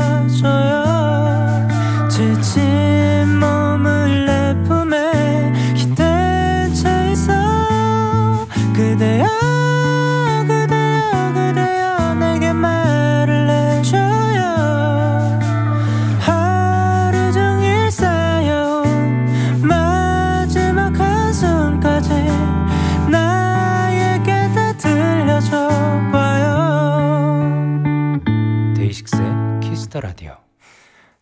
와줘요. 지친 몸을 내 품에 기댄 채 있어. 그대여 그대여 그대여 내게 말을 해줘요. 하루 종일 쌓여온 마지막 한숨까지 나에게 다 들려줘.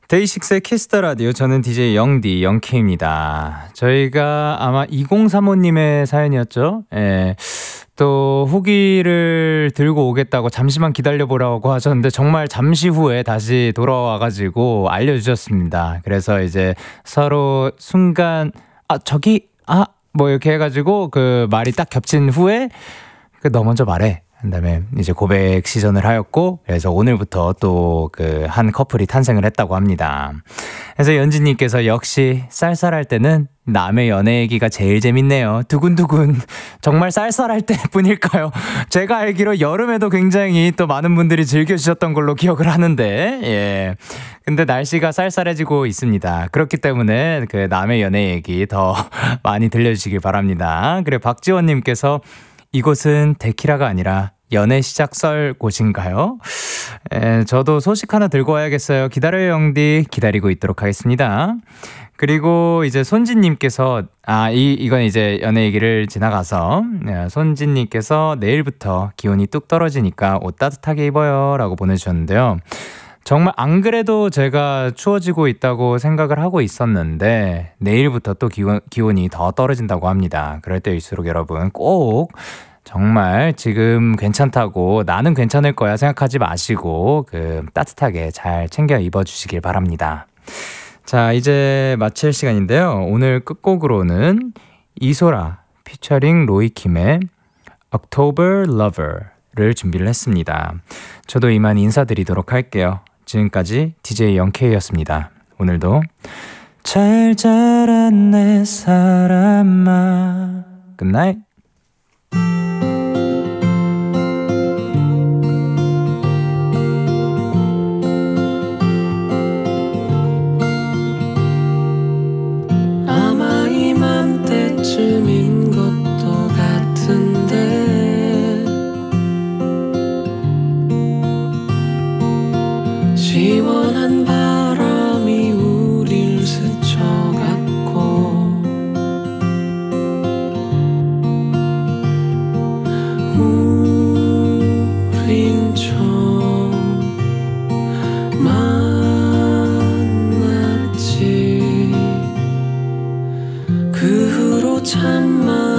데이식스의 키스터 라디오, 저는 디제이 영디 영케이입니다. 저희가 아마 이공삼오님의 사연이었죠. 예. 또 후기를 들고 오겠다고 잠시만 기다려보라고 하셨는데 정말 잠시 후에 다시 돌아와가지고 알려주셨습니다. 그래서 이제 서로 순간 아 저기 아 뭐 이렇게 해가지고 그 말이 딱 겹친 후에 그 너 먼저 말해. 그다음에 이제 고백 시전을 하였고, 그래서 오늘부터 또 그 한 커플이 탄생을 했다고 합니다. 그래서 연진님께서 역시 쌀쌀할 때는 남의 연애 얘기가 제일 재밌네요. 두근두근. 정말 쌀쌀할 때뿐일까요? 제가 알기로 여름에도 굉장히 또 많은 분들이 즐겨주셨던 걸로 기억을 하는데, 예. 근데 날씨가 쌀쌀해지고 있습니다. 그렇기 때문에 그 남의 연애 얘기 더 많이 들려주시길 바랍니다. 그리고 박지원님께서 이곳은 데키라가 아니라 연애 시작 썰 곳인가요? 에, 저도 소식 하나 들고 와야겠어요. 기다려요 영디. 기다리고 있도록 하겠습니다. 그리고 이제 손진님께서 아, 이, 이건 이제 연애 얘기를 지나가서 네, 손진님께서 내일부터 기온이 뚝 떨어지니까 옷 따뜻하게 입어요 라고 보내주셨는데요. 정말 안 그래도 제가 추워지고 있다고 생각을 하고 있었는데 내일부터 또 기온, 기온이 더 떨어진다고 합니다. 그럴 때일수록 여러분 꼭 정말 지금 괜찮다고 나는 괜찮을 거야 생각하지 마시고 그 따뜻하게 잘 챙겨 입어주시길 바랍니다. 자, 이제 마칠 시간인데요. 오늘 끝곡으로는 이소라 피처링 로이킴의 October Lover를 준비를 했습니다. 저도 이만 인사드리도록 할게요. 지금까지 디제이 영케이였습니다. 오늘도 잘 자란 내 사람아. 굿나잇. 아마 이맘때쯤인 것도 같은데 시원한 바람이 우릴 스쳐갔고 우린 처음 만났지. 그 후로 참 많은